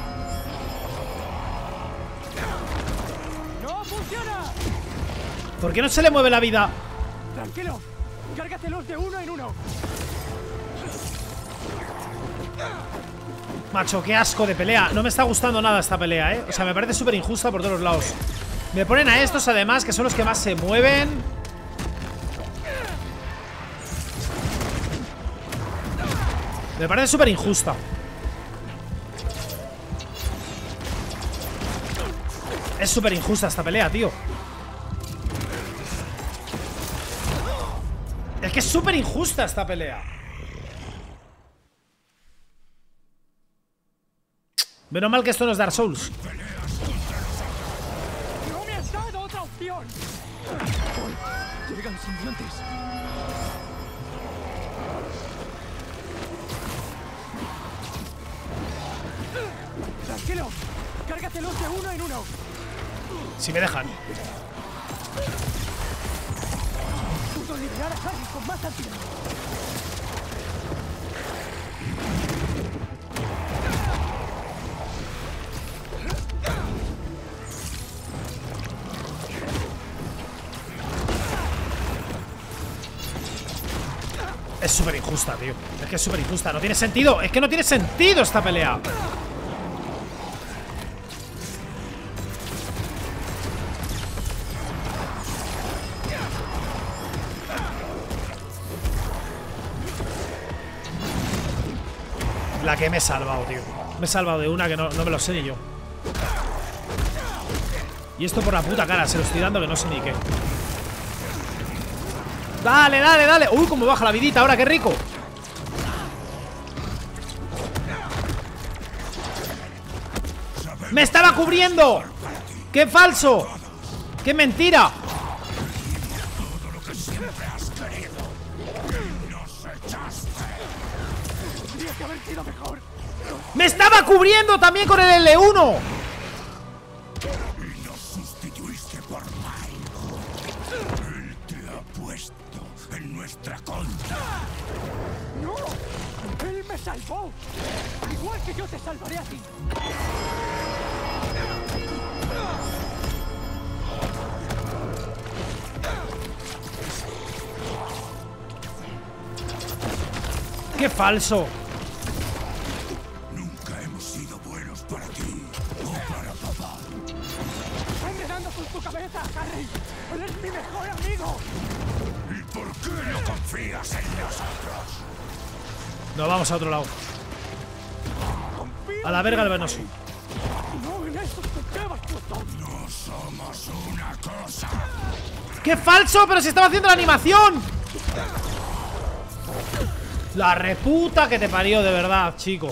¡No funciona! ¿Por qué no se le mueve la vida? Tranquilo. Cárgatelos de uno en uno. Macho, qué asco de pelea. No me está gustando nada esta pelea, ¿eh? O sea, me parece súper injusta por todos los lados. Me ponen a estos, además, que son los que más se mueven. Me parece súper injusta. Es súper injusta esta pelea, tío. Es que es súper injusta esta pelea. Menos mal que esto no es Dark Souls. No me has dado otra opción. Llegan simbiontes. Tranquilo. Cárgatelos de uno en uno. Si me dejan. Puedo liberar a Harry con más ansiedad. Es súper injusta, tío. Es que es súper injusta. No tiene sentido. Es que no tiene sentido esta pelea. La que me he salvado, tío. Me he salvado de una que no, no me lo sé ni yo. Y esto por la puta cara. Se lo estoy dando que no sé ni qué. Dale, dale, dale. Uy, cómo baja la vidita ahora, qué rico. ¡Me estaba cubriendo! ¡Qué falso! ¡Qué mentira! Todo lo que siempre has querido. Nos echaste. Tendría que haber sido mejor. ¡Me estaba cubriendo también con el L uno! Y nos sustituiste por Mike. Él te ha puesto en nuestra contra. ¡No! ¡Él me salvó! Igual que yo te salvaré a ti. ¡Qué falso! Nunca hemos sido buenos para ti o para papá. confías en nosotros. No, vamos a otro lado. A la verga el venoso. No, en eso te llevas puesto. No somos una cosa. ¡Qué falso! ¡Pero se estaba haciendo la animación! La reputa que te parió, de verdad, chico.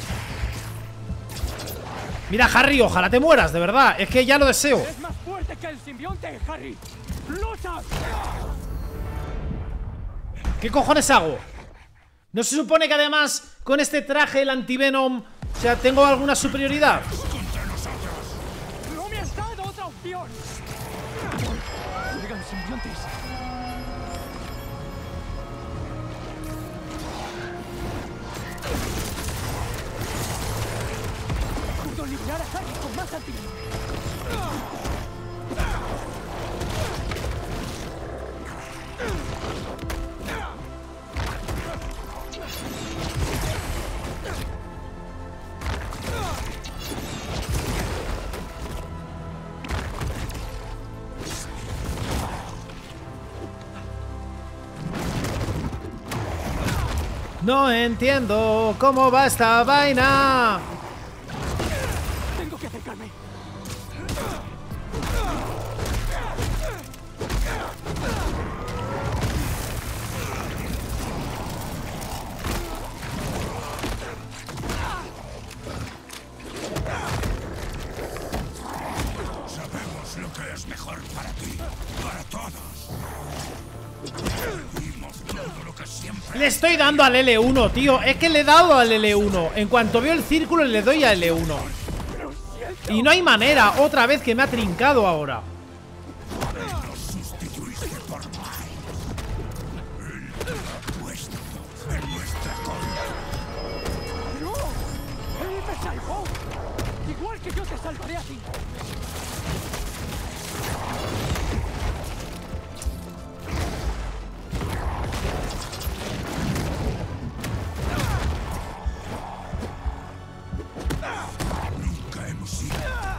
Mira, Harry, ojalá te mueras, de verdad. Es que ya lo deseo. Es más fuerte que el simbionte, Harry. ¡Lucha! ¿Qué cojones hago? ¿No se supone que además con este traje, el antivenom, o sea, tengo alguna superioridad? ¡No me has dado otra opción! ¡Llegan simbiontes! ¡Puedo liberar a Harry con más antivenom! No entiendo cómo va esta vaina. Tengo que acercarme. Sabemos lo que es mejor para ti, para todos. Pedimos todo lo que siempre... Le estoy dando al L uno, tío. Es que le he dado al L uno. En cuanto veo el círculo le doy a L uno. Y no hay manera, otra vez que me ha trincado ahora. Nos sustituiste por Mike. Él te ha puesto en nuestra contra. ¡No! ¡Él me salvó! Igual que yo te salvaré a ti. Nunca hemos sido...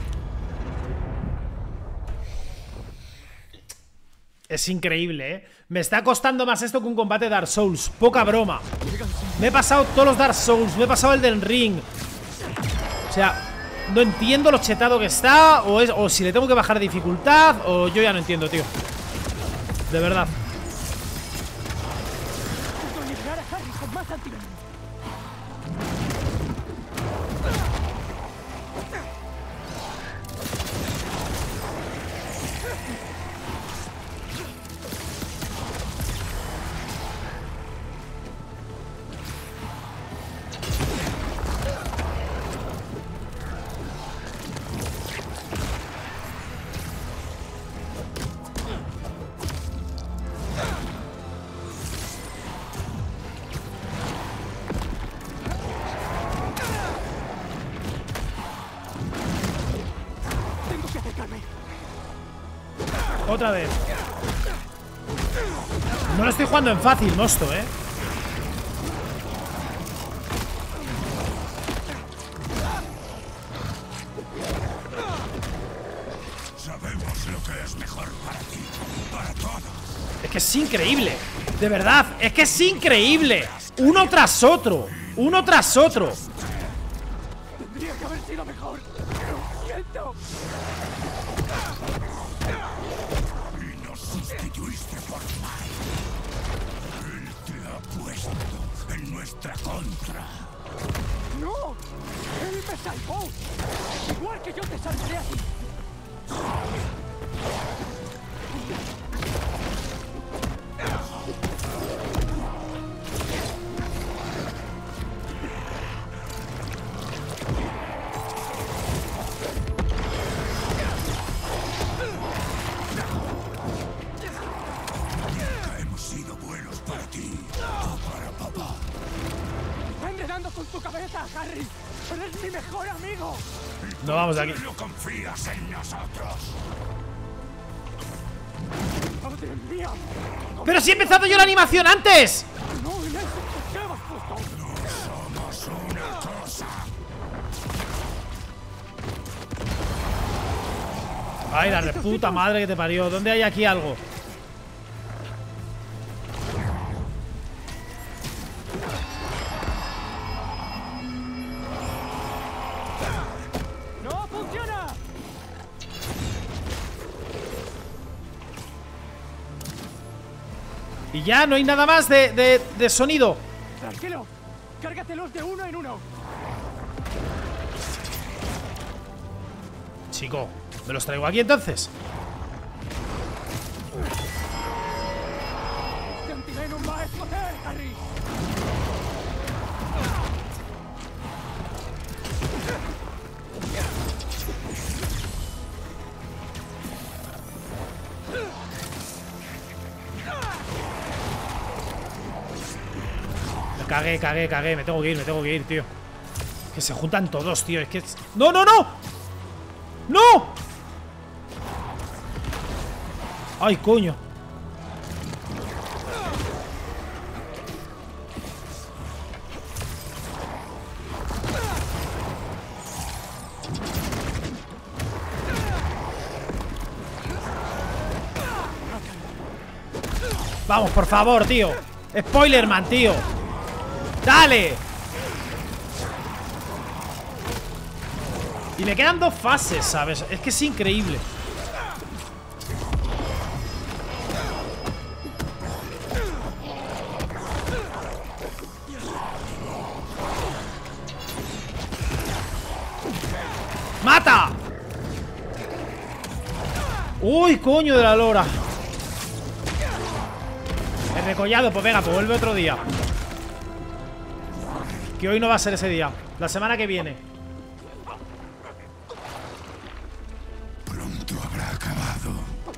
Es increíble, ¿eh? Me está costando más esto que un combate Dark Souls. Poca broma. Me he pasado todos los Dark Souls. Me he pasado el del Ring. O sea, no entiendo lo chetado que está. O, es, o si le tengo que bajar dificultad. O yo ya no entiendo, tío. De verdad. Puedo liberar a Harry con más antivenom. Tengo que acercarme. Otra vez. No lo estoy jugando en fácil, mosto, ¿eh? Sabemos lo que es mejor para ti, para todos. Es que es increíble. De verdad, es que es increíble. Uno tras otro. Uno tras otro. Tendría que haber sido mejor. Lo siento. Y nos sustituiste por Mike. Él te ha puesto en nuestra contra. ¡No! ¡Él me salvó! Igual que yo te salvaré a ti. Nunca hemos sido buenos para ti o para papá. Está enredando con tu cabeza, Harry. Eres mi mejor amigo. No vamos de aquí. No confías en nosotros. ¡Madre mía! ¡Pero si he empezado yo la animación antes! ¡No, en eso te llevas puesto! No somos una cosa. Ay, la reputa madre que te parió. ¿Dónde hay aquí algo? Y ya no hay nada más de, de, de sonido. Tranquilo, cárgatelos de uno en uno. Chico, ¿me los traigo aquí entonces? Cantilenum va a explotar, Harry. Me cagué, cagué, cagué. Me tengo que ir, me tengo que ir, tío. Que se juntan todos, tío. Es que... ¡No, no, no! ¡No! ¡Ay, coño! Vamos, por favor, tío. Spoilerman, tío. ¡Dale! Y me quedan dos fases, ¿sabes? Es que es increíble. ¡Mata! ¡Uy, coño de la lora! El recollado, pues venga, pues vuelve otro día. Que hoy no va a ser ese día. La semana que viene. Pronto habrá acabado.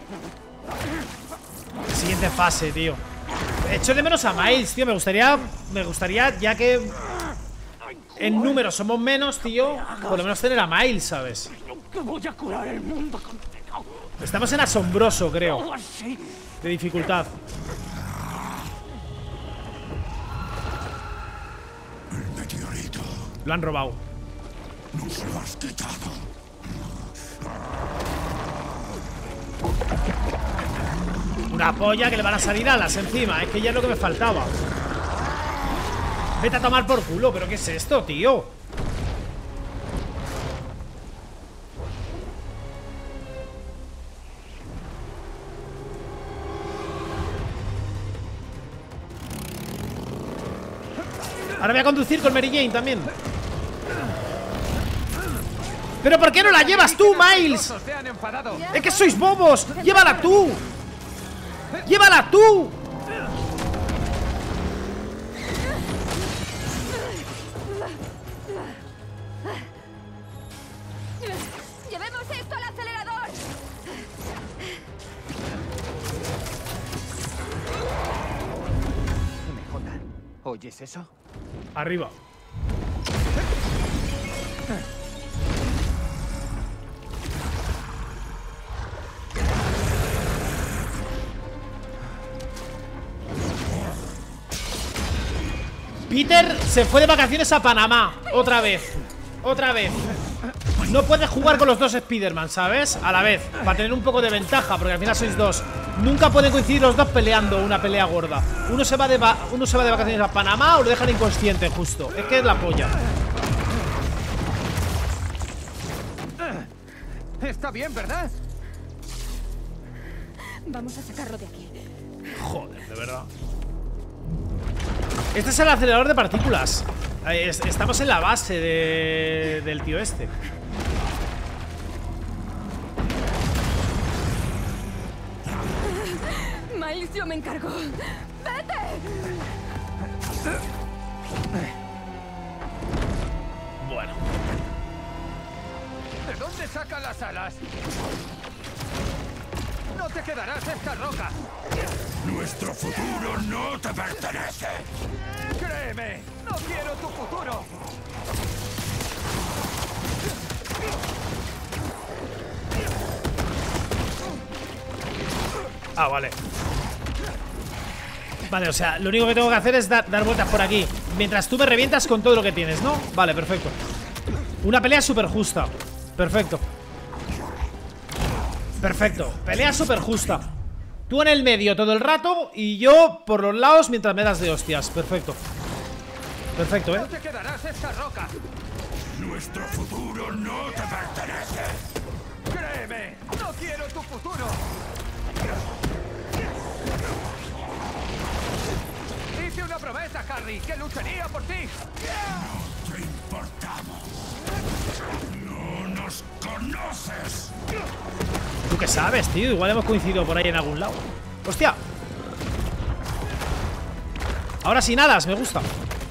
Siguiente fase, tío. Echo de menos a Miles, tío. Me gustaría, me gustaría, ya que en números somos menos, tío, por lo menos tener a Miles, ¿sabes? Que voy a curar el mundo completo. Estamos en asombroso, creo, de dificultad. El meteorito. Lo han robado. Nos lo has quitado. Una polla que le van a salir alas encima. Es que ya es lo que me faltaba. Vete a tomar por culo. ¿Pero qué es esto, tío? Ahora voy a conducir con Mary Jane también. ¿Pero por qué no la llevas tú, Miles? ¡Es que sois bobos! ¡Llévala tú! ¡Llévala tú! ¡Llevemos esto al acelerador! M J, ¿oyes eso? Arriba. Peter se fue de vacaciones a Panamá. Otra vez. Otra vez. No puedes jugar con los dos Spider-Man, ¿sabes? A la vez. Para tener un poco de ventaja, porque al final sois dos. Nunca pueden coincidir los dos peleando una pelea gorda. Uno se va de, va uno se va de vacaciones a Panamá o lo dejan inconsciente, justo. Es que es la polla. Está bien, ¿verdad? Vamos a sacarlo de aquí. Joder, de verdad. Este es el acelerador de partículas. Estamos en la base de, del tío este. Miles, yo me encargo. ¡Vete! Bueno. ¿De dónde sacan las alas? No te quedarás esta roca. Nuestro futuro no te pertenece. Créeme, no quiero tu futuro. Ah, vale. Vale, o sea, lo único que tengo que hacer es dar, dar vueltas por aquí mientras tú me revientas con todo lo que tienes, ¿no? Vale, perfecto. Una pelea súper justa. Perfecto. Perfecto, pelea súper justa. Tú en el medio todo el rato y yo por los lados mientras me das de hostias. Perfecto. Perfecto, ¿eh? No te quedarás esta roca. Nuestro futuro no te pertenece. Créeme, no quiero tu futuro. Harry, que lucharía por ti. No te importamos. No nos conoces. ¿Tú qué sabes, tío? Igual hemos coincidido por ahí en algún lado. ¡Hostia! Ahora sin alas, me gusta.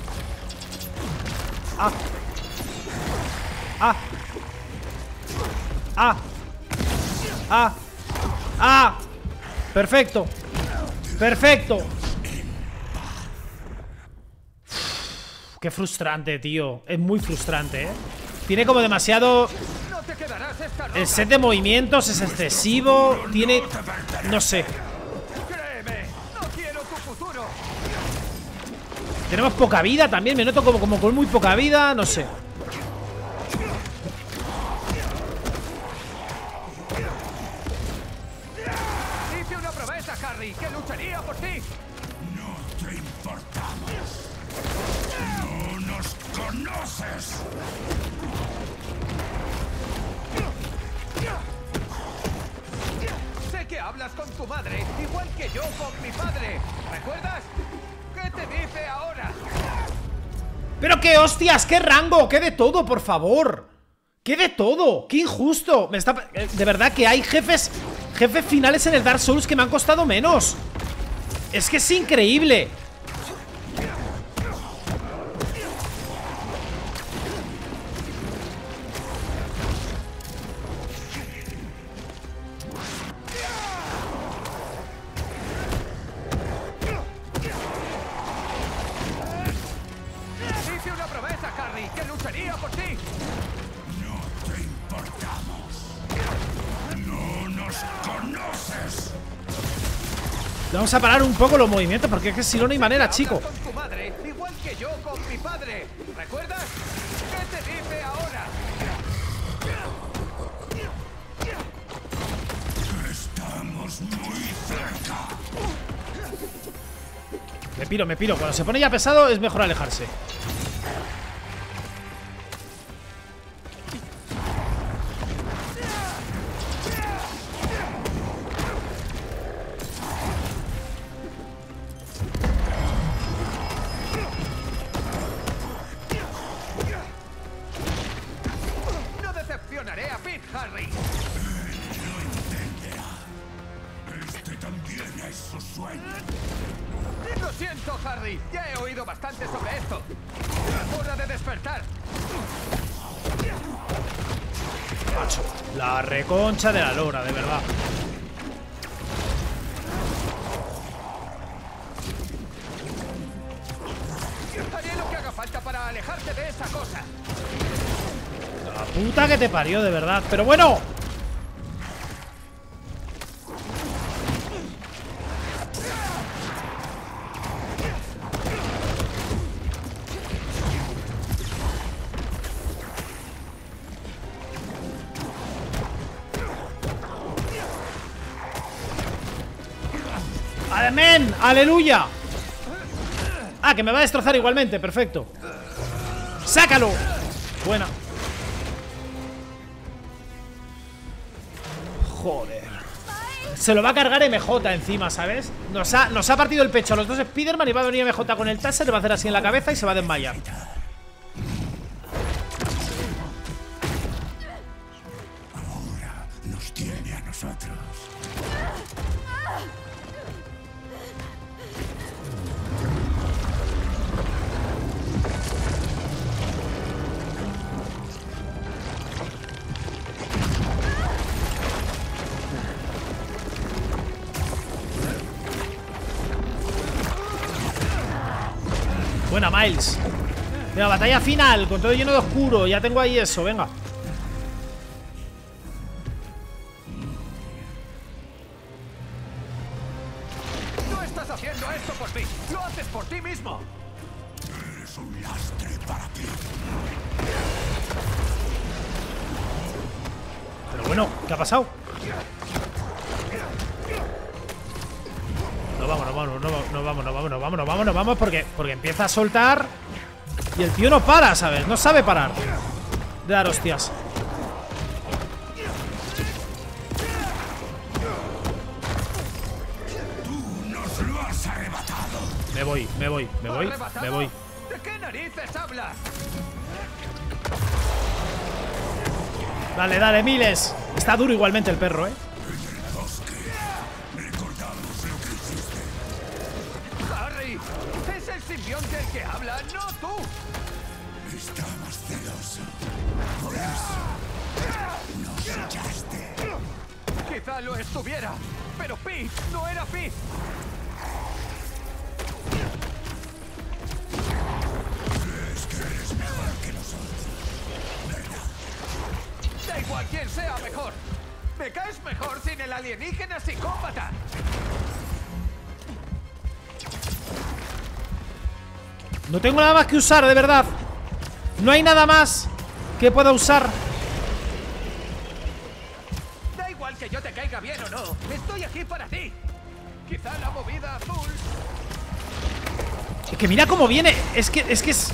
Ah. Ah. Ah. Ah. Ah. Perfecto. Perfecto. Uf, qué frustrante, tío. Es muy frustrante, ¿eh? Tiene como demasiado... El set de movimientos es excesivo. Tiene... No sé. Tenemos poca vida también. Me noto como, como con muy poca vida. No sé. Hice una promesa, Harry, que lucharía por ti. No te importamos. No nos conoces. Sé que hablas con tu madre, igual que yo con mi padre. ¿Recuerdas? ¿Qué te dice ahora? ¡Pero qué hostias! ¡Qué rango! ¡Qué de todo, por favor! ¡Qué de todo! ¡Qué injusto! Me está... De verdad que hay jefes... Jefes finales en el Dark Souls que me han costado menos. Es que es increíble. Hice una promesa, Harry, que lucharía por ti. No te importamos. No nos conoces. Vamos a parar un poco los movimientos, porque es que si no, no hay manera, chico. Con tu madre, igual que yo con mi padre. ¿Recuerdas? ¿Qué te dice ahora? Estamos muy cerca. Me piro, me piro. Cuando se pone ya pesado es mejor alejarse. No decepcionaré a Pete, Harry. Lo entenderá. Este también es su sueño. Lo siento, Harry. Ya he oído bastante sobre esto. Es hora de despertar. Macho, la reconcha de la lora, de verdad. Haré lo que haga falta para alejarte de esa cosa. La puta que te parió, de verdad. Pero bueno. ¡Amén! ¡Aleluya! Ah, que me va a destrozar igualmente, perfecto. ¡Sácalo! Buena. Joder. Se lo va a cargar M J encima, ¿sabes? Nos ha, nos ha partido el pecho a los dos Spider-Man y va a venir M J con el taser, le va a hacer así en la cabeza y se va a desmayar. Ahora nos tiene a nosotros. Buena, Miles. Venga, batalla final, con todo lleno de oscuro. Ya tengo ahí eso, venga. No estás haciendo esto por mí. Lo haces por ti mismo. Eres un lastre para ti. Pero bueno, ¿qué ha pasado? No vamos, no vamos, no vamos, no vamos, no vamos, no vamos, no vamos, no vamos, porque, porque empieza a soltar y el tío no para, ¿sabes? No sabe parar de dar hostias. Tú nos lo lo has arrebatado. Me voy, me voy, me voy, ¿Arrebatado? me voy. ¿De qué narices hablas? Dale, dale, miles. Está duro igualmente el perro, ¿eh? Recordamos lo que hiciste. Harry, es el simbionte el que habla, no tú. Estabas celoso. Por eso nos echaste. Quizá lo estuviera, pero Pete no era Pete. ¿Crees que eres mejor que nosotros? ¿Verdad? Da igual quién sea mejor. Me caes mejor sin el alienígena psicópata. No tengo nada más que usar, de verdad. No hay nada más que pueda usar. Da igual que yo te caiga bien o no. Estoy aquí para ti. Quizá la movida azul. Es que mira cómo viene. Es que, es que es...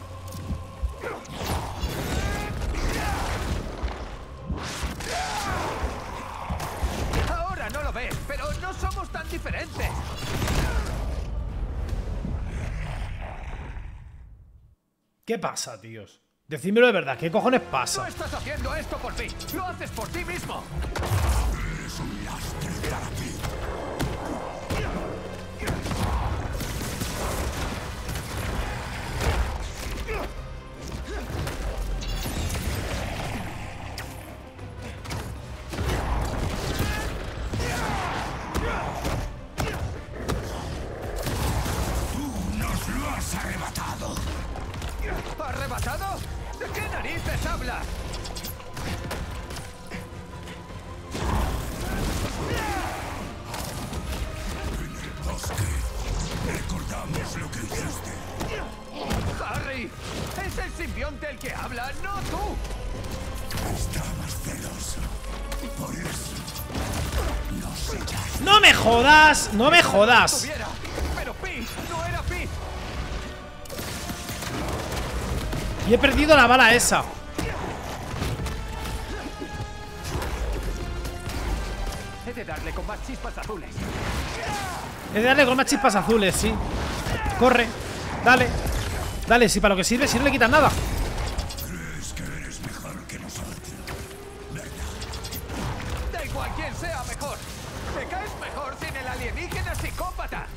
Ahora no lo ves, pero no somos tan diferentes. ¿Qué pasa, tíos? Decídmelo de verdad, ¿qué cojones No pasa? estás haciendo esto por mí. Lo haces por ti mismo. Eres un lastre para ti. Tú nos lo has arrebatado. ¿Arrebatado? ¿De qué narices hablas? Recordamos lo que hiciste. Harry, es el simbionte el que habla, no tú. Estabas celoso. Por eso nos echaste. ¡No me jodas! ¡No me jodas! Estuviera, pero Pete no era Pete. Y he perdido la bala esa. He de darle con más chispas azules. He de darle con más chispas azules, sí. Corre, dale. Dale, si para lo que sirve, si no le quitas nada. ¿Crees que eres mejor que nosotros? ¿Verdad? Da igual quién sea mejor. Me caes mejor sin el alienígena psicópata.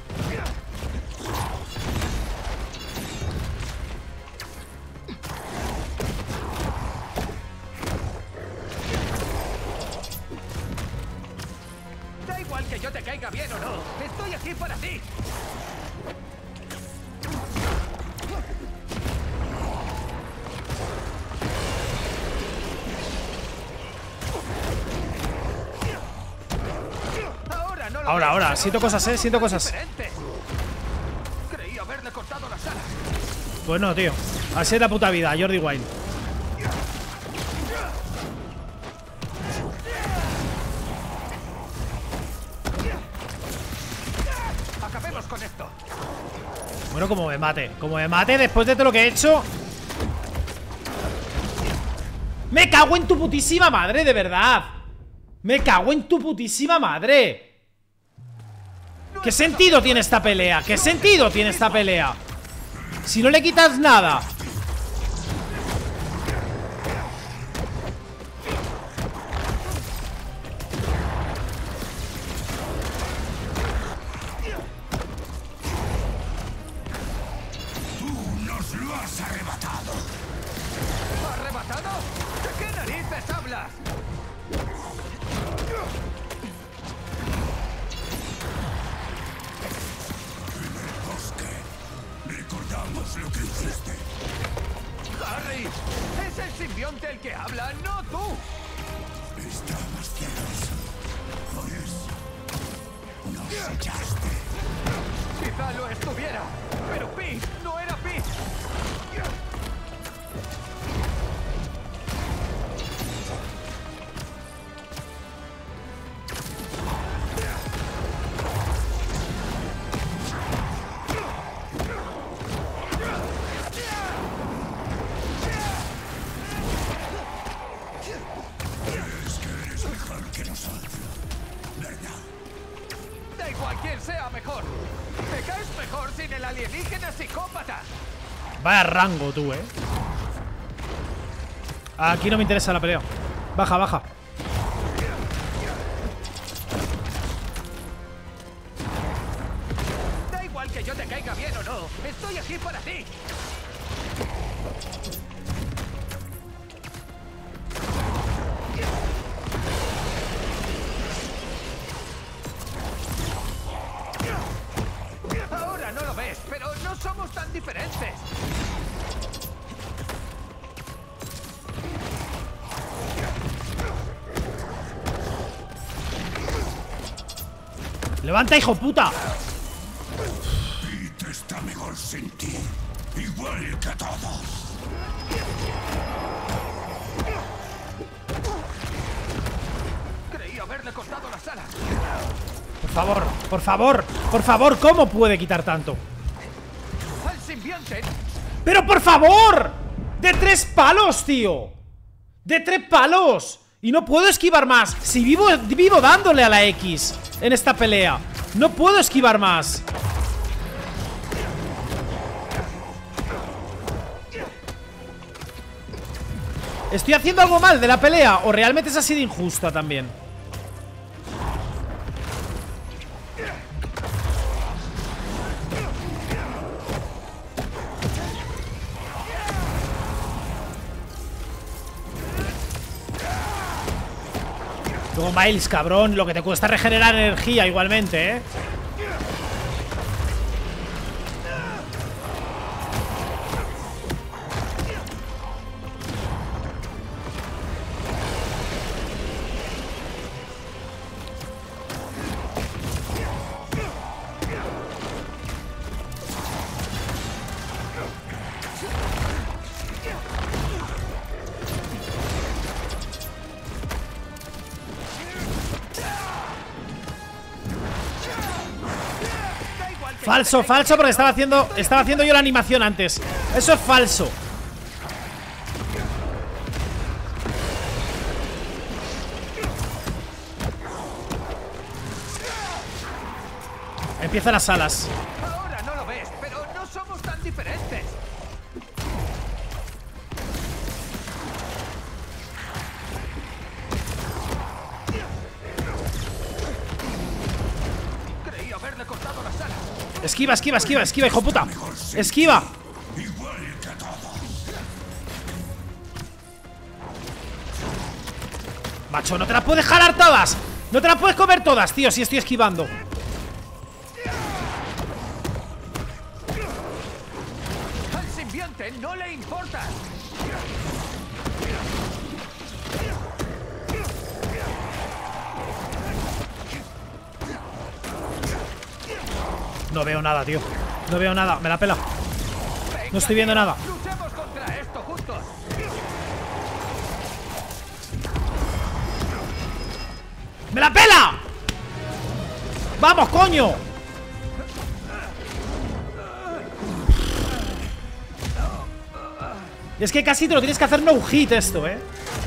Da igual que yo te caiga bien o no. Estoy aquí para ti. Ahora no lo Ahora, ves, ahora, pero siento cosas, eh, siento cosas. diferente. Creí haberle cortado las alas. Pues no, tío. Así es la puta vida, Jordi Wild. Acabemos con esto. Bueno, como me mate. Como me mate después de todo lo que he hecho. Me cago en tu putísima madre, de verdad. Me cago en tu putísima madre. ¿Qué sentido tiene esta pelea? ¿Qué sentido tiene esta pelea? Si no le quitas nada. Tú nos lo has arrebatado. ¿Arrebatado? ¿De qué narices hablas? Bosque. Recordamos lo que hiciste. Harry, es el simbionte el que habla, no tú. Estabas celoso. Por eso nos echaste. Quizá lo estuviera, pero Pete no era Pete. ¿Crees que eres mejor que nosotros? ¿Verdad? Da igual quién sea mejor. sin el alienígena psicópata. Vaya rango tú, eh. Aquí no me interesa la pelea. Baja, baja. Da igual que yo te caiga bien o no. Estoy aquí para ti. Ahora no lo ves, pero no somos tan diferentes. ¡Levanta, hijo puta! Pete está mejor sin ti. Igual que todos. Creí haberle cortado las alas. Por favor, por favor, por favor, ¿cómo puede quitar tanto? Al simbionte. ¡Pero por favor! ¡De tres palos, tío! ¡De tres palos! Y no puedo esquivar más. Si vivo, vivo dándole a la X en esta pelea. No puedo esquivar más. ¿Estoy haciendo algo mal de la pelea? ¿O realmente es así de injusta también? Luego Miles, cabrón, lo que te cuesta regenerar energía igualmente, ¿eh? Falso, falso, porque estaba haciendo Estaba haciendo yo la animación antes. Eso es falso. Empiezan las alas. Ahora no lo ves, pero no somos tan diferentes. Creí haberle cortado las alas. Esquiva, esquiva, esquiva, esquiva, hijo puta. Esquiva. Macho, no te las puedes jalar todas. No te las puedes comer todas, tío, si estoy esquivando. Al simbionte no le importa. No veo nada, tío. No veo nada, me la pela. No estoy viendo nada. Luchemos contra esto juntos. ¡Me la pela! ¡Vamos, coño! Es que casi te lo tienes que hacer no hit esto, ¿eh?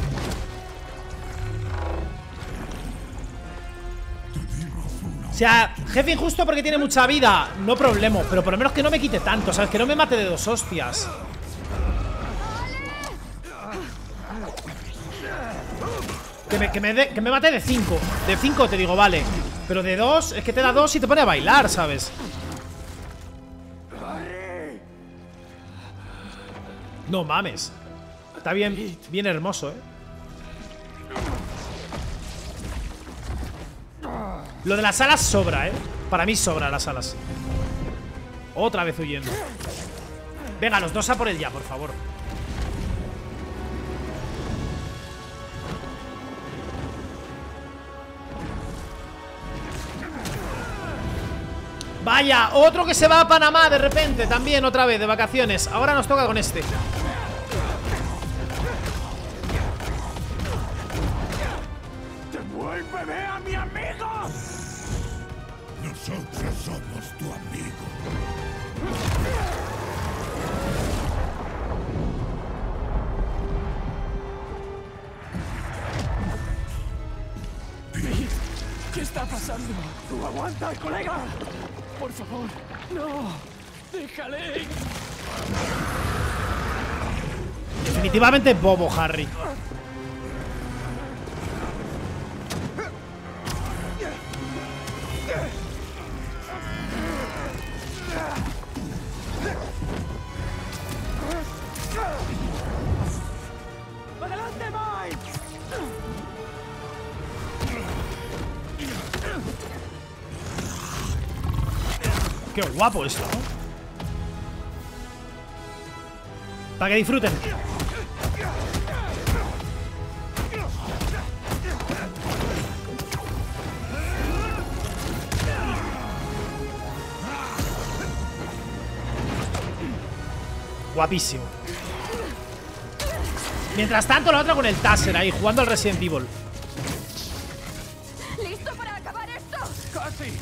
O sea, jefe injusto porque tiene mucha vida. No problema, pero por lo menos que no me quite tanto, ¿sabes? Que no me mate de dos hostias. Que me, que me, de, que me mate de cinco. De cinco te digo, vale. Pero de dos, es que te da dos y te pone a bailar, ¿sabes? No mames. Está bien, bien hermoso, ¿eh? Lo de las alas sobra, ¿eh? Para mí sobra las alas. Otra vez huyendo. Venga, los dos a por él ya, por favor. Vaya, otro que se va a Panamá de repente. También otra vez, de vacaciones. Ahora nos toca con este. ¡Devuélveme a mi amigo! Nosotros somos tu amigo. ¿Qué está pasando? ¿Tú aguanta, colega? Por favor, no. ¡Déjale! Definitivamente bobo, Harry. ¡Adelante, Mike! Qué guapo esto, ¿no? Para que disfruten. Guapísimo. Mientras tanto, la otra con el taser ahí, jugando al Resident Evil. ¿Listo para acabar esto? ¡Casi!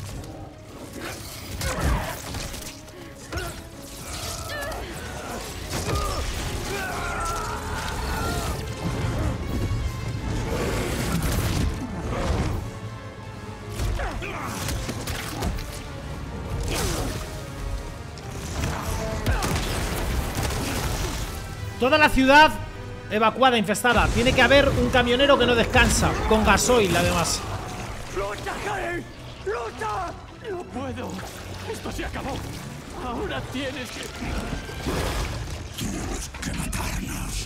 Toda la ciudad evacuada, infestada. Tiene que haber un camionero que no descansa, con gasoil además. ¡Lucha, Harry! ¡Lucha! ¡No puedo! ¡Esto se acabó! Ahora tienes que... Tienes que matarnos.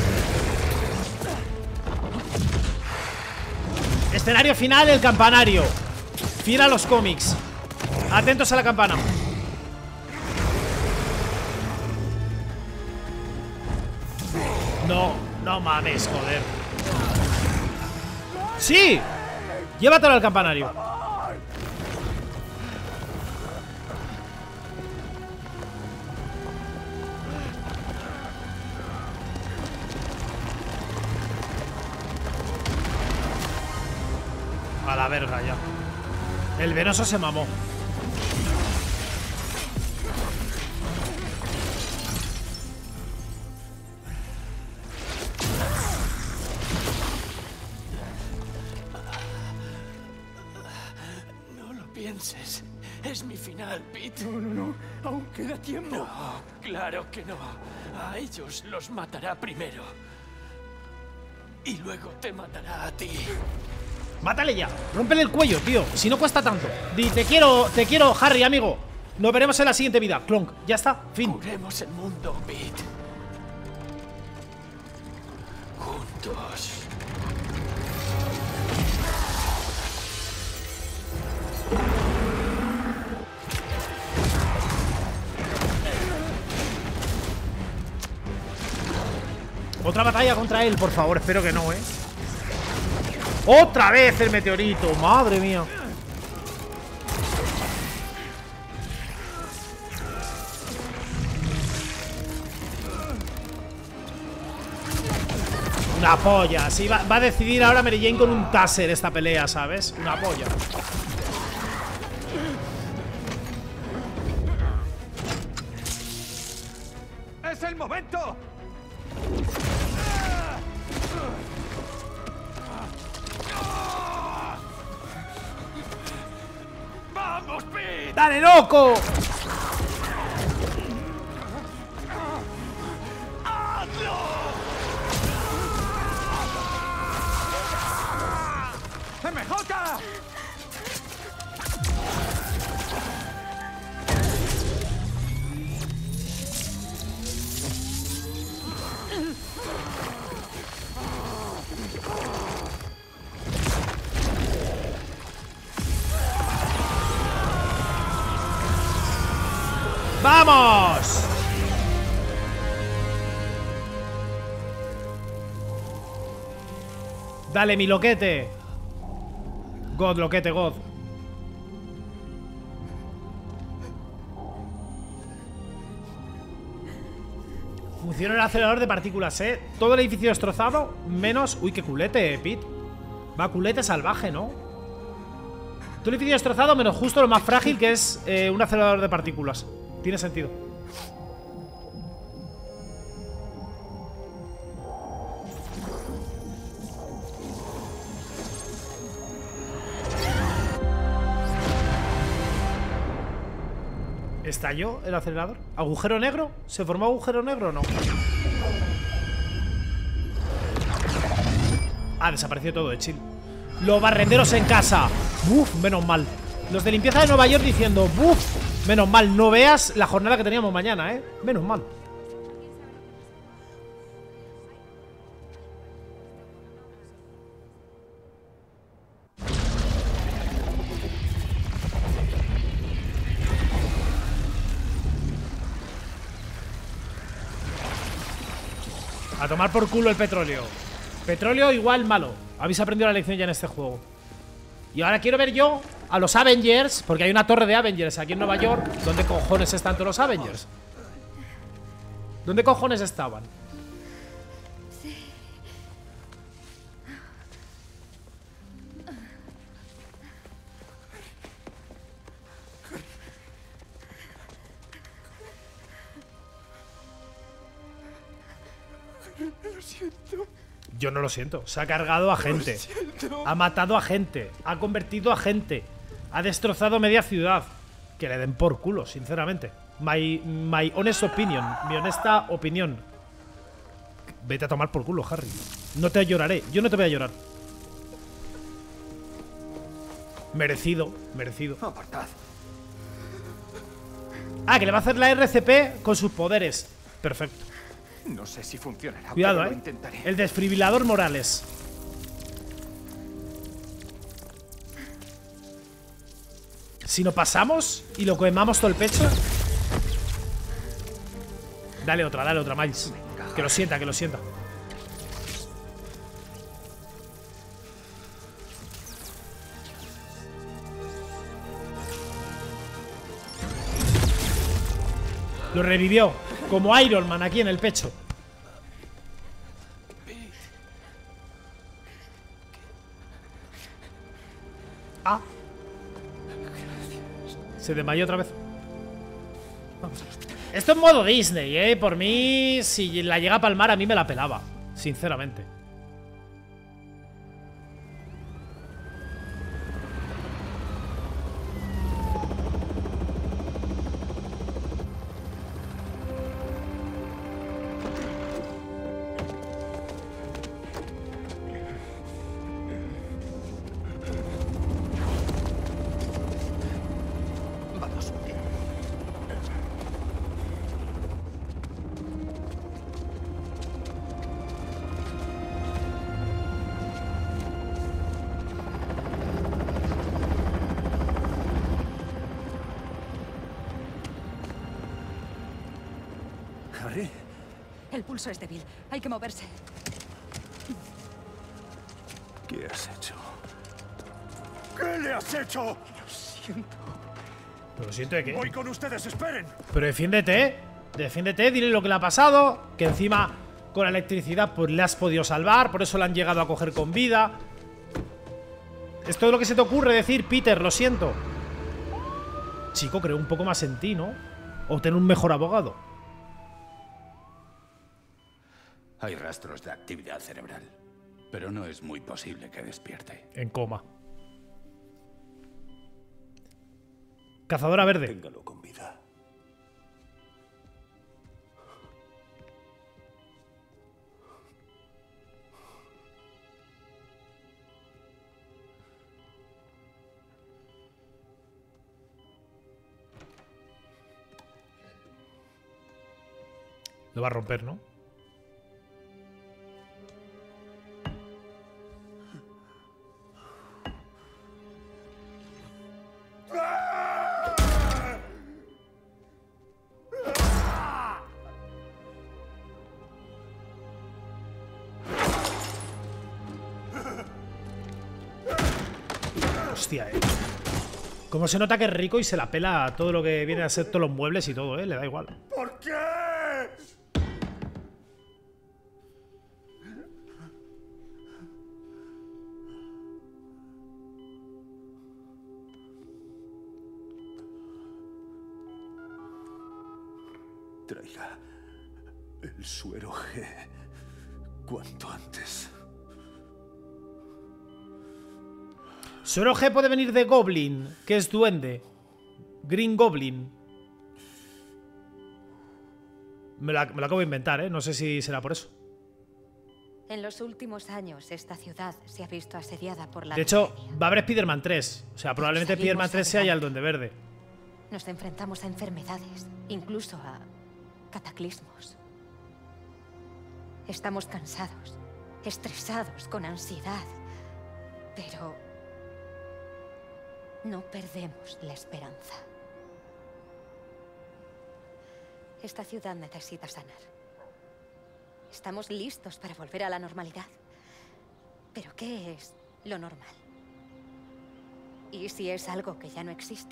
Escenario final, el campanario. Fiel a los cómics. Atentos a la campana. No, no mames, joder. ¡Sí! Llévatelo al campanario. A la verga ya. El venoso se mamó. No lo pienses. Es mi final, Pete. No, no, no. Aún queda tiempo. No, claro que no. A ellos los matará primero. Y luego te matará a ti. Mátale ya, rómpele el cuello, tío. Si no cuesta tanto. Di, te quiero, te quiero, Harry, amigo. Nos veremos en la siguiente vida. Clonk, ya está, fin. Curemos el mundo, Pete. Juntos. Otra batalla contra él, por favor, espero que no, eh. ¡Otra vez el meteorito! ¡Madre mía! Una polla. Sí, va, va a decidir ahora Mary Jane con un taser esta pelea, ¿sabes? Una polla. ¡Es el momento! ¡Vamos, Pete! ¡Dale, loco! ¡Hazlo! ¡M J! ¡Vamos! Dale, mi loquete. God, loquete, God. Funciona el acelerador de partículas, ¿eh? Todo el edificio destrozado, menos... Uy, qué culete, eh, Pete. Va, culete salvaje, ¿no? Todo el edificio destrozado, menos justo lo más frágil, que es eh, un acelerador de partículas. Tiene sentido. ¿Estalló el acelerador? ¿Agujero negro? ¿Se formó agujero negro o no? Ah, desapareció todo de chill. Los barrenderos en casa. Uf, menos mal. Los de limpieza de Nueva York diciendo, uf, menos mal. No veas la jornada que teníamos mañana, eh. Menos mal. A tomar por culo el petróleo. Petróleo igual malo. Habéis aprendido la lección ya en este juego. Y ahora quiero ver yo a los Avengers, porque hay una torre de Avengers aquí en Nueva York. ¿Dónde cojones están todos los Avengers? ¿Dónde cojones estaban? Lo siento. Yo no lo siento. Se ha cargado a gente. Ha matado a gente. Ha convertido a gente. Ha destrozado media ciudad. Que le den por culo, sinceramente. My, my honest opinion. Mi honesta opinión. Vete a tomar por culo, Harry. No te lloraré. Yo no te voy a llorar. Merecido. Merecido. Apartad. Ah, que le va a hacer la R C P con sus poderes. Perfecto. No sé si funcionará. Cuidado, pero eh. lo intentaré. El desfibrilador Morales. Si no pasamos y lo quemamos todo el pecho. Dale otra, dale otra, Miles. Que lo sienta, que lo sienta. Lo revivió. Como Iron Man aquí en el pecho. Ah. Se desmayó otra vez. Esto es modo Disney, eh. Por mí, si la llega a palmar, a mí me la pelaba. Sinceramente. Vamos. ¿Harry? El pulso es débil. Hay que moverse. ¿Qué has hecho? ¿Qué le has hecho? Lo siento. ¿Pero siento de qué? Voy con ustedes, esperen. Pero defiéndete. Defiéndete, dile lo que le ha pasado. Que encima con la electricidad pues le has podido salvar. Por eso la han llegado a coger con vida. Es todo lo que se te ocurre decir, Peter, lo siento. Chico, creo un poco más en ti, ¿no? Obtener un mejor abogado. Hay rastros de actividad cerebral, pero no es muy posible que despierte. En coma. Cazadora verde. Téngalo con vida. Lo va a romper, ¿no? Hostia, eh. Como se nota que es rico y se la pela a todo lo que viene a ser todos los muebles y todo, eh. Le da igual. ¿Por qué? Traiga el suero G cuanto antes. Suero G puede venir de Goblin, que es duende. Green Goblin. Me lo, me lo acabo de inventar, ¿eh? No sé si será por eso. En los últimos años, esta ciudad se ha visto asediada por la... De hecho, va a haber Spider-Man tres. O sea, probablemente Salimos Spider-Man tres sea ya el adelante. Duende Verde. Nos enfrentamos a enfermedades, incluso a cataclismos. Estamos cansados, estresados, con ansiedad, pero no perdemos la esperanza. Esta ciudad necesita sanar. Estamos listos para volver a la normalidad. ¿Pero qué es lo normal? ¿Y si es algo que ya no existe?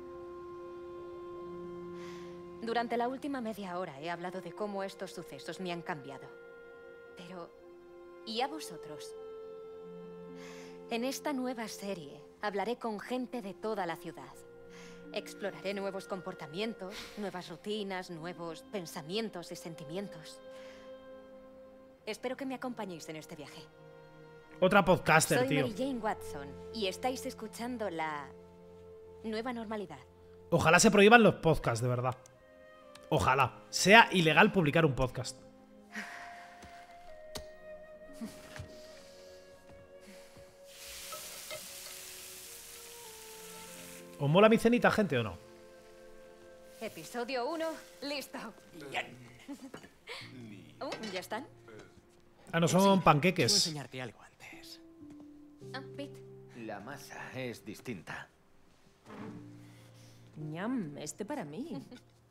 Durante la última media hora he hablado de cómo estos sucesos me han cambiado. Pero, ¿y a vosotros? En esta nueva serie hablaré con gente de toda la ciudad. Exploraré nuevos comportamientos, nuevas rutinas, nuevos pensamientos y sentimientos. Espero que me acompañéis en este viaje. Otra podcaster, Soy tío. Mary Jane Watson y estáis escuchando la nueva normalidad. Ojalá se prohíban los podcasts, de verdad. Ojalá. Sea ilegal publicar un podcast. ¿Os mola mi cenita, gente, o no? Episodio uno, listo. Oh, ¿ya están? Ah, no son Quiero panqueques. enseñarte algo antes. Ah, Pete. La masa es distinta. Ñam, este para mí.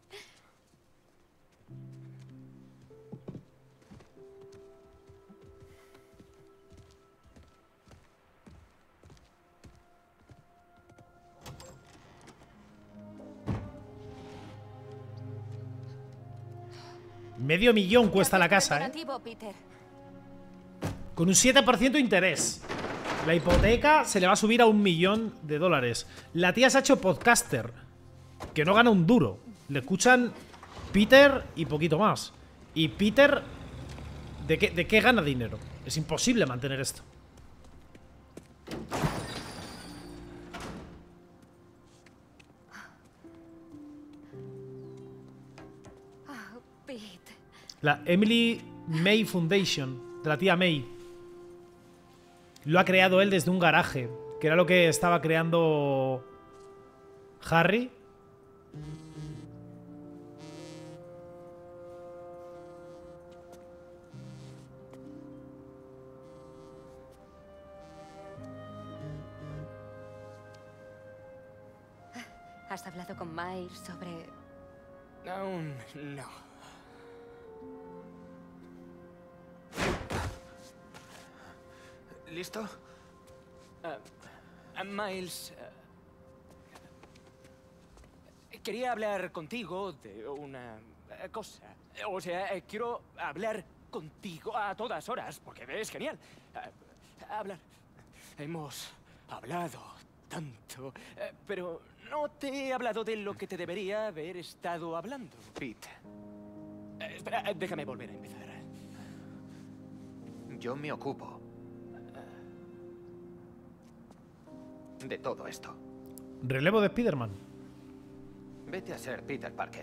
Medio millón cuesta la casa, ¿eh? Alternativo, Peter. Con un siete por ciento de interés. La hipoteca se le va a subir a un millón de dólares. La tía se ha hecho podcaster. Que no gana un duro. Le escuchan Peter y poquito más. Y Peter, ¿de qué, de qué gana dinero? Es imposible mantener esto. Oh, Pete. La Emily May Foundation, de la tía May. Lo ha creado él desde un garaje, que era lo que estaba creando Harry. ¿Has hablado con Miles sobre...? Aún no. ¿Listo? Ah, ah, Miles... ah, quería hablar contigo de una eh, cosa. O sea, eh, quiero hablar contigo a todas horas, porque es genial. Ah, hablar... Hemos hablado tanto, eh, pero no te he hablado de lo que te debería haber estado hablando. Pete, Eh, espera, eh, déjame volver a empezar. yo me ocupo de todo esto. Relevo de Spider-Man. Vete a ser Peter Parker.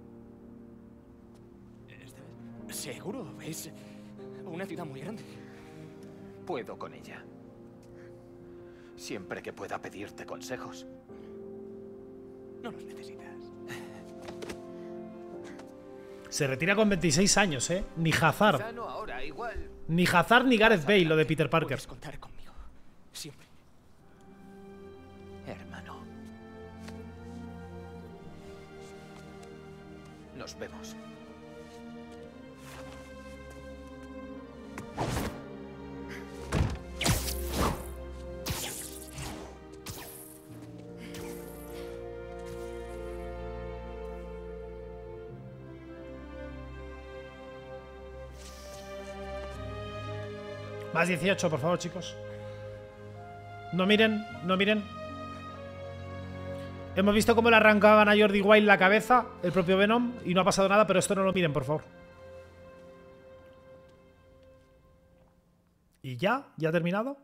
¿Seguro? Es una ciudad muy grande. Puedo con ella. Siempre que pueda pedirte consejos. No los necesitas. Se retira con veintiséis años, ¿eh? Ni Hazard. Quizá no ahora, igual. Ni Hazard ni Gareth Bale, lo de Peter Parker. Puedes contar conmigo. Siempre. Hermano. Nos vemos. Más dieciocho, por favor, chicos. No miren, no miren. Hemos visto cómo le arrancaban a Jordi Wild la cabeza, el propio Venom, y no ha pasado nada, pero esto no lo miren, por favor. ¿Y ya? ¿Ya ha terminado?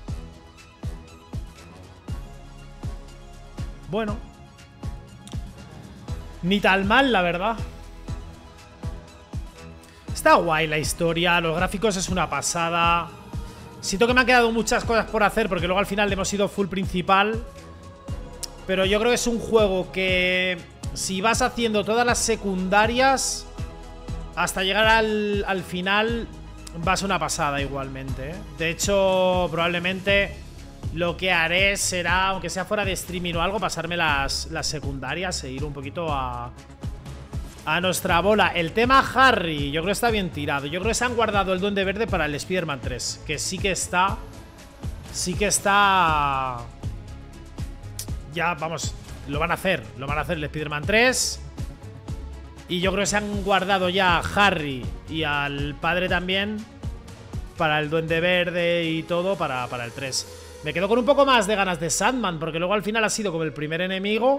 Bueno. Ni tan mal, la verdad. Está guay la historia, los gráficos es una pasada. Siento que me han quedado muchas cosas por hacer porque luego al final hemos ido full principal. Pero yo creo que es un juego que si vas haciendo todas las secundarias hasta llegar al, al final va a ser una pasada igualmente, ¿eh? De hecho, probablemente lo que haré será, aunque sea fuera de streaming o algo, pasarme las, las secundarias e ir un poquito a, a nuestra bola. El tema Harry, yo creo que está bien tirado. Yo creo que se han guardado el Duende Verde para el Spider-Man tres, que sí que está... Sí que está... Ya, vamos, lo van a hacer. Lo van a hacer el Spider-Man tres. Y yo creo que se han guardado ya a Harry y al padre también para el Duende Verde y todo para, para el tres. Me quedo con un poco más de ganas de Sandman, porque luego al final ha sido como el primer enemigo.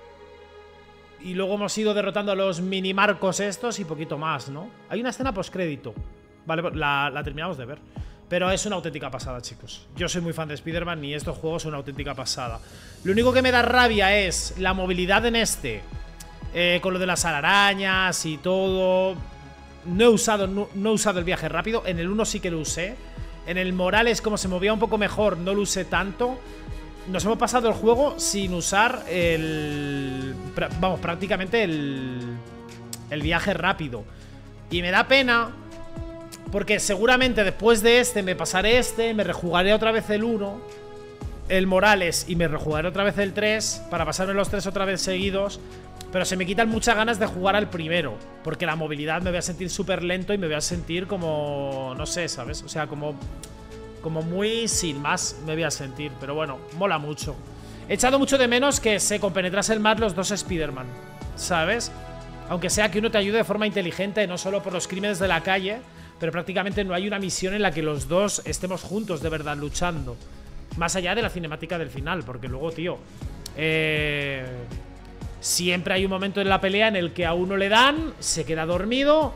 Y luego hemos ido derrotando a los minimarcos estos y poquito más, ¿no? Hay una escena postcrédito. Vale, la, la terminamos de ver. Pero es una auténtica pasada, chicos. Yo soy muy fan de Spider-Man y estos juegos son una auténtica pasada. Lo único que me da rabia es la movilidad en este. Eh, con lo de las arañas y todo. No he usado, no, no he usado el viaje rápido. En el uno sí que lo usé. En el Morales, como se movía un poco mejor, no lo usé tanto. Nos hemos pasado el juego sin usar el... Vamos, prácticamente el... El viaje rápido. Y me da pena, porque seguramente después de este me pasaré este, me rejugaré otra vez el uno, el Morales, y me rejugaré otra vez el tres, para pasarme los tres otra vez seguidos. Pero se me quitan muchas ganas de jugar al primero, porque la movilidad me voy a sentir súper lento y me voy a sentir como... No sé, ¿sabes? O sea, como... Como muy sin más me voy a sentir. Pero bueno, mola mucho. He echado mucho de menos que se compenetrasen más los dos Spider-Man, ¿sabes? Aunque sea que uno te ayude de forma inteligente, no solo por los crímenes de la calle, pero prácticamente no hay una misión en la que los dos estemos juntos de verdad luchando. Más allá de la cinemática del final, porque luego, tío, eh... siempre hay un momento en la pelea en el que a uno le dan, se queda dormido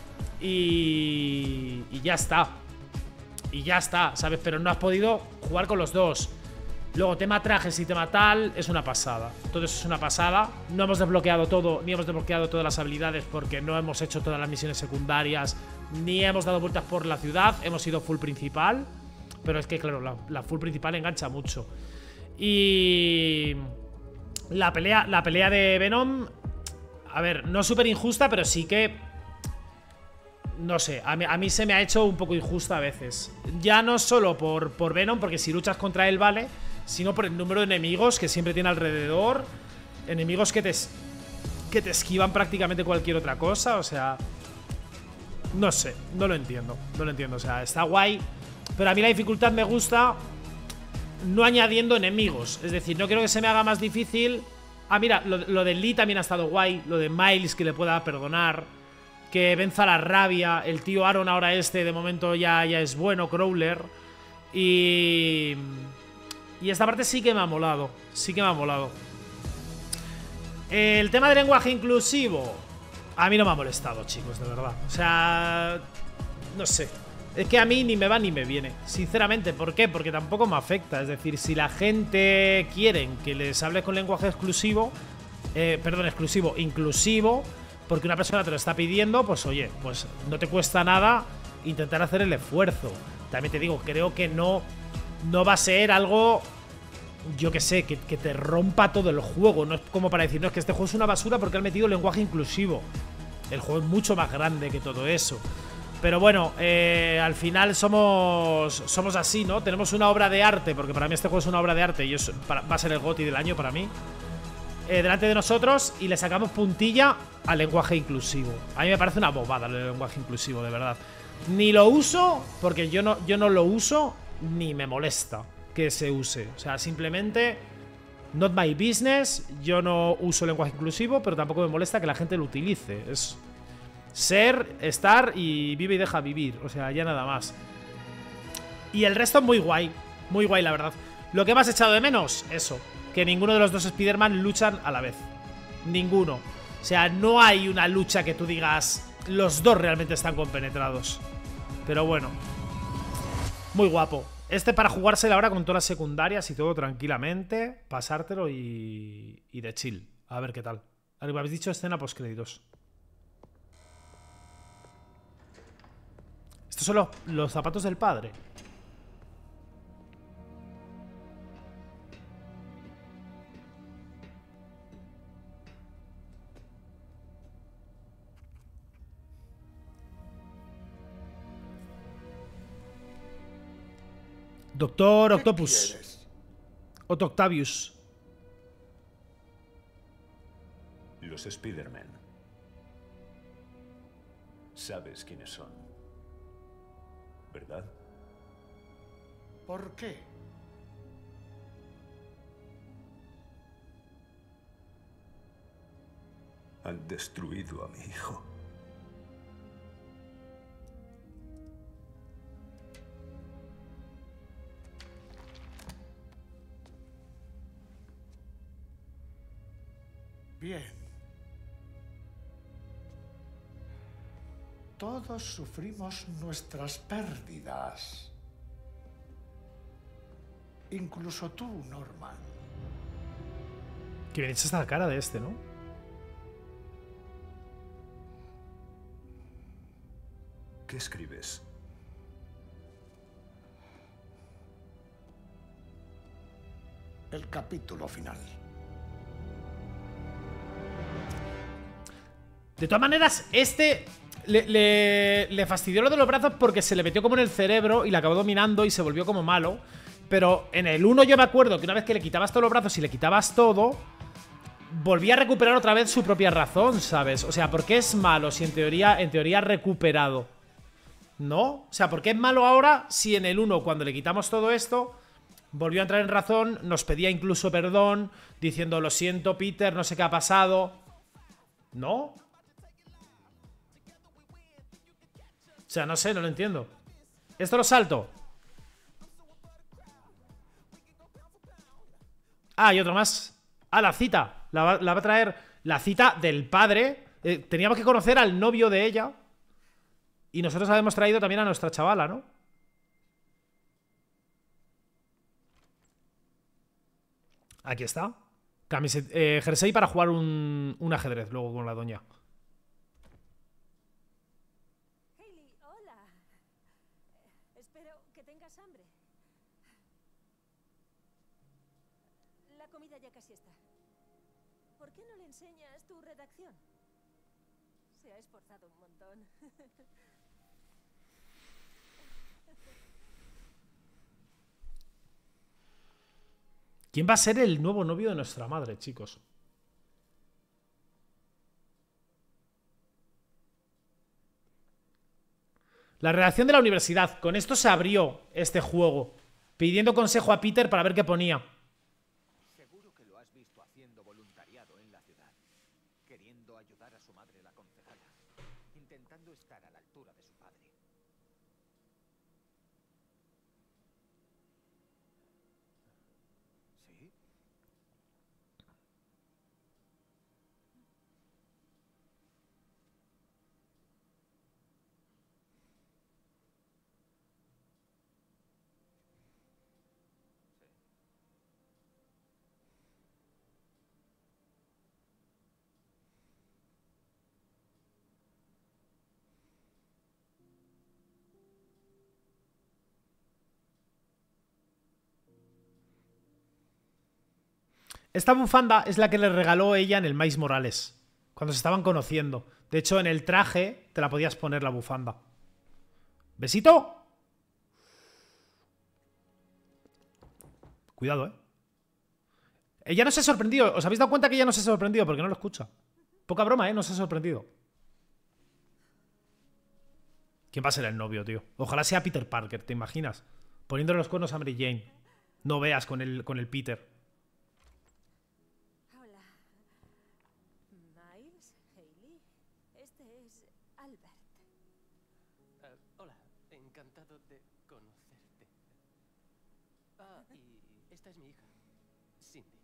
y... y ya está. Y ya está, ¿sabes? Pero no has podido jugar con los dos. Luego, tema trajes y tema tal, es una pasada. Todo eso es una pasada. No hemos desbloqueado todo, ni hemos desbloqueado todas las habilidades, porque no hemos hecho todas las misiones secundarias, ni hemos dado vueltas por la ciudad. Hemos ido full principal. Pero es que, claro, la, la full principal engancha mucho. Y... La pelea, la pelea de Venom, a ver, no súper injusta, pero sí que... No sé, a mí, a mí se me ha hecho un poco injusta a veces. Ya no solo por, por Venom, porque si luchas contra él vale, sino por el número de enemigos que siempre tiene alrededor. Enemigos que te, que te esquivan prácticamente cualquier otra cosa, o sea... No sé, no lo entiendo, no lo entiendo, o sea, está guay. Pero a mí la dificultad me gusta no añadiendo enemigos. Es decir, no quiero que se me haga más difícil. Ah, mira, lo, lo de Lee también ha estado guay. Lo de Miles, que le pueda perdonar, que venza la rabia. El tío Aaron ahora este, de momento ya, ya es bueno, Crawler. Y... Y esta parte sí que me ha molado. Sí que me ha molado. El tema del lenguaje inclusivo a mí no me ha molestado, chicos, de verdad. O sea... No sé. Es que a mí ni me va ni me viene, sinceramente. ¿Por qué? Porque tampoco me afecta. Es decir, si la gente quiere que les hable con lenguaje exclusivo, eh, perdón, exclusivo, inclusivo, porque una persona te lo está pidiendo, pues oye, pues no te cuesta nada intentar hacer el esfuerzo. También te digo, creo que no, no va a ser algo, yo que sé, que, que te rompa todo el juego. No es como para decir, no, es que este juego es una basura porque han metido lenguaje inclusivo. El juego es mucho más grande que todo eso. Pero bueno, eh, al final somos somos así, ¿no? Tenemos una obra de arte, porque para mí este juego es una obra de arte y es, para, va a ser el GOTY del año para mí, eh, delante de nosotros, y le sacamos puntilla al lenguaje inclusivo. A mí me parece una bobada el lenguaje inclusivo, de verdad. Ni lo uso, porque yo no, yo no lo uso, ni me molesta que se use. O sea, simplemente, not my business. Yo no uso lenguaje inclusivo, pero tampoco me molesta que la gente lo utilice. Es... ser, estar y vive y deja vivir. O sea, ya nada más. Y el resto muy guay. Muy guay, la verdad. Lo que más he echado de menos, eso, que ninguno de los dos Spider-Man luchan a la vez. Ninguno. O sea, no hay una lucha que tú digas los dos realmente están compenetrados. Pero bueno, muy guapo. Este para jugárselo ahora con todas las secundarias y todo tranquilamente, pasártelo y, y de chill. A ver qué tal. Arriba habéis dicho escena post créditos. Estos son los, los zapatos del padre. Doctor Octopus. Otto Octavius. Los Spider-Man. Sabes quiénes son, ¿verdad? ¿Por qué? Han destruido a mi hijo. Bien. Todos sufrimos nuestras pérdidas. Incluso tú, Norman. Que bien hecha esta la cara de este, ¿no? ¿Qué escribes? El capítulo final. De todas maneras, este le, le, le fastidió lo de los brazos porque se le metió como en el cerebro y le acabó dominando y se volvió como malo. Pero en el uno yo me acuerdo que una vez que le quitabas todos los brazos y le quitabas todo, volvía a recuperar otra vez su propia razón, ¿sabes? O sea, ¿por qué es malo si en teoría, en teoría ha recuperado? ¿No? O sea, ¿por qué es malo ahora si en el uno, cuando le quitamos todo esto, volvió a entrar en razón, nos pedía incluso perdón, diciendo, lo siento, Peter, no sé qué ha pasado? ¿No? O sea, no sé, no lo entiendo. Esto lo salto. Ah, y otro más. Ah, la cita. La va, la va a traer la cita del padre. Eh, teníamos que conocer al novio de ella. Y nosotros habíamos traído también a nuestra chavala, ¿no? Aquí está. Camiset, eh, jersey para jugar un, un ajedrez luego con la doña. Ya casi está. ¿Por qué no le enseñas tu redacción? Se ha esforzado un montón. ¿Quién va a ser el nuevo novio de nuestra madre, chicos? La redacción de la universidad. Con esto se abrió este juego, pidiendo consejo a Peter para ver qué ponía. Ayudar a su madre, la concejala, intentando estar a la altura de su padre. ¿Sí? Esta bufanda es la que le regaló ella en el Miles Morales, cuando se estaban conociendo. De hecho, en el traje te la podías poner la bufanda. ¿Besito? Cuidado, ¿eh? Ella no se ha sorprendido. ¿Os habéis dado cuenta que ella no se ha sorprendido? Porque no lo escucha. Poca broma, ¿eh? No se ha sorprendido. ¿Quién va a ser el novio, tío? Ojalá sea Peter Parker, ¿te imaginas? Poniéndole los cuernos a Mary Jane. No veas con el, con el Peter. Encantado de conocerte. Ah, y esta es mi hija, Cindy.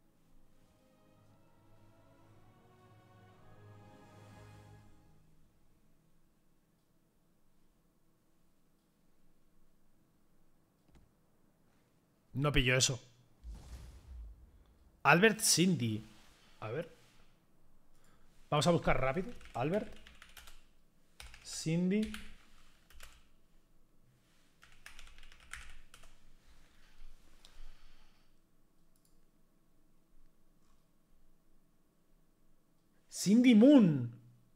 No pillo eso. Albert Cindy. A ver. Vamos a buscar rápido. Albert. Cindy. Cindy Moon.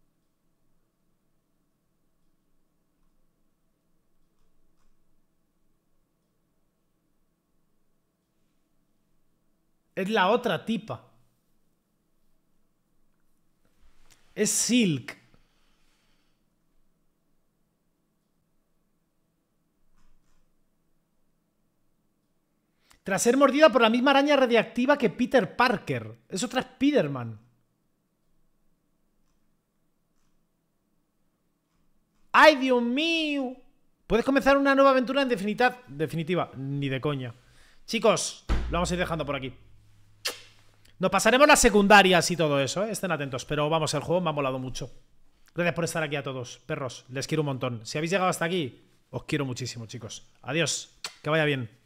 Es la otra tipa. Es Silk. Tras ser mordida por la misma araña radiactiva que Peter Parker. Es otra Spider-Man. ¡Ay, Dios mío! Puedes comenzar una nueva aventura en definitiva. Definitiva. Ni de coña. Chicos, lo vamos a ir dejando por aquí. Nos pasaremos las secundarias y todo eso, ¿eh? Estén atentos. Pero vamos, el juego me ha molado mucho. Gracias por estar aquí a todos. Perros, les quiero un montón. Si habéis llegado hasta aquí, os quiero muchísimo, chicos. Adiós. Que vaya bien.